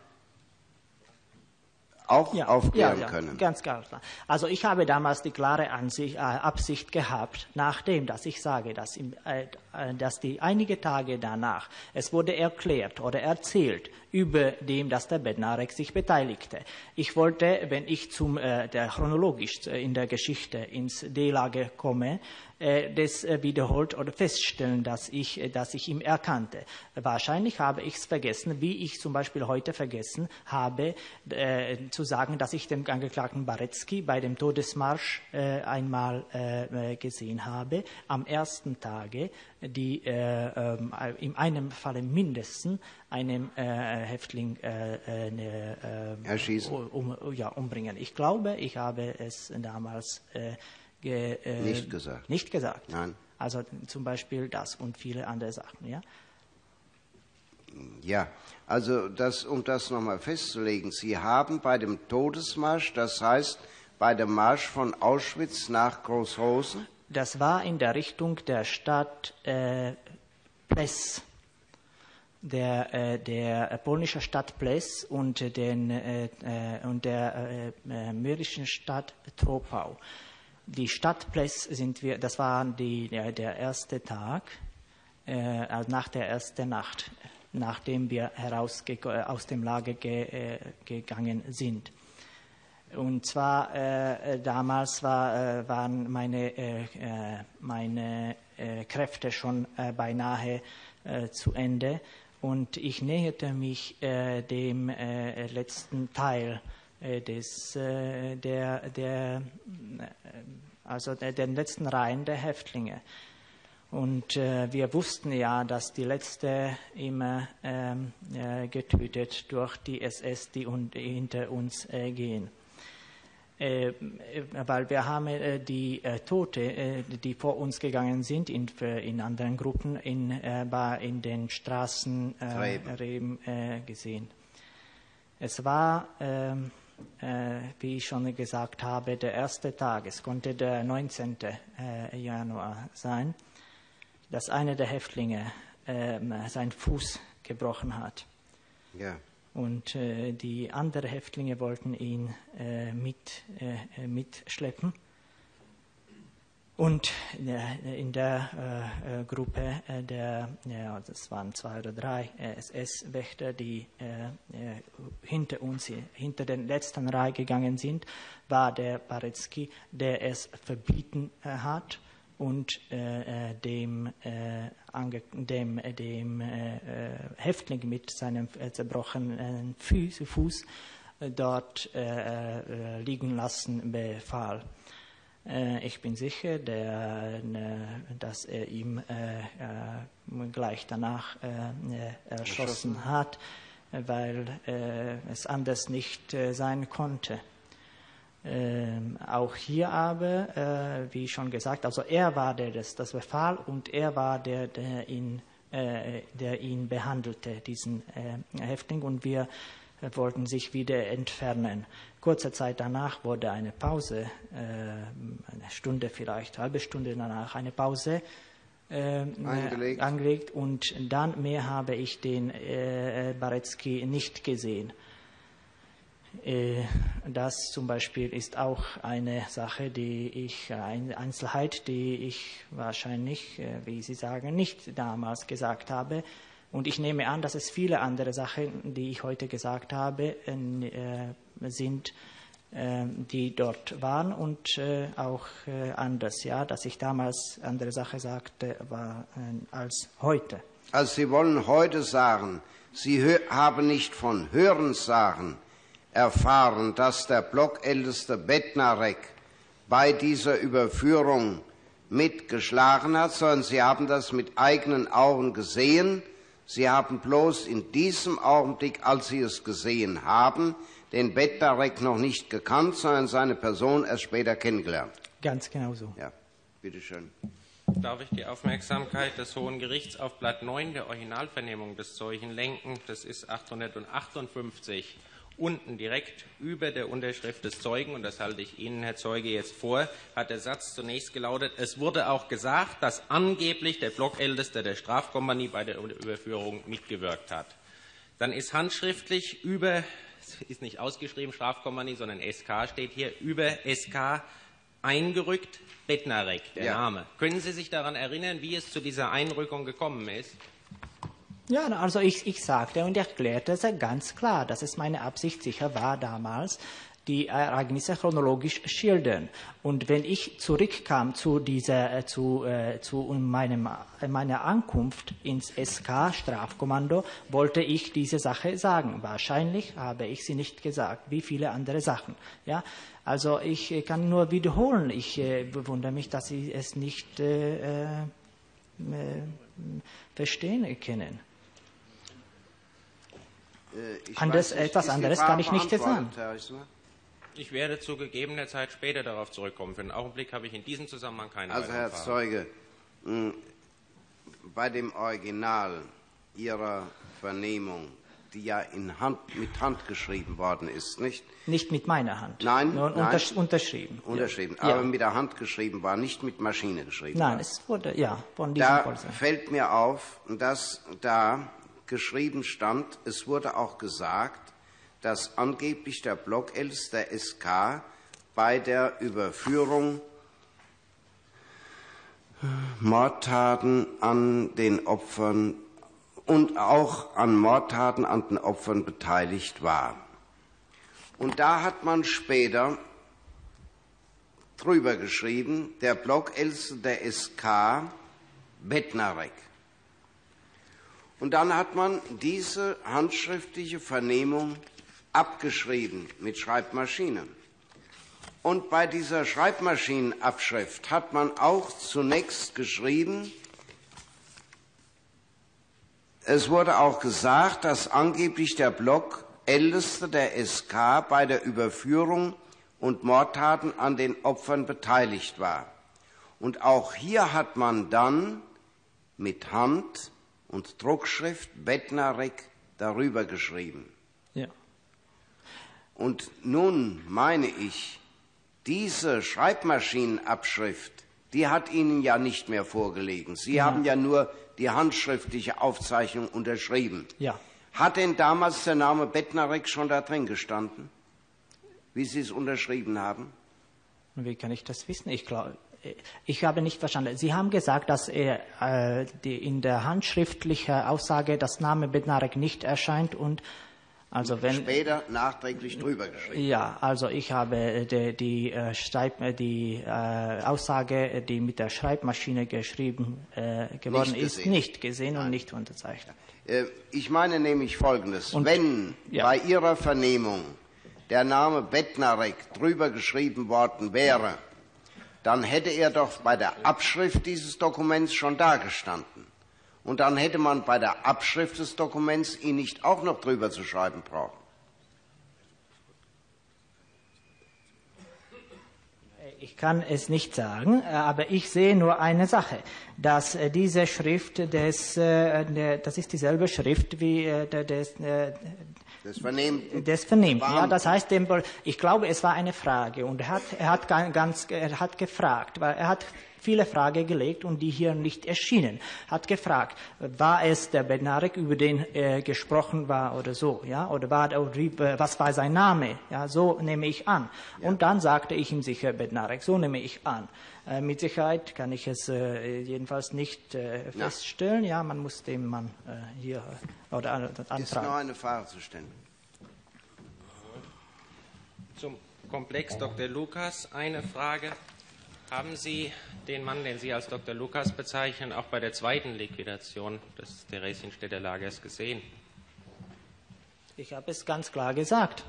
auch ja, aufklären ja, ja, können. Ganz klar. Also ich habe damals die klare Ansicht, äh, Absicht gehabt, nachdem, dass ich sage, dass, im, äh, dass die einige Tage danach, es wurde erklärt oder erzählt über dem, dass der Bednarek sich beteiligte. Ich wollte, wenn ich zum, äh, der chronologisch in der Geschichte ins D-Lager komme, äh, das äh, wiederholt oder feststellen, dass ich, äh, dass ich ihn erkannte. Wahrscheinlich habe ich es vergessen, wie ich zum Beispiel heute vergessen habe, äh, zu sagen, dass ich den Angeklagten Barecki bei dem Todesmarsch äh, einmal äh, gesehen habe, am ersten Tage, die äh, äh, in einem Falle mindestens einem äh, Häftling äh, äh, erschießen. Um, ja, umbringen. Ich glaube, ich habe es damals äh, ge, äh, nicht gesagt. Nicht gesagt. Nein. Also zum Beispiel das und viele andere Sachen. Ja, ja, also das, um das nochmal festzulegen, Sie haben bei dem Todesmarsch, das heißt bei dem Marsch von Auschwitz nach Großrosen? Das war in der Richtung der Stadt äh, Ples, der, äh, der polnischen Stadt Ples und, den, äh, äh, und der äh, mährischen Stadt Troppau. Die Stadt Ples sind wir, das war die, der, der erste Tag, äh, also nach der ersten Nacht, nachdem wir herausge- aus dem Lager ge, äh, gegangen sind. Und zwar äh, damals war, äh, waren meine, äh, meine äh, Kräfte schon äh, beinahe äh, zu Ende und ich näherte mich äh, dem äh, letzten Teil äh, des, äh, der, der, also der, den letzten Reihen der Häftlinge. Und äh, wir wussten ja, dass die Letzte immer ähm, äh, getötet durch die S S, die un- hinter uns äh, gehen. Äh, weil wir haben äh, die äh, Tote, äh, die vor uns gegangen sind, in, in anderen Gruppen in, äh, in den Straßenreben äh, gesehen. Es war, äh, äh, wie ich schon gesagt habe, der erste Tag, es konnte der neunzehnten Januar sein, dass einer der Häftlinge äh, seinen Fuß gebrochen hat. Ja. Und äh, die anderen Häftlinge wollten ihn äh, mit, äh, mitschleppen. Und äh, in der äh, Gruppe, äh, der, ja, das waren zwei oder drei äh, S S-Wächter, die äh, äh, hinter uns, hinter den letzten Reihe gegangen sind, war der Barecki, der es verbieten äh, hat und äh, dem, äh, ange, dem, dem äh, Häftling mit seinem äh, zerbrochenen Fuß, Fuß äh, dort äh, äh, liegen lassen befahl. Äh, ich bin sicher, der, äh, dass er ihm äh, äh, gleich danach äh, erschossen hat, weil äh, es anders nicht äh, sein konnte. Ähm, auch hier aber, äh, wie schon gesagt, also er war der, das, das befahl und er war der, der ihn, äh, der ihn behandelte, diesen äh, Häftling, und wir äh, wollten sich wieder entfernen. Kurze Zeit danach wurde eine Pause, äh, eine Stunde vielleicht, eine halbe Stunde danach eine Pause äh, angelegt. angelegt und dann mehr habe ich den äh, Barecki nicht gesehen. Das zum Beispiel ist auch eine Sache, die ich, eine Einzelheit, die ich wahrscheinlich, wie Sie sagen, nicht damals gesagt habe. Und ich nehme an, dass es viele andere Sachen, die ich heute gesagt habe, sind, die dort waren und auch anders. Ja, dass ich damals andere Sachen sagte, war als heute. Also Sie wollen heute sagen, Sie haben nicht von Hörensagen erfahren, dass der Blockälteste Bednarek bei dieser Überführung mitgeschlagen hat, sondern Sie haben das mit eigenen Augen gesehen. Sie haben bloß in diesem Augenblick, als Sie es gesehen haben, den Bednarek noch nicht gekannt, sondern seine Person erst später kennengelernt. Ganz genau so. Ja, bitteschön. Darf ich die Aufmerksamkeit des Hohen Gerichts auf Blatt neun der Originalvernehmung des Zeugen lenken? Das ist achthundertachtundfünfzig. Unten direkt über der Unterschrift des Zeugen, und das halte ich Ihnen, Herr Zeuge, jetzt vor, hat der Satz zunächst gelautet: Es wurde auch gesagt, dass angeblich der Blockälteste der Strafkompanie bei der Überführung mitgewirkt hat. Dann ist handschriftlich über, es ist nicht ausgeschrieben Strafkompanie, sondern S K steht hier, über S K eingerückt, Bednarek, der ja. Name. Können Sie sich daran erinnern, wie es zu dieser Einrückung gekommen ist? Ja, also ich, ich sagte und erklärte es ganz klar, dass es meine Absicht sicher war damals, die Ereignisse chronologisch schildern. Und wenn ich zurückkam zu, dieser, zu, äh, zu meinem, meiner Ankunft ins S K-Strafkommando, wollte ich diese Sache sagen. Wahrscheinlich habe ich sie nicht gesagt, wie viele andere Sachen. Ja? Also ich kann nur wiederholen. Ich äh, wundere mich, dass Sie es nicht äh, äh, verstehen können. Ich Anders, nicht, etwas anderes kann ich nicht sagen. Ich werde zu gegebener Zeit später darauf zurückkommen. Für den Augenblick habe ich in diesem Zusammenhang keine Also, Herr Fragen. Zeuge, mh, bei dem Original Ihrer Vernehmung, die ja in Hand, mit Hand geschrieben worden ist, nicht? Nicht mit meiner Hand. Nein, nur nein. Untersch unterschrieben. Unterschrieben, ja. aber mit der Hand geschrieben war, nicht mit Maschine geschrieben Nein, war. es wurde, ja, von diesem Da Polster. fällt mir auf, dass da geschrieben stand, es wurde auch gesagt, dass angeblich der Blockels der S K bei der Überführung Mordtaten an den Opfern und auch an Mordtaten an den Opfern beteiligt war. Und da hat man später drüber geschrieben, der Blockels der S K Bednarek. Und dann hat man diese handschriftliche Vernehmung abgeschrieben mit Schreibmaschine. Und bei dieser Schreibmaschinenabschrift hat man auch zunächst geschrieben, es wurde auch gesagt, dass angeblich der Block Älteste der S K bei der Überführung und Mordtaten an den Opfern beteiligt war. Und auch hier hat man dann mit Hand und Druckschrift Bednarek darüber geschrieben. Ja. Und nun meine ich, diese Schreibmaschinenabschrift, die hat Ihnen ja nicht mehr vorgelegen. Sie Ja. haben ja nur die handschriftliche Aufzeichnung unterschrieben. Ja. Hat denn damals der Name Bednarek schon da drin gestanden, wie Sie es unterschrieben haben? Wie kann ich das wissen? Ich glaube, ich habe nicht verstanden. Sie haben gesagt, dass er, äh, die, in der handschriftlichen Aussage das Name Bednarek nicht erscheint und also wenn Später nachträglich drüber geschrieben. ja, also ich habe die, die, äh, Schreib, die äh, Aussage, die mit der Schreibmaschine geschrieben äh, geworden Nicht ist, gesehen. nicht gesehen und nicht unterzeichnet. Äh, Ich meine nämlich Folgendes. Und- Wenn ja. bei Ihrer Vernehmung der Name Bednarek drüber geschrieben worden wäre, dann hätte er doch bei der Abschrift dieses Dokuments schon dagestanden. Und dann hätte man bei der Abschrift des Dokuments ihn nicht auch noch drüber zu schreiben brauchen. Ich kann es nicht sagen, aber ich sehe nur eine Sache, dass äh, diese Schrift, des, äh, der, das ist dieselbe Schrift wie äh, der, des, äh, Das Vernehmen. des Vernehmens. Ja, Beamten. das heißt, dem, ich glaube, es war eine Frage und er hat, er hat ga- ganz, er hat gefragt, weil er hat viele Fragen gelegt und die hier nicht erschienen. Hat gefragt, war es der Bednarek, über den äh, gesprochen war oder so, ja, oder war, oder, äh, was war sein Name, ja, so nehme ich an. Und dann sagte ich ihm sicher Bednarek, so nehme ich an. Äh, mit Sicherheit kann ich es äh, jedenfalls nicht äh, feststellen, ja, man muss dem Mann äh, hier äh, oder an, Ist noch anfragen. eine Frage zu stellen. Zum Komplex Doktor Lukas eine Frage. Haben Sie den Mann, den Sie als Doktor Lukas bezeichnen, auch bei der zweiten Liquidation des Theresienstädter Lagers gesehen? Ich habe es ganz klar gesagt.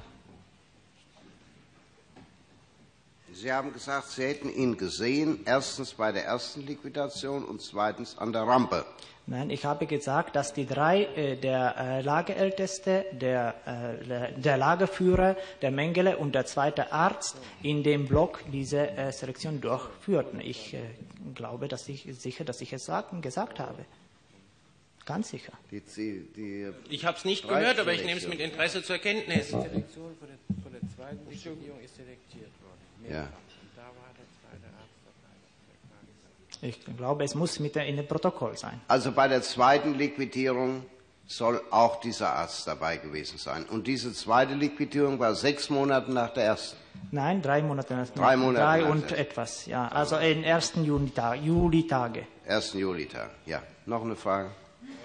Sie haben gesagt, Sie hätten ihn gesehen, erstens bei der ersten Liquidation und zweitens an der Rampe. Nein, ich habe gesagt, dass die drei, äh, der äh, Lagerälteste, der, äh, der Lagerführer, der Mengele und der zweite Arzt in dem Block diese äh, Selektion durchführten. Ich äh, glaube, dass ich sicher, dass ich es sagen, gesagt habe. Ganz sicher. Die, die, die Ich habe es nicht gehört, aber ich nehme es mit Interesse zur Kenntnis. Die Selektion von der, von der zweiten Liquidierung ist selektiert worden. Ja. Und da war der zweite Arzt dabei. Ich glaube, es muss mit der, in dem Protokoll sein. Also bei der zweiten Liquidierung soll auch dieser Arzt dabei gewesen sein. Und diese zweite Liquidierung war sechs Monate nach der ersten. Nein, drei Monate. nach- Drei Monate Drei nach und der- etwas, ja. Also in ersten Julitag, Julitage. ersten Julitag. Ja. Noch eine Frage?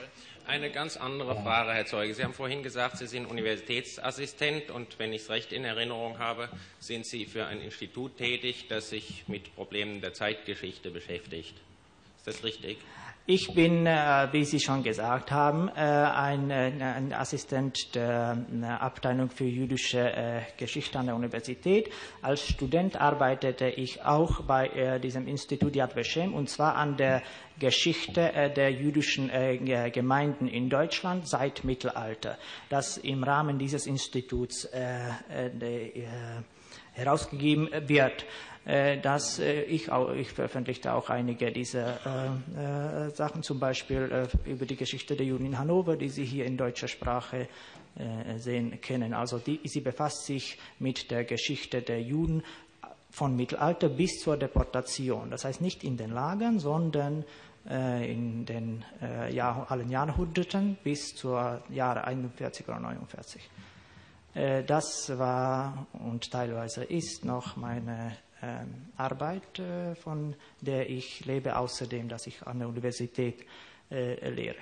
Eine ganz andere Frage, Herr Zeuge. Sie haben vorhin gesagt, Sie sind Universitätsassistent und wenn ich es recht in Erinnerung habe, sind Sie für ein Institut tätig, das sich mit Problemen der Zeitgeschichte beschäftigt. Ist das richtig? Ich bin, äh, wie Sie schon gesagt haben, äh, ein, ein Assistent der äh, Abteilung für jüdische äh, Geschichte an der Universität. Als Student arbeitete ich auch bei äh, diesem Institut Yad Vashem, und zwar an der Geschichte äh, der jüdischen äh, Gemeinden in Deutschland seit Mittelalter, das im Rahmen dieses Instituts äh, äh, äh, herausgegeben wird. Dass ich, auch, ich veröffentlichte auch einige dieser äh, äh, Sachen, zum Beispiel äh, über die Geschichte der Juden in Hannover, die Sie hier in deutscher Sprache äh, sehen kennen. Also die, sie befasst sich mit der Geschichte der Juden von Mittelalter bis zur Deportation. Das heißt nicht in den Lagern, sondern äh, in den äh, Jahr, allen Jahrhunderten bis zur Jahre einundvierzig oder neunundvierzig. Äh, das war und teilweise ist noch meine Arbeit, von der ich lebe, außerdem, dass ich an der Universität äh, lehre.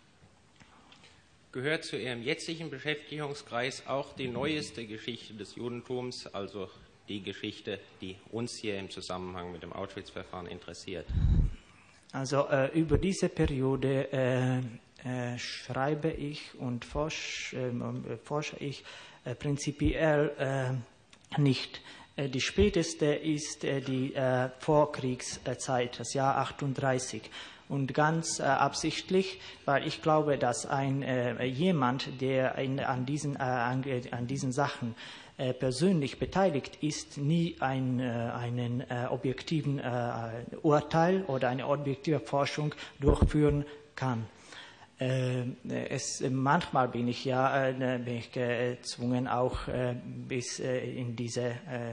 Gehört zu Ihrem jetzigen Beschäftigungskreis auch die neueste Geschichte des Judentums, also die Geschichte, die uns hier im Zusammenhang mit dem Auschwitz-Verfahren interessiert? Also äh, über diese Periode äh, äh, schreibe ich und forsch, äh, forsche ich äh, prinzipiell äh, nicht. Die späteste ist die äh, Vorkriegszeit, das Jahr achtunddreißig. Und ganz äh, absichtlich, weil ich glaube, dass ein äh, jemand, der in, an, diesen, äh, an, an diesen Sachen äh, persönlich beteiligt ist, nie ein, äh, einen äh, objektiven äh, Urteil oder eine objektive Forschung durchführen kann. Es, manchmal bin ich ja bin ich gezwungen, auch bis in diese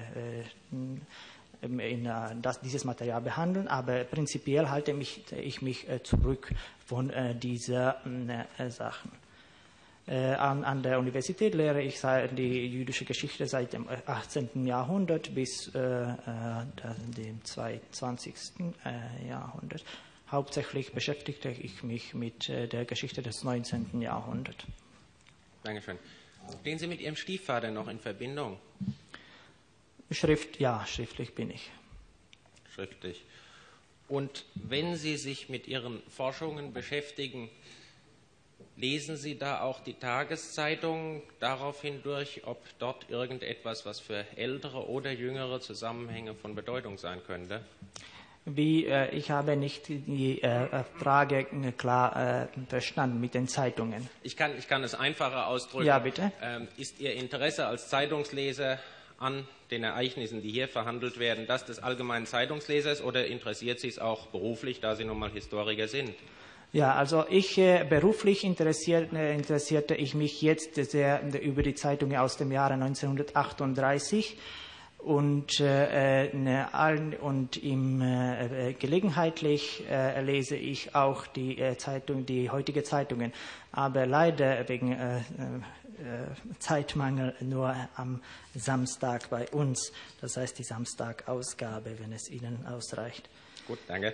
in das, dieses Material behandeln, aber prinzipiell halte mich, ich mich zurück von dieser Sachen. An, an der Universität lehre ich die jüdische Geschichte seit dem achtzehnten Jahrhundert bis äh, dem zweiundzwanzigsten Jahrhundert. Hauptsächlich beschäftigte ich mich mit äh, der Geschichte des neunzehnten Jahrhunderts. Dankeschön. Stehen Sie mit Ihrem Stiefvater noch in Verbindung? Schrift, ja, schriftlich bin ich. Schriftlich. Und wenn Sie sich mit Ihren Forschungen beschäftigen, lesen Sie da auch die Tageszeitungen darauf hindurch, ob dort irgendetwas, was für ältere oder jüngere Zusammenhänge von Bedeutung sein könnte? Wie, äh, ich habe nicht die äh, Frage klar äh, verstanden mit den Zeitungen. Ich kann, ich kann es einfacher ausdrücken. Ja, bitte. Ähm, ist Ihr Interesse als Zeitungsleser an den Ereignissen, die hier verhandelt werden, das des allgemeinen Zeitungslesers, oder interessiert Sie es auch beruflich, da Sie nun mal Historiker sind? Ja, also ich äh, beruflich interessiert, äh, interessierte ich mich jetzt sehr über die Zeitungen aus dem Jahre neunzehnhundertachtunddreißig. Und, äh, ne, und im, äh, gelegenheitlich äh, lese ich auch die äh, Zeitung, die heutige Zeitungen, aber leider wegen äh, äh, Zeitmangel nur am Samstag bei uns. Das heißt die Samstagausgabe, wenn es Ihnen ausreicht. Gut, danke.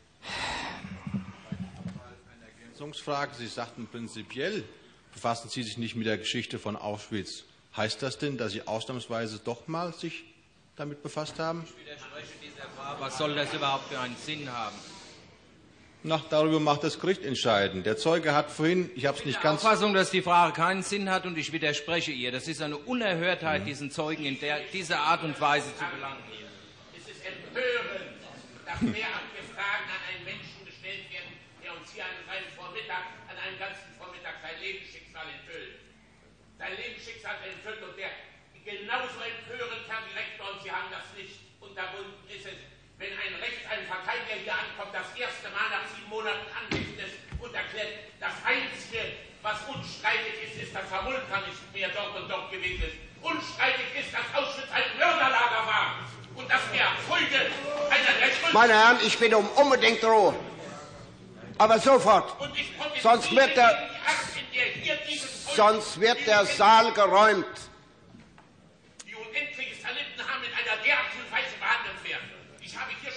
Eine Ergänzungsfrage. Sie sagten prinzipiell, befassen Sie sich nicht mit der Geschichte von Auschwitz. Heißt das denn, dass Sie ausnahmsweise doch mal sich damit befasst haben? Ich widerspreche dieser Frage. Was soll das überhaupt für einen Sinn haben? Na, darüber macht das Gericht entscheiden. Der Zeuge hat vorhin, ich habe es nicht ganz... Ich bin der Auffassung, dass die Frage keinen Sinn hat, und ich widerspreche ihr. Das ist eine Unerhörtheit, mhm. diesen Zeugen in der, dieser Art und Weise zu belangen. Es ist empörend, dass derartige Fragen an einen Menschen gestellt werden, der uns hier an seinem Vormittag, an einem ganzen Vormittag sein Lebensschicksal enthüllt. Sein Lebensschicksal enthüllt, und der genauso empörend, Herr Direktor, und Sie haben das nicht unterbunden, ist es, wenn ein Recht, ein Verteidiger hier ankommt, das erste Mal nach sieben Monaten anwesend ist und erklärt, das Einzige, was unstreitig ist, ist, dass Herr Mulker nicht mehr dort und dort gewesen ist. Unstreitig ist, dass Auschwitz ein Mörderlager war und dass er Folge einer der größten... Meine Herren, ich bitte um unbedingt Ruhe. Aber sofort. Sonst wird der, sonst wird der Saal geräumt.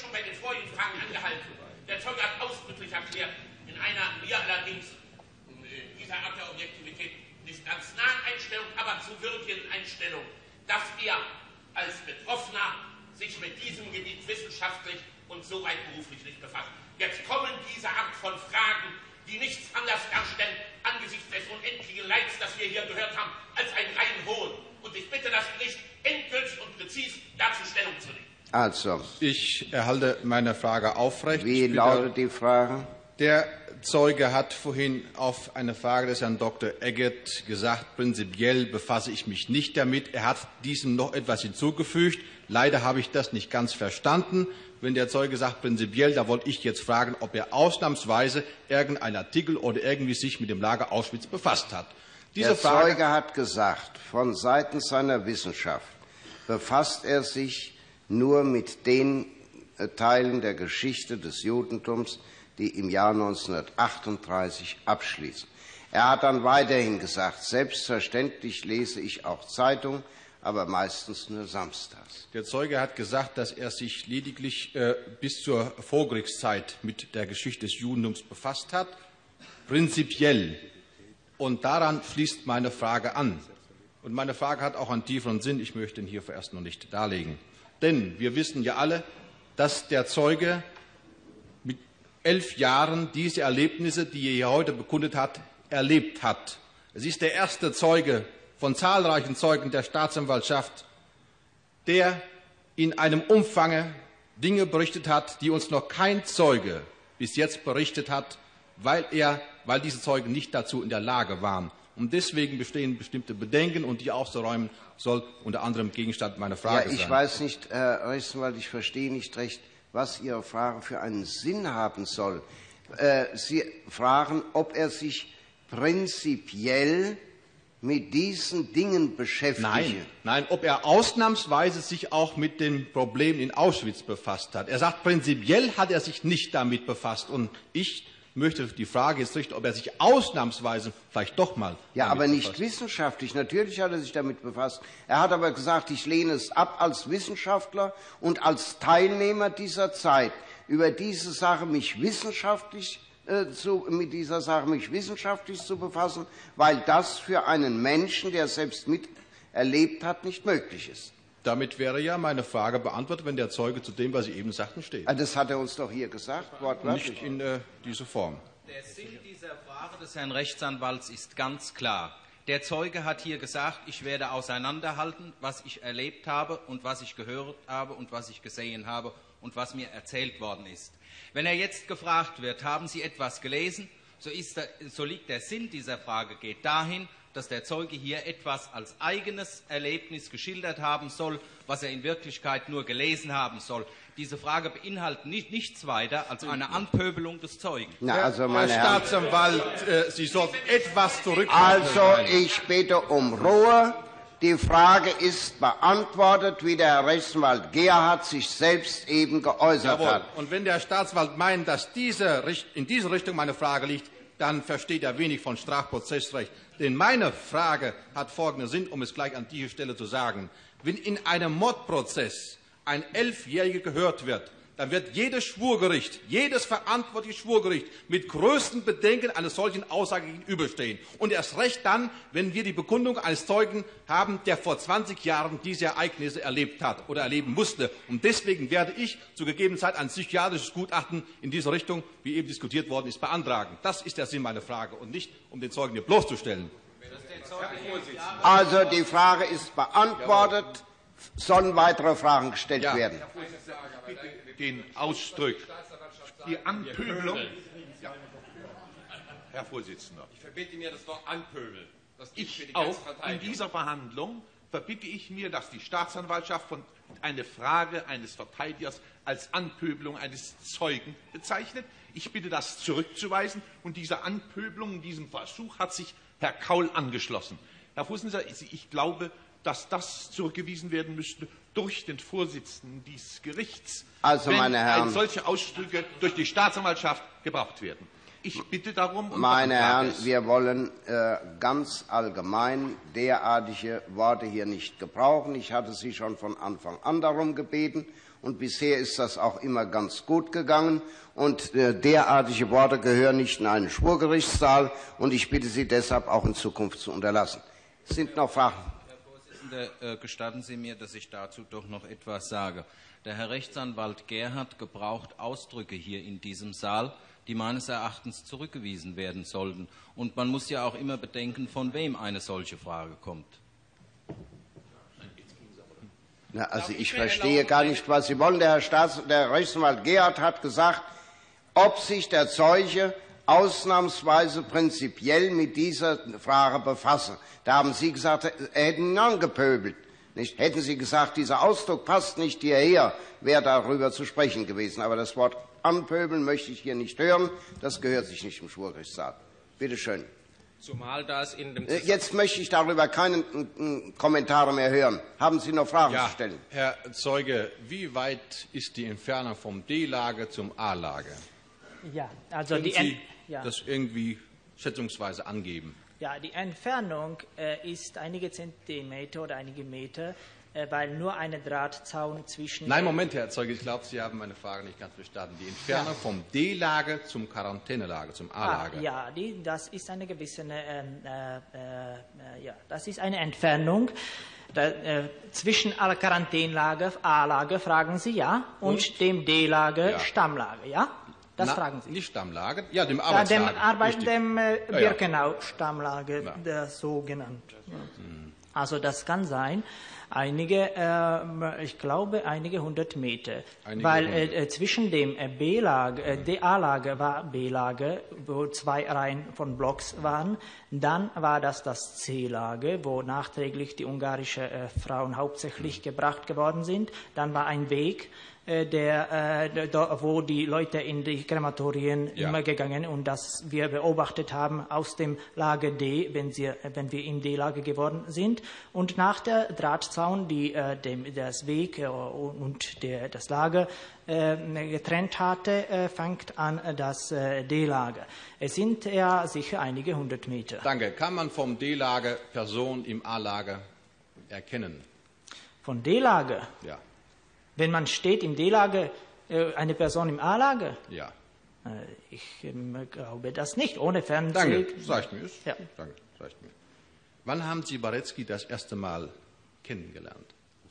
Der Zeuge hat ausdrücklich erklärt, in einer mir allerdings dieser Art der Objektivität nicht ganz nahen Einstellung, aber zu wirkenden Einstellung, dass er als Betroffener sich mit diesem Gebiet wissenschaftlich und soweit beruflich nicht befasst. Jetzt kommen diese Art von Fragen, die nichts anderes darstellen, angesichts des unendlichen Leids, das wir hier gehört haben, als einen reinen Hohn. Und ich bitte das Gericht, endgültig und präzis dazu Stellung zu nehmen. Also, ich erhalte meine Frage aufrecht. Wie lautet die Frage? Der Zeuge hat vorhin auf eine Frage des Herrn Doktor Eggert gesagt, prinzipiell befasse ich mich nicht damit. Er hat diesem noch etwas hinzugefügt. Leider habe ich das nicht ganz verstanden. Wenn der Zeuge sagt prinzipiell, da wollte ich jetzt fragen, ob er ausnahmsweise irgendeinen Artikel oder irgendwie sich mit dem Lager Auschwitz befasst hat. Diese der Frage Zeuge hat gesagt, von Seiten seiner Wissenschaft befasst er sich nur mit den Teilen der Geschichte des Judentums, die im Jahr neunzehnhundertachtunddreißig abschließen. Er hat dann weiterhin gesagt, selbstverständlich lese ich auch Zeitung, aber meistens nur samstags. Der Zeuge hat gesagt, dass er sich lediglich äh, bis zur Vorkriegszeit mit der Geschichte des Judentums befasst hat, prinzipiell. Und daran schließt meine Frage an. Und meine Frage hat auch einen tieferen Sinn. Ich möchte ihn hier vorerst noch nicht darlegen. Denn wir wissen ja alle, dass der Zeuge mit elf Jahren diese Erlebnisse, die er hier heute bekundet hat, erlebt hat. Es ist der erste Zeuge von zahlreichen Zeugen der Staatsanwaltschaft, der in einem Umfang Dinge berichtet hat, die uns noch kein Zeuge bis jetzt berichtet hat, weil, er, weil diese Zeugen nicht dazu in der Lage waren. Und deswegen bestehen bestimmte Bedenken, und die auszuräumen soll unter anderem Gegenstand meiner Frage ja, ich sein. weiß nicht, Herr Rechtsanwalt, ich verstehe nicht recht, was Ihre Frage für einen Sinn haben soll. Äh, Sie fragen, ob er sich prinzipiell mit diesen Dingen beschäftige. Nein, nein, ob er ausnahmsweise sich auch mit den Problemen in Auschwitz befasst hat. Er sagt, prinzipiell hat er sich nicht damit befasst. Und ich möchte die Frage jetzt richten, ob er sich ausnahmsweise vielleicht doch mal Ja, damit aber nicht befasst. wissenschaftlich. Natürlich hat er sich damit befasst. Er hat aber gesagt, ich lehne es ab als Wissenschaftler und als Teilnehmer dieser Zeit, über diese Sache mich wissenschaftlich äh, zu, mit dieser Sache mich wissenschaftlich zu befassen, weil das für einen Menschen, der selbst miterlebt hat, nicht möglich ist. Damit wäre ja meine Frage beantwortet, wenn der Zeuge zu dem, was Sie eben sagten, steht. Das hat er uns doch hier gesagt, wortwörtlich. Nicht in äh, dieser Form. Der Sinn dieser Frage des Herrn Rechtsanwalts ist ganz klar. Der Zeuge hat hier gesagt, ich werde auseinanderhalten, was ich erlebt habe und was ich gehört habe und was ich gesehen habe und was mir erzählt worden ist. Wenn er jetzt gefragt wird, haben Sie etwas gelesen, so, ist der, so liegt der Sinn dieser Frage geht dahin, dass der Zeuge hier etwas als eigenes Erlebnis geschildert haben soll, was er in Wirklichkeit nur gelesen haben soll. Diese Frage beinhaltet nicht, nichts weiter als eine Anpöbelung des Zeugen. Na, also, meine Herr Herren, Staatsanwalt, äh, Sie sollten etwas zurückhalten. Also, ich bitte um Ruhe. Die Frage ist beantwortet, wie der Herr Rechtsanwalt Gerhard sich selbst eben geäußert Jawohl. hat. Und wenn der Staatsanwalt meint, dass diese, in diese Richtung meine Frage liegt, dann versteht er wenig von Strafprozessrecht. Denn meine Frage hat folgenden Sinn, um es gleich an dieser Stelle zu sagen. Wenn in einem Mordprozess ein Elfjähriger gehört wird, dann wird jedes Schwurgericht, jedes verantwortliche Schwurgericht mit größten Bedenken einer solchen Aussage gegenüberstehen. Und erst recht dann, wenn wir die Bekundung eines Zeugen haben, der vor zwanzig Jahren diese Ereignisse erlebt hat oder erleben musste. Und deswegen werde ich zu gegebener Zeit ein psychiatrisches Gutachten in diese Richtung, wie eben diskutiert worden ist, beantragen. Das ist der Sinn meiner Frage und nicht, um den Zeugen hier bloßzustellen. Also, die Frage ist beantwortet. Sollen weitere Fragen gestellt ja. werden? Den Ausdruck, die Anpöbelung. Ja. Herr Vorsitzender, Ich verbitte mir das Wort anpöbeln. Das gilt für die ich ganze auch in Verteidigung. dieser Verhandlung verbitte ich mir, dass die Staatsanwaltschaft von eine Frage eines Verteidigers als Anpöbelung eines Zeugen bezeichnet. Ich bitte, das zurückzuweisen. Und dieser Anpöbelung, diesem Versuch hat sich Herr Kaul angeschlossen. Herr Vorsitzender, ich glaube, dass das zurückgewiesen werden müsste durch den Vorsitzenden dieses Gerichts, also, wenn meine Herren, solche Ausdrücke durch die Staatsanwaltschaft gebraucht werden. Ich bitte darum. Und meine Herren, es. wir wollen äh, ganz allgemein derartige Worte hier nicht gebrauchen. Ich hatte Sie schon von Anfang an darum gebeten. Und bisher ist das auch immer ganz gut gegangen. Und äh, derartige Worte gehören nicht in einen Schwurgerichtssaal. Und ich bitte Sie deshalb auch in Zukunft zu unterlassen. Es sind noch Fragen. Herr Vorsitzender, äh, gestatten Sie mir, dass ich dazu doch noch etwas sage. Der Herr Rechtsanwalt Gerhard gebraucht Ausdrücke hier in diesem Saal, die meines Erachtens zurückgewiesen werden sollten. Und man muss ja auch immer bedenken, von wem eine solche Frage kommt. Na, also ich verstehe gar nicht, was Sie wollen. Der Herr Staats-, der Rechtsanwalt Gerhard hat gesagt, ob sich der Zeuge ausnahmsweise prinzipiell mit dieser Frage befasse. Da haben Sie gesagt, er hätte ihn angepöbelt. Nicht? Hätten Sie gesagt, dieser Ausdruck passt nicht hierher, wäre darüber zu sprechen gewesen. Aber das Wort anpöbeln möchte ich hier nicht hören. Das gehört sich nicht im Schwurgerichtssaal. Bitte schön. Zumal das in dem Jetzt möchte ich darüber keine äh, Kommentare mehr hören. Haben Sie noch Fragen ja, zu stellen? Herr Zeuge, wie weit ist die Entfernung vom D-Lager zum A-Lager? Ja, also Können die, Sie Ent ja. das irgendwie schätzungsweise angeben? Ja, die Entfernung äh, ist einige Zentimeter oder einige Meter, äh, weil nur ein Drahtzaun zwischen... Nein, Moment, Herr Zeuge, ich glaube, Sie haben meine Frage nicht ganz verstanden. Die Entfernung ja. vom D-Lager zum Quarantänelager, zum A-Lager. Ah, ja, die, das ist eine gewisse, äh, äh, äh, ja, das ist eine Entfernung. Da, äh, zwischen Quarantänelager, A-Lager, fragen Sie, ja, und, und? dem D-Lager, ja. Stammlager, ja? Das Na, fragen Sie. Nicht Stammlager, ja, dem Arbeitslager. Ja, dem Arbeit, dem äh, ja, Birkenau-Stammlager, ja. der sogenannte. Ja. Mhm. Also das kann sein, einige, äh, ich glaube, einige hundert Meter. Einige weil hundert. Äh, zwischen dem äh, B-Lager, äh, D A-Lager war B-Lager, wo zwei Reihen von Blocks waren. Dann war das das C-Lager, wo nachträglich die ungarischen äh, Frauen hauptsächlich gebracht geworden sind. Dann war ein Weg, Der, äh, da, wo die Leute in die Krematorien ja. immer gegangen und das wir beobachtet haben aus dem Lager D, wenn, sie, wenn wir im D-Lager geworden sind. Und nach der Drahtzaun, die äh, dem, das Weg äh, und der, das Lager äh, getrennt hatte, äh, fängt an das äh, D-Lager. Es sind ja sicher einige hundert Meter. Danke. Kann man vom D-Lager Personen im A-Lager erkennen? Von D-Lager? Ja. Wenn man steht im D-Lager, eine Person im A-Lager? Ja. Ich glaube das nicht, ohne Fernsehen. Danke, reicht mir. Ja. Danke, reicht mir. Wann haben Sie Baretzky das erste Mal kennengelernt?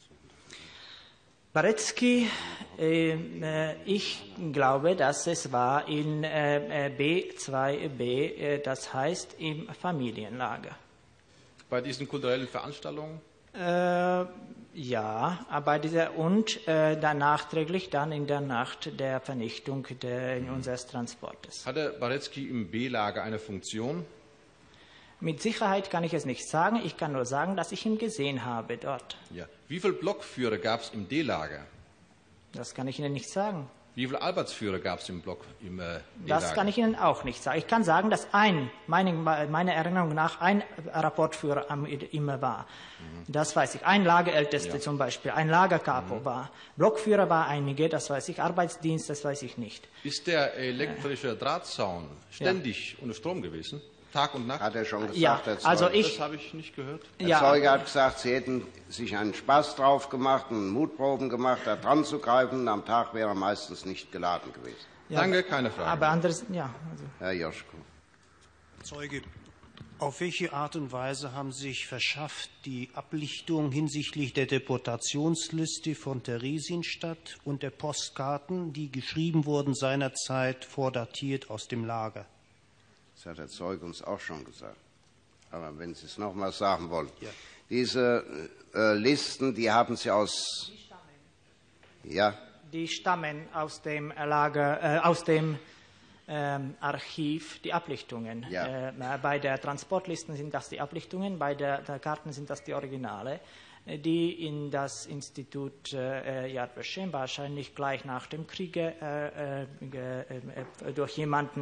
Baretzky, äh, ich glaube, dass es war in äh, B zwei B, äh, das heißt im Familienlager. Bei diesen kulturellen Veranstaltungen? Äh, ja, aber dieser und äh, dann nachträglich dann in der Nacht der Vernichtung der, unseres Transportes. Hatte Baretzky im B-Lager eine Funktion? Mit Sicherheit kann ich es nicht sagen. Ich kann nur sagen, dass ich ihn gesehen habe dort. Ja. Wie viele Blockführer gab es im D-Lager? Das kann ich Ihnen nicht sagen. Wie viele Arbeitsführer gab es im Block im äh, Das kann ich Ihnen auch nicht sagen. Ich kann sagen, dass ein, meine, meiner Erinnerung nach, ein Rapportführer immer war. Mhm. Das weiß ich. Ein Lagerältester ja. zum Beispiel, ein Lagerkapo mhm. war. Blockführer war einige, das weiß ich. Arbeitsdienst, das weiß ich nicht. Ist der elektrische Drahtzaun ständig ja. unter Strom gewesen? Tag und Nacht? Hat er schon gesagt, ja, der Zeuge. also ich, das habe ich nicht gehört. Der ja. Zeuge hat gesagt, Sie hätten sich einen Spaß drauf gemacht und Mutproben gemacht, da dran zu greifen. Am Tag wäre er meistens nicht geladen gewesen. Ja, Danke, keine Frage. Aber anderes, ja. Also. Herr Joschko. Zeuge, auf welche Art und Weise haben Sie sich verschafft, die Ablichtung hinsichtlich der Deportationsliste von Theresienstadt und der Postkarten, die geschrieben wurden seinerzeit vordatiert aus dem Lager? Das hat der Zeuge uns auch schon gesagt. Aber wenn Sie es noch mal sagen wollen. Ja. Diese äh, Listen, die haben Sie aus... Die stammen. Ja. Die stammen aus dem Lager, äh, aus dem ähm, Archiv, die Ablichtungen. Ja. Äh, bei der Transportlisten sind das die Ablichtungen, bei der, der Karten sind das die Originale, die in das Institut äh, Yad Vashem wahrscheinlich gleich nach dem Krieg äh, äh, durch jemanden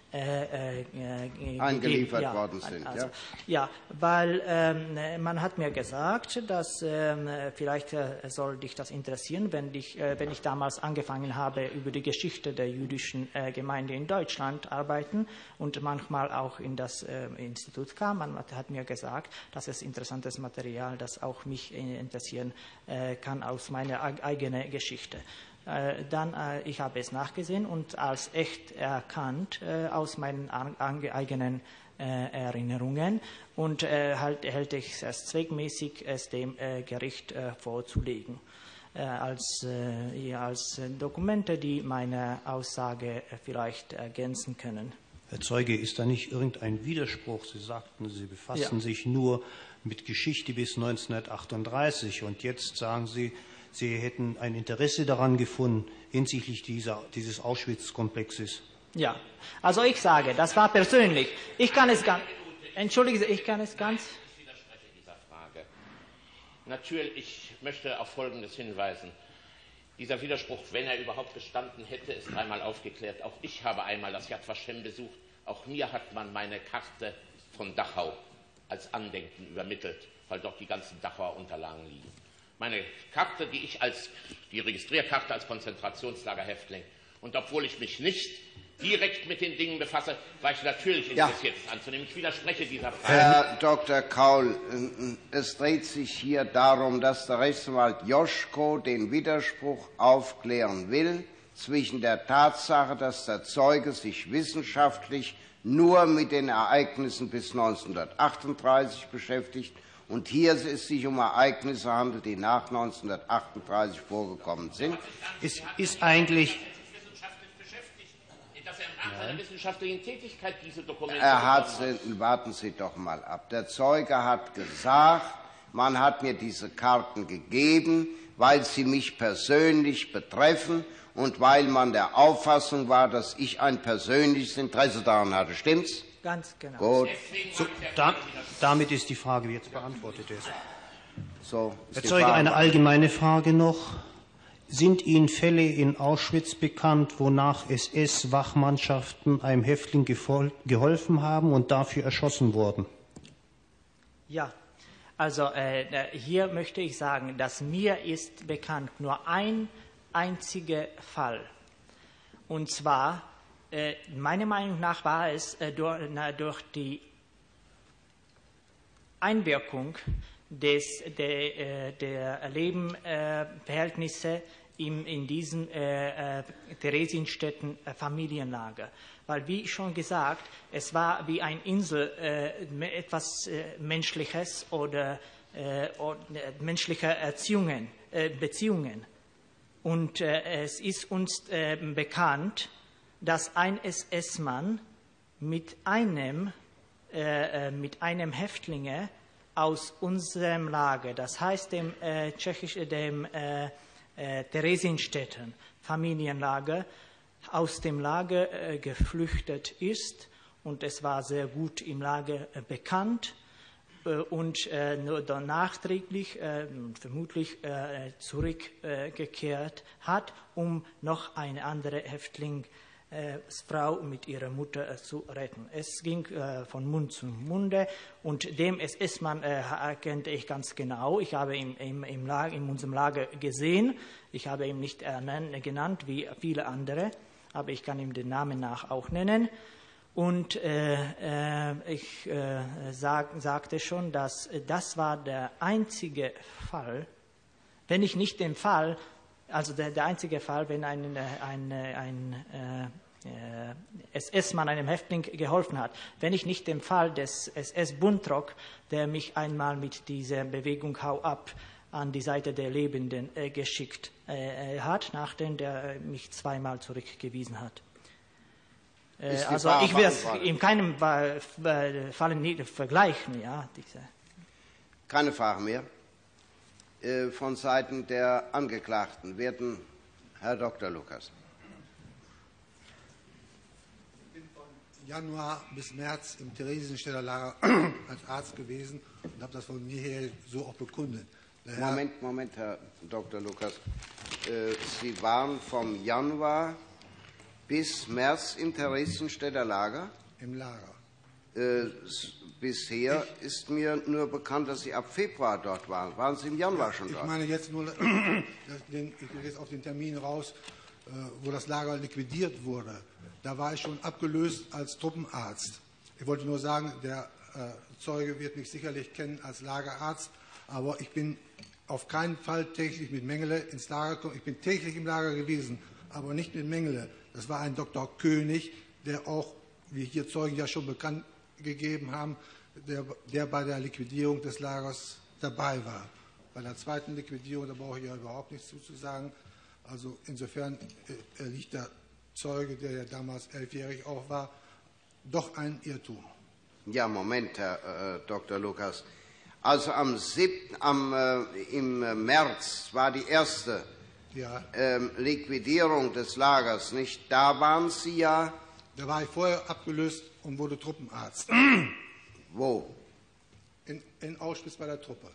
Äh, äh, eingeliefert ja, worden sind. Also, ja? ja, weil ähm, man hat mir gesagt, dass ähm, vielleicht äh, soll dich das interessieren, wenn ich, äh, wenn ich damals angefangen habe, über die Geschichte der jüdischen äh, Gemeinde in Deutschland arbeiten und manchmal auch in das äh, Institut kam. Man hat mir gesagt, dass es interessantes Material, das auch mich äh, interessieren äh, kann aus meiner eigenen Geschichte. Dann, äh, ich habe es nachgesehen und als echt erkannt äh, aus meinen eigenen äh, Erinnerungen und äh, halt, hält ich es zweckmäßig, es dem äh, Gericht äh, vorzulegen, äh, als, äh, ja, als Dokumente, die meine Aussage äh, vielleicht ergänzen können. Herr Zeuge, ist da nicht irgendein Widerspruch? Sie sagten, Sie befassen Ja. sich nur mit Geschichte bis neunzehnhundertachtunddreißig und jetzt sagen Sie, Sie hätten ein Interesse daran gefunden hinsichtlich dieser, dieses Auschwitz-Komplexes. Ja, also ich sage, das war persönlich. Ich kann es ganz, entschuldigen Sie, ich kann es ganz. Ich widerspreche dieser Frage. Natürlich, ich möchte auf Folgendes hinweisen. Dieser Widerspruch, wenn er überhaupt bestanden hätte, ist einmal aufgeklärt. Auch ich habe einmal das Yad Vashem besucht. Auch mir hat man meine Karte von Dachau als Andenken übermittelt, weil dort die ganzen Dachauer Unterlagen liegen. Meine Karte, die ich als, die Registrierkarte als Konzentrationslagerhäftling. Und obwohl ich mich nicht direkt mit den Dingen befasse, war ich natürlich interessiert, es anzunehmen. Ich widerspreche dieser Frage. Herr Doktor Kaul, es dreht sich hier darum, dass der Rechtsanwalt Joschko den Widerspruch aufklären will zwischen der Tatsache, dass der Zeuge sich wissenschaftlich nur mit den Ereignissen bis neunzehnhundertachtunddreißig beschäftigt und hier es sich um Ereignisse handelt, die nach neunzehnhundertachtunddreißig vorgekommen sind. Ist, ist eigentlich... Dass er im Rahmen seiner wissenschaftlichen Tätigkeit diese Dokumente Er hat, bekommen hat. warten Sie doch mal ab. Der Zeuge hat gesagt, man hat mir diese Karten gegeben, weil sie mich persönlich betreffen und weil man der Auffassung war, dass ich ein persönliches Interesse daran hatte. Stimmt's? Ganz genau. Gut. So, da, damit ist die Frage jetzt beantwortet. So, Herr Zeuge, eine allgemeine Frage noch. Sind Ihnen Fälle in Auschwitz bekannt, wonach S S-Wachmannschaften einem Häftling geholfen haben und dafür erschossen wurden? Ja, also äh, hier möchte ich sagen, dass mir ist bekannt nur ein einziger Fall. Und zwar, äh, meiner Meinung nach war es äh, durch, na, durch die Einwirkung des, der, äh, der Lebensverhältnisse in, in diesem äh, äh, Theresienstädten äh, Familienlager. Weil, wie schon gesagt, es war wie eine Insel, äh, etwas äh, Menschliches oder, äh, oder äh, menschliche Erziehungen, äh, Beziehungen. Und äh, es ist uns äh, bekannt, dass ein S S-Mann mit einem, äh, mit einem Häftlinge aus unserem Lager, das heißt dem, äh, Tschechisch, dem äh, äh, Theresienstädten Familienlager, aus dem Lager äh, geflüchtet ist. Und es war sehr gut im Lager äh, bekannt äh, und äh, nur dann nachträglich äh, vermutlich äh, zurückgekehrt äh, hat, um noch eine andere Häftling Äh, Frau mit ihrer Mutter äh, zu retten. Es ging äh, von Mund zu Munde und dem S S-Mann äh, erkannte ich ganz genau. Ich habe ihn im, im Lager, in unserem Lager gesehen. Ich habe ihn nicht äh, genannt wie viele andere, aber ich kann ihm den Namen nach auch nennen. Und äh, äh, ich äh, sag, sagte schon, dass äh, das war der einzige Fall, wenn ich nicht den Fall Also der, der einzige Fall, wenn ein, ein, ein äh, S S-Mann einem Häftling geholfen hat. Wenn ich nicht den Fall des S S-Buntrock, der mich einmal mit dieser Bewegung Hau ab an die Seite der Lebenden äh, geschickt äh, hat, nachdem der mich zweimal zurückgewiesen hat. Äh, also ich will es in keinem Fall nicht vergleichen. Ja, diese. Keine Frage mehr. Von Seiten der Angeklagten werden Herr Doktor Lukas. Ich bin von Januar bis März im Theresienstädter Lager als Arzt gewesen und habe das von mir her so auch bekundet. Daher Moment, Moment, Herr Doktor Lukas. Sie waren vom Januar bis März im Theresienstädter Lager? Im Lager. Äh, bisher ich, ist mir nur bekannt, dass Sie ab Februar dort waren. Waren Sie im Januar ja, schon ich dort? Ich meine jetzt nur, den, ich will jetzt auf den Termin raus, äh, wo das Lager liquidiert wurde. Da war ich schon abgelöst als Truppenarzt. Ich wollte nur sagen, der äh, Zeuge wird mich sicherlich kennen als Lagerarzt, aber ich bin auf keinen Fall täglich mit Mengele ins Lager gekommen. Ich bin täglich im Lager gewesen, aber nicht mit Mengele. Das war ein Doktor König, der auch, wie hier Zeugen ja schon bekannt gegeben haben, der, der bei der Liquidierung des Lagers dabei war. Bei der zweiten Liquidierung, da brauche ich ja überhaupt nichts zuzusagen. Also insofern äh, liegt der Zeuge, der ja damals elfjährig auch war, doch ein Irrtum. Ja, Moment, Herr äh, Doktor Lukas. Also am siebten am, äh, im März war die erste ja. ähm, Liquidierung des Lagers, nicht? Da waren Sie ja... Da war ich vorher abgelöst und wurde Truppenarzt. Wo? In, in Auschwitz bei der Truppe.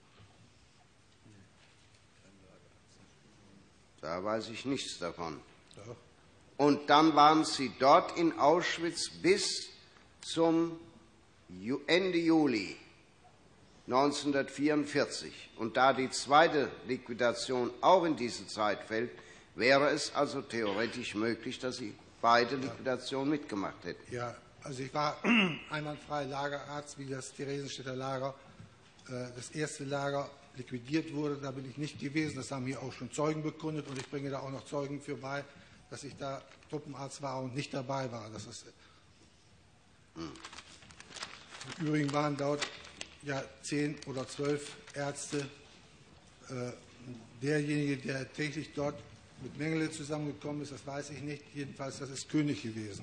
Da weiß ich nichts davon. Doch. Und dann waren Sie dort in Auschwitz bis zum Ende Juli neunzehnhundertvierundvierzig. Und da die zweite Liquidation auch in diese Zeit fällt, wäre es also theoretisch möglich, dass Sie beide Liquidationen mitgemacht hätten. Ja, also ich war einwandfrei Lagerarzt, wie das Theresienstädter Lager, äh, das erste Lager liquidiert wurde. Da bin ich nicht gewesen. Das haben hier auch schon Zeugen bekundet. Und ich bringe da auch noch Zeugen für bei, dass ich da Truppenarzt war und nicht dabei war. Das ist hm. Im Übrigen waren dort ja zehn oder zwölf Ärzte. Äh, derjenige, der täglich dort mit Mengele zusammengekommen ist, das weiß ich nicht. Jedenfalls, das ist König gewesen.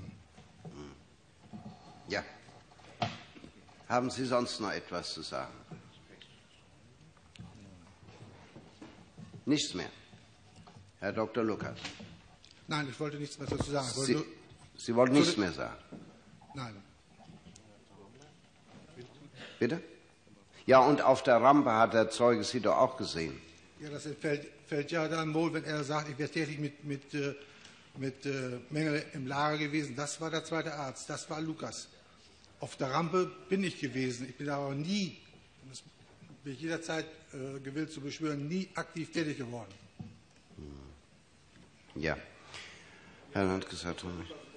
Ja. Haben Sie sonst noch etwas zu sagen? Nichts mehr. Herr Doktor Lukas. Nein, ich wollte nichts mehr dazu sagen. Ich Sie, nur, Sie wollten nichts mehr sagen? Nein. Bitte? Ja, und auf der Rampe hat der Zeuge Sie doch auch gesehen. Ja, das fällt, fällt ja dann wohl, wenn er sagt, ich wäre täglich mit, mit, äh, mit äh, Mengele im Lager gewesen. Das war der zweite Arzt, das war Lukas. Auf der Rampe bin ich gewesen. Ich bin aber nie, das bin ich jederzeit äh, gewillt zu beschwören, nie aktiv tätig geworden. Ja. Herr Landkreis. Äh,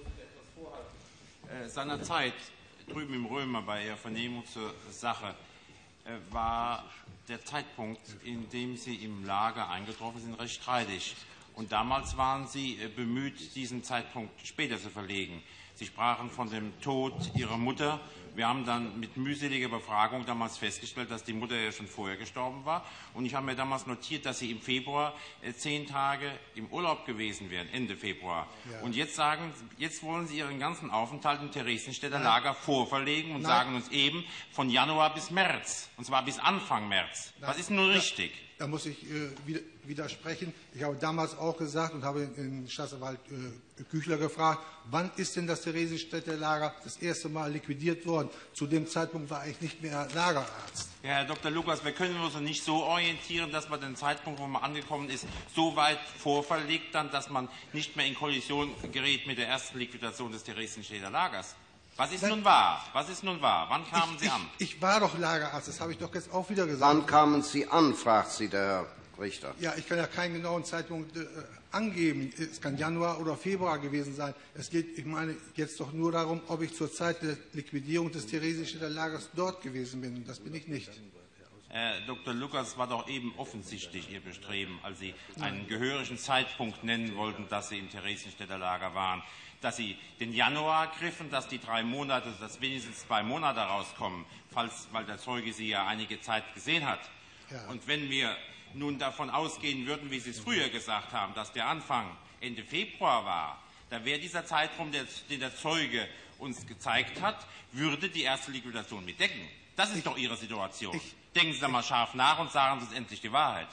seinerzeit drüben im Römer bei Ihrer Vernehmung zur Sache äh, war der Zeitpunkt, in dem Sie im Lager eingetroffen sind, recht streitig. Und damals waren Sie äh, bemüht, diesen Zeitpunkt später zu verlegen. Sie sprachen von dem Tod Ihrer Mutter. Wir haben dann mit mühseliger Befragung damals festgestellt, dass die Mutter ja schon vorher gestorben war. Und ich habe mir damals notiert, dass Sie im Februar äh, zehn Tage im Urlaub gewesen wären, Ende Februar. Ja. Und jetzt sagen, jetzt wollen Sie Ihren ganzen Aufenthalt im Theresienstädter Lager vorverlegen und Nein. sagen uns eben von Januar bis März, und zwar bis Anfang März. Nein. Was ist nun richtig? Da, da muss ich äh, widersprechen. Ich habe damals auch gesagt und habe den Staatsanwalt äh, Küchler gefragt, wann ist denn das Theresienstädter Lager das erste Mal liquidiert worden? Zu dem Zeitpunkt war ich nicht mehr Lagerarzt. Ja, Herr Doktor Lukas, wir können uns nicht so orientieren, dass man den Zeitpunkt, wo man angekommen ist, so weit vorverlegt, dann, dass man nicht mehr in Kollision gerät mit der ersten Liquidation des Theresienstädter Lagers. Was ist nun wahr? Was ist nun wahr? Wann kamen ich, Sie an? Ich, ich war doch Lagerarzt, das habe ich doch jetzt auch wieder gesagt. Wann kamen Sie an, fragt Sie der Herr Richter. Ja, ich kann ja keinen genauen Zeitpunkt äh, angeben. Es kann Januar oder Februar gewesen sein. Es geht, ich meine, jetzt doch nur darum, ob ich zur Zeit der Liquidierung des Theresienstädter Lagers dort gewesen bin. Und das bin ich nicht. Herr Doktor Lukas, war doch eben offensichtlich Ihr Bestreben, als Sie einen gehörigen Zeitpunkt nennen wollten, dass Sie im Theresienstädter Lager waren, dass Sie den Januar griffen, dass die drei Monate, dass wenigstens zwei Monate rauskommen, falls, weil der Zeuge Sie ja einige Zeit gesehen hat. Ja. Und wenn wir nun davon ausgehen würden, wie Sie es früher gesagt haben, dass der Anfang Ende Februar war, da wäre dieser Zeitraum, der, den der Zeuge uns gezeigt hat, würde die erste Liquidation mit decken. Das ist ich, doch Ihre Situation. Ich, Denken Sie da mal scharf nach und sagen Sie uns endlich die Wahrheit.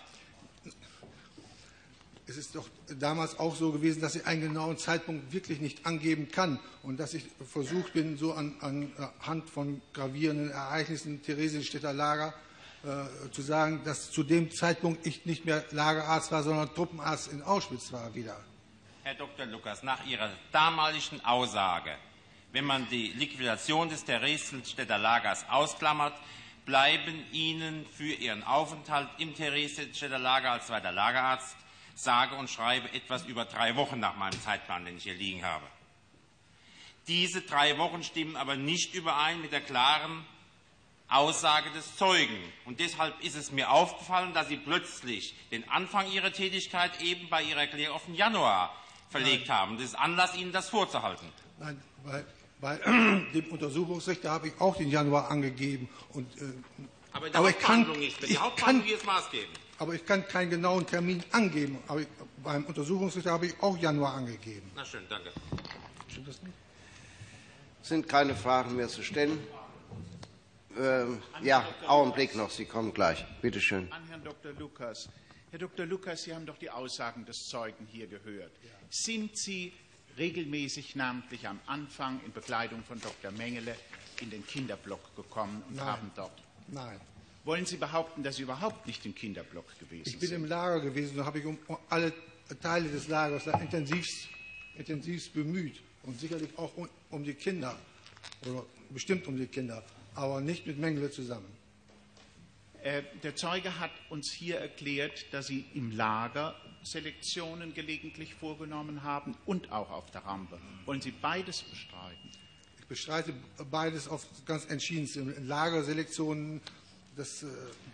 Es ist doch damals auch so gewesen, dass ich einen genauen Zeitpunkt wirklich nicht angeben kann und dass ich versucht bin, so an, anhand von gravierenden Ereignissen im Theresienstädter Lager äh, zu sagen, dass zu dem Zeitpunkt ich nicht mehr Lagerarzt war, sondern Truppenarzt in Auschwitz war wieder. Herr Doktor Lukas, nach Ihrer damaligen Aussage, wenn man die Liquidation des Theresienstädter Lagers ausklammert, bleiben Ihnen für Ihren Aufenthalt im Theresienstädter Lager als zweiter Lagerarzt sage und schreibe etwas über drei Wochen nach meinem Zeitplan, den ich hier liegen habe. Diese drei Wochen stimmen aber nicht überein mit der klaren Aussage des Zeugen. Und deshalb ist es mir aufgefallen, dass Sie plötzlich den Anfang Ihrer Tätigkeit eben bei Ihrer Erklärung auf den Januar verlegt Nein. haben. Das ist Anlass, Ihnen das vorzuhalten. Nein, bei, bei dem Untersuchungsrichter habe ich auch den Januar angegeben. Und, äh, aber in der aber Hauptverhandlung nicht. Wenn die Hauptverhandlung jetzt maßgeben. Aber ich kann keinen genauen Termin angeben. Aber ich, beim Untersuchungsrichter habe ich auch Januar angegeben. Na schön, danke. Stimmt das nicht? Sind keine Fragen mehr zu stellen? Ähm, ja, Augenblick noch, Sie kommen gleich. Bitte schön. An Herrn Doktor Lukas. Herr Doktor Lukas, Sie haben doch die Aussagen des Zeugen hier gehört. Ja. Sind Sie regelmäßig, namentlich am Anfang, in Begleitung von Doktor Mengele in den Kinderblock gekommen und Nein. haben dort? Nein. Wollen Sie behaupten, dass Sie überhaupt nicht im Kinderblock gewesen sind? Ich bin sind? im Lager gewesen, da habe ich um alle Teile des Lagers intensivst, intensivst bemüht. Und sicherlich auch um, um die Kinder, oder bestimmt um die Kinder, aber nicht mit Mengele zusammen. Äh, der Zeuge hat uns hier erklärt, dass Sie im Lager Selektionen gelegentlich vorgenommen haben und auch auf der Rampe. Wollen Sie beides bestreiten? Ich bestreite beides auf ganz entschiedenste. Lagerselektionen, das äh,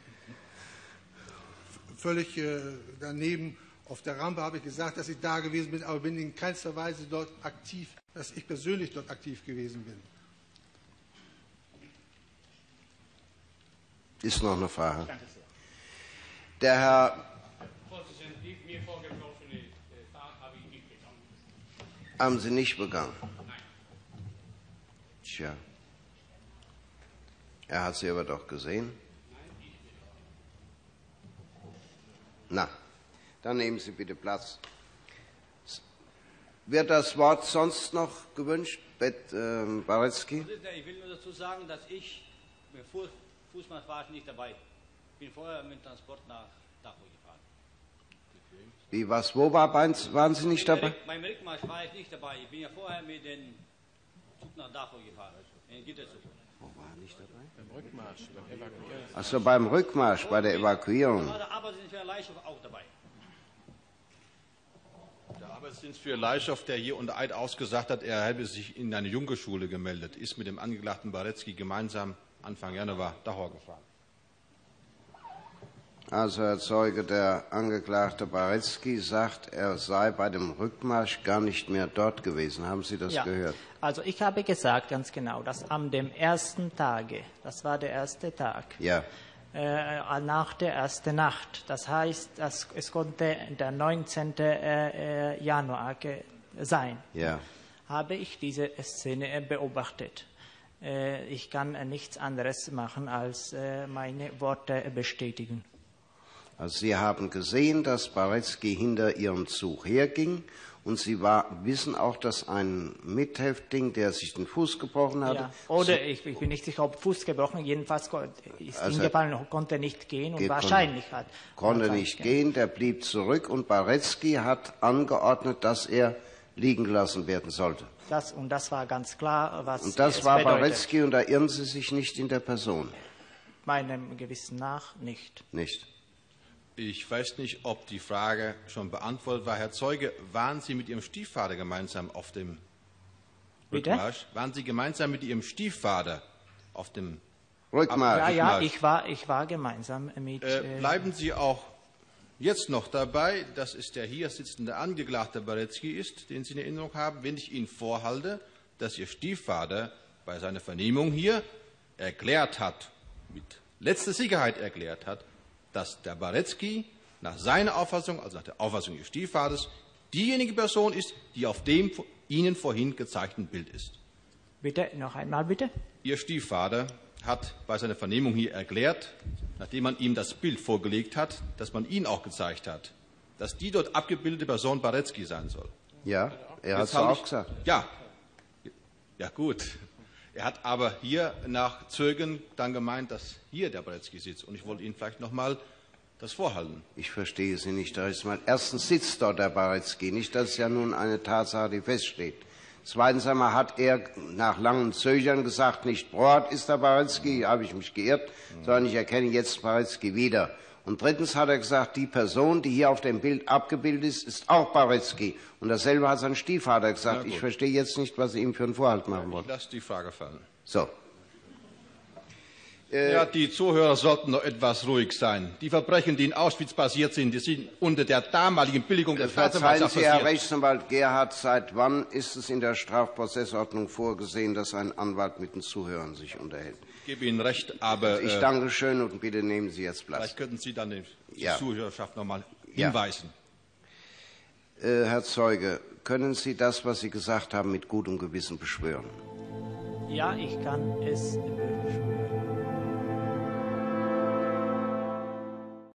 völlig äh, daneben. Auf der Rampe habe ich gesagt, dass ich da gewesen bin, aber bin in keinster Weise dort aktiv, dass ich persönlich dort aktiv gewesen bin. Ist noch eine Frage. Der Herr. Haben Sie nicht begangen? Tja. Er hat Sie aber doch gesehen. Na, dann nehmen Sie bitte Platz. Wird das Wort sonst noch gewünscht, Bet, äh, Barecki? Ich will nur dazu sagen, dass ich, Fuß, Fußmarsch war ich nicht dabei. Ich bin vorher mit dem Transport nach Dachau gefahren. Wie, was, wo war, waren Sie nicht dabei? Beim Rückmarsch war ich nicht dabei. Ich bin ja vorher mit dem Zug nach Dachau gefahren, in Gitterzug. Wo war er nicht dabei? Beim Rückmarsch, beim Evakuieren. Achso, beim Rückmarsch, bei der Evakuierung. Da war der Arbeitsdienst für Leischow auch dabei. Der Arbeitsdienst für Leischow, der hier unter Eid ausgesagt hat, er habe sich in eine Junkerschule gemeldet, ist mit dem Angeklagten Barecki gemeinsam Anfang Januar Dachau gefahren. Also, Herr Zeuge, der Angeklagte Barecki sagt, er sei bei dem Rückmarsch gar nicht mehr dort gewesen. Haben Sie das ja. gehört? Also, ich habe gesagt ganz genau, dass am dem ersten Tage, das war der erste Tag, ja. äh, nach der ersten Nacht, das heißt, dass es konnte der neunzehnten Äh, Januar sein, ja. habe ich diese Szene beobachtet. Äh, ich kann äh, nichts anderes machen, als äh, meine Worte bestätigen. Also Sie haben gesehen, dass Barecki hinter Ihrem Zug herging und Sie war, wissen auch, dass ein Mithäftling, der sich den Fuß gebrochen hatte... Ja. Oder so, ich, ich bin nicht sicher, ob Fuß gebrochen, jedenfalls ist also hingefallen und konnte nicht gehen und wahrscheinlich konnte, hat... Konnte nicht gehen, der blieb zurück und Barecki hat angeordnet, dass er liegen gelassen werden sollte. Das, und das war ganz klar, was Und das es war bedeutet. Barecki und da irren Sie sich nicht in der Person? Meinem Gewissen nach nicht. Nicht. Ich weiß nicht, ob die Frage schon beantwortet war. Herr Zeuge, waren Sie mit Ihrem Stiefvater gemeinsam auf dem Bitte? Rückmarsch? Waren Sie gemeinsam mit Ihrem Stiefvater auf dem Rückmarsch? Ja, ja, ich war, ich war gemeinsam mit... Äh, bleiben Sie auch jetzt noch dabei, dass es der hier sitzende Angeklagte Barecki ist, den Sie in Erinnerung haben, wenn ich Ihnen vorhalte, dass Ihr Stiefvater bei seiner Vernehmung hier erklärt hat, mit letzter Sicherheit erklärt hat, dass der Barecki nach seiner Auffassung, also nach der Auffassung Ihres Stiefvaters, diejenige Person ist, die auf dem Ihnen vorhin gezeigten Bild ist. Bitte, noch einmal bitte. Ihr Stiefvater hat bei seiner Vernehmung hier erklärt, nachdem man ihm das Bild vorgelegt hat, das man Ihnen auch gezeigt hat, dass die dort abgebildete Person Barecki sein soll. Ja, er hat es auch gesagt. Ja, ja gut. Er hat aber hier nach Zögern dann gemeint, dass hier der Barecki sitzt. Und ich wollte Ihnen vielleicht noch mal das vorhalten. Ich verstehe Sie nicht. Da ist mal, erstens sitzt dort der Baretzky nicht. Das ist ja nun eine Tatsache, die feststeht. Zweitens einmal hat er nach langem Zögern gesagt, nicht Broad ist der Baretzky, habe ich mich geirrt, mhm. sondern ich erkenne jetzt Baretzky wieder. Und drittens hat er gesagt, die Person, die hier auf dem Bild abgebildet ist, ist auch Baretzky. Und dasselbe hat sein Stiefvater gesagt. Ich verstehe jetzt nicht, was Sie ihm für einen Vorhalt machen wollen. Ich lasse die Frage fallen. So. Ja, die Zuhörer sollten noch etwas ruhig sein. Die Verbrechen, die in Auschwitz passiert sind, die sind unter der damaligen Billigung der Staatsanwaltschaft passiert. Herr passiert. Rechtsanwalt Gerhard, seit wann ist es in der Strafprozessordnung vorgesehen, dass ein Anwalt mit den Zuhörern sich unterhält? Ich gebe Ihnen recht, aber... Ich danke schön und bitte nehmen Sie jetzt Platz. Vielleicht könnten Sie dann die ja. Zuhörerschaft noch einmal hinweisen. Ja. Äh, Herr Zeuge, können Sie das, was Sie gesagt haben, mit gutem Gewissen beschwören? Ja, ich kann es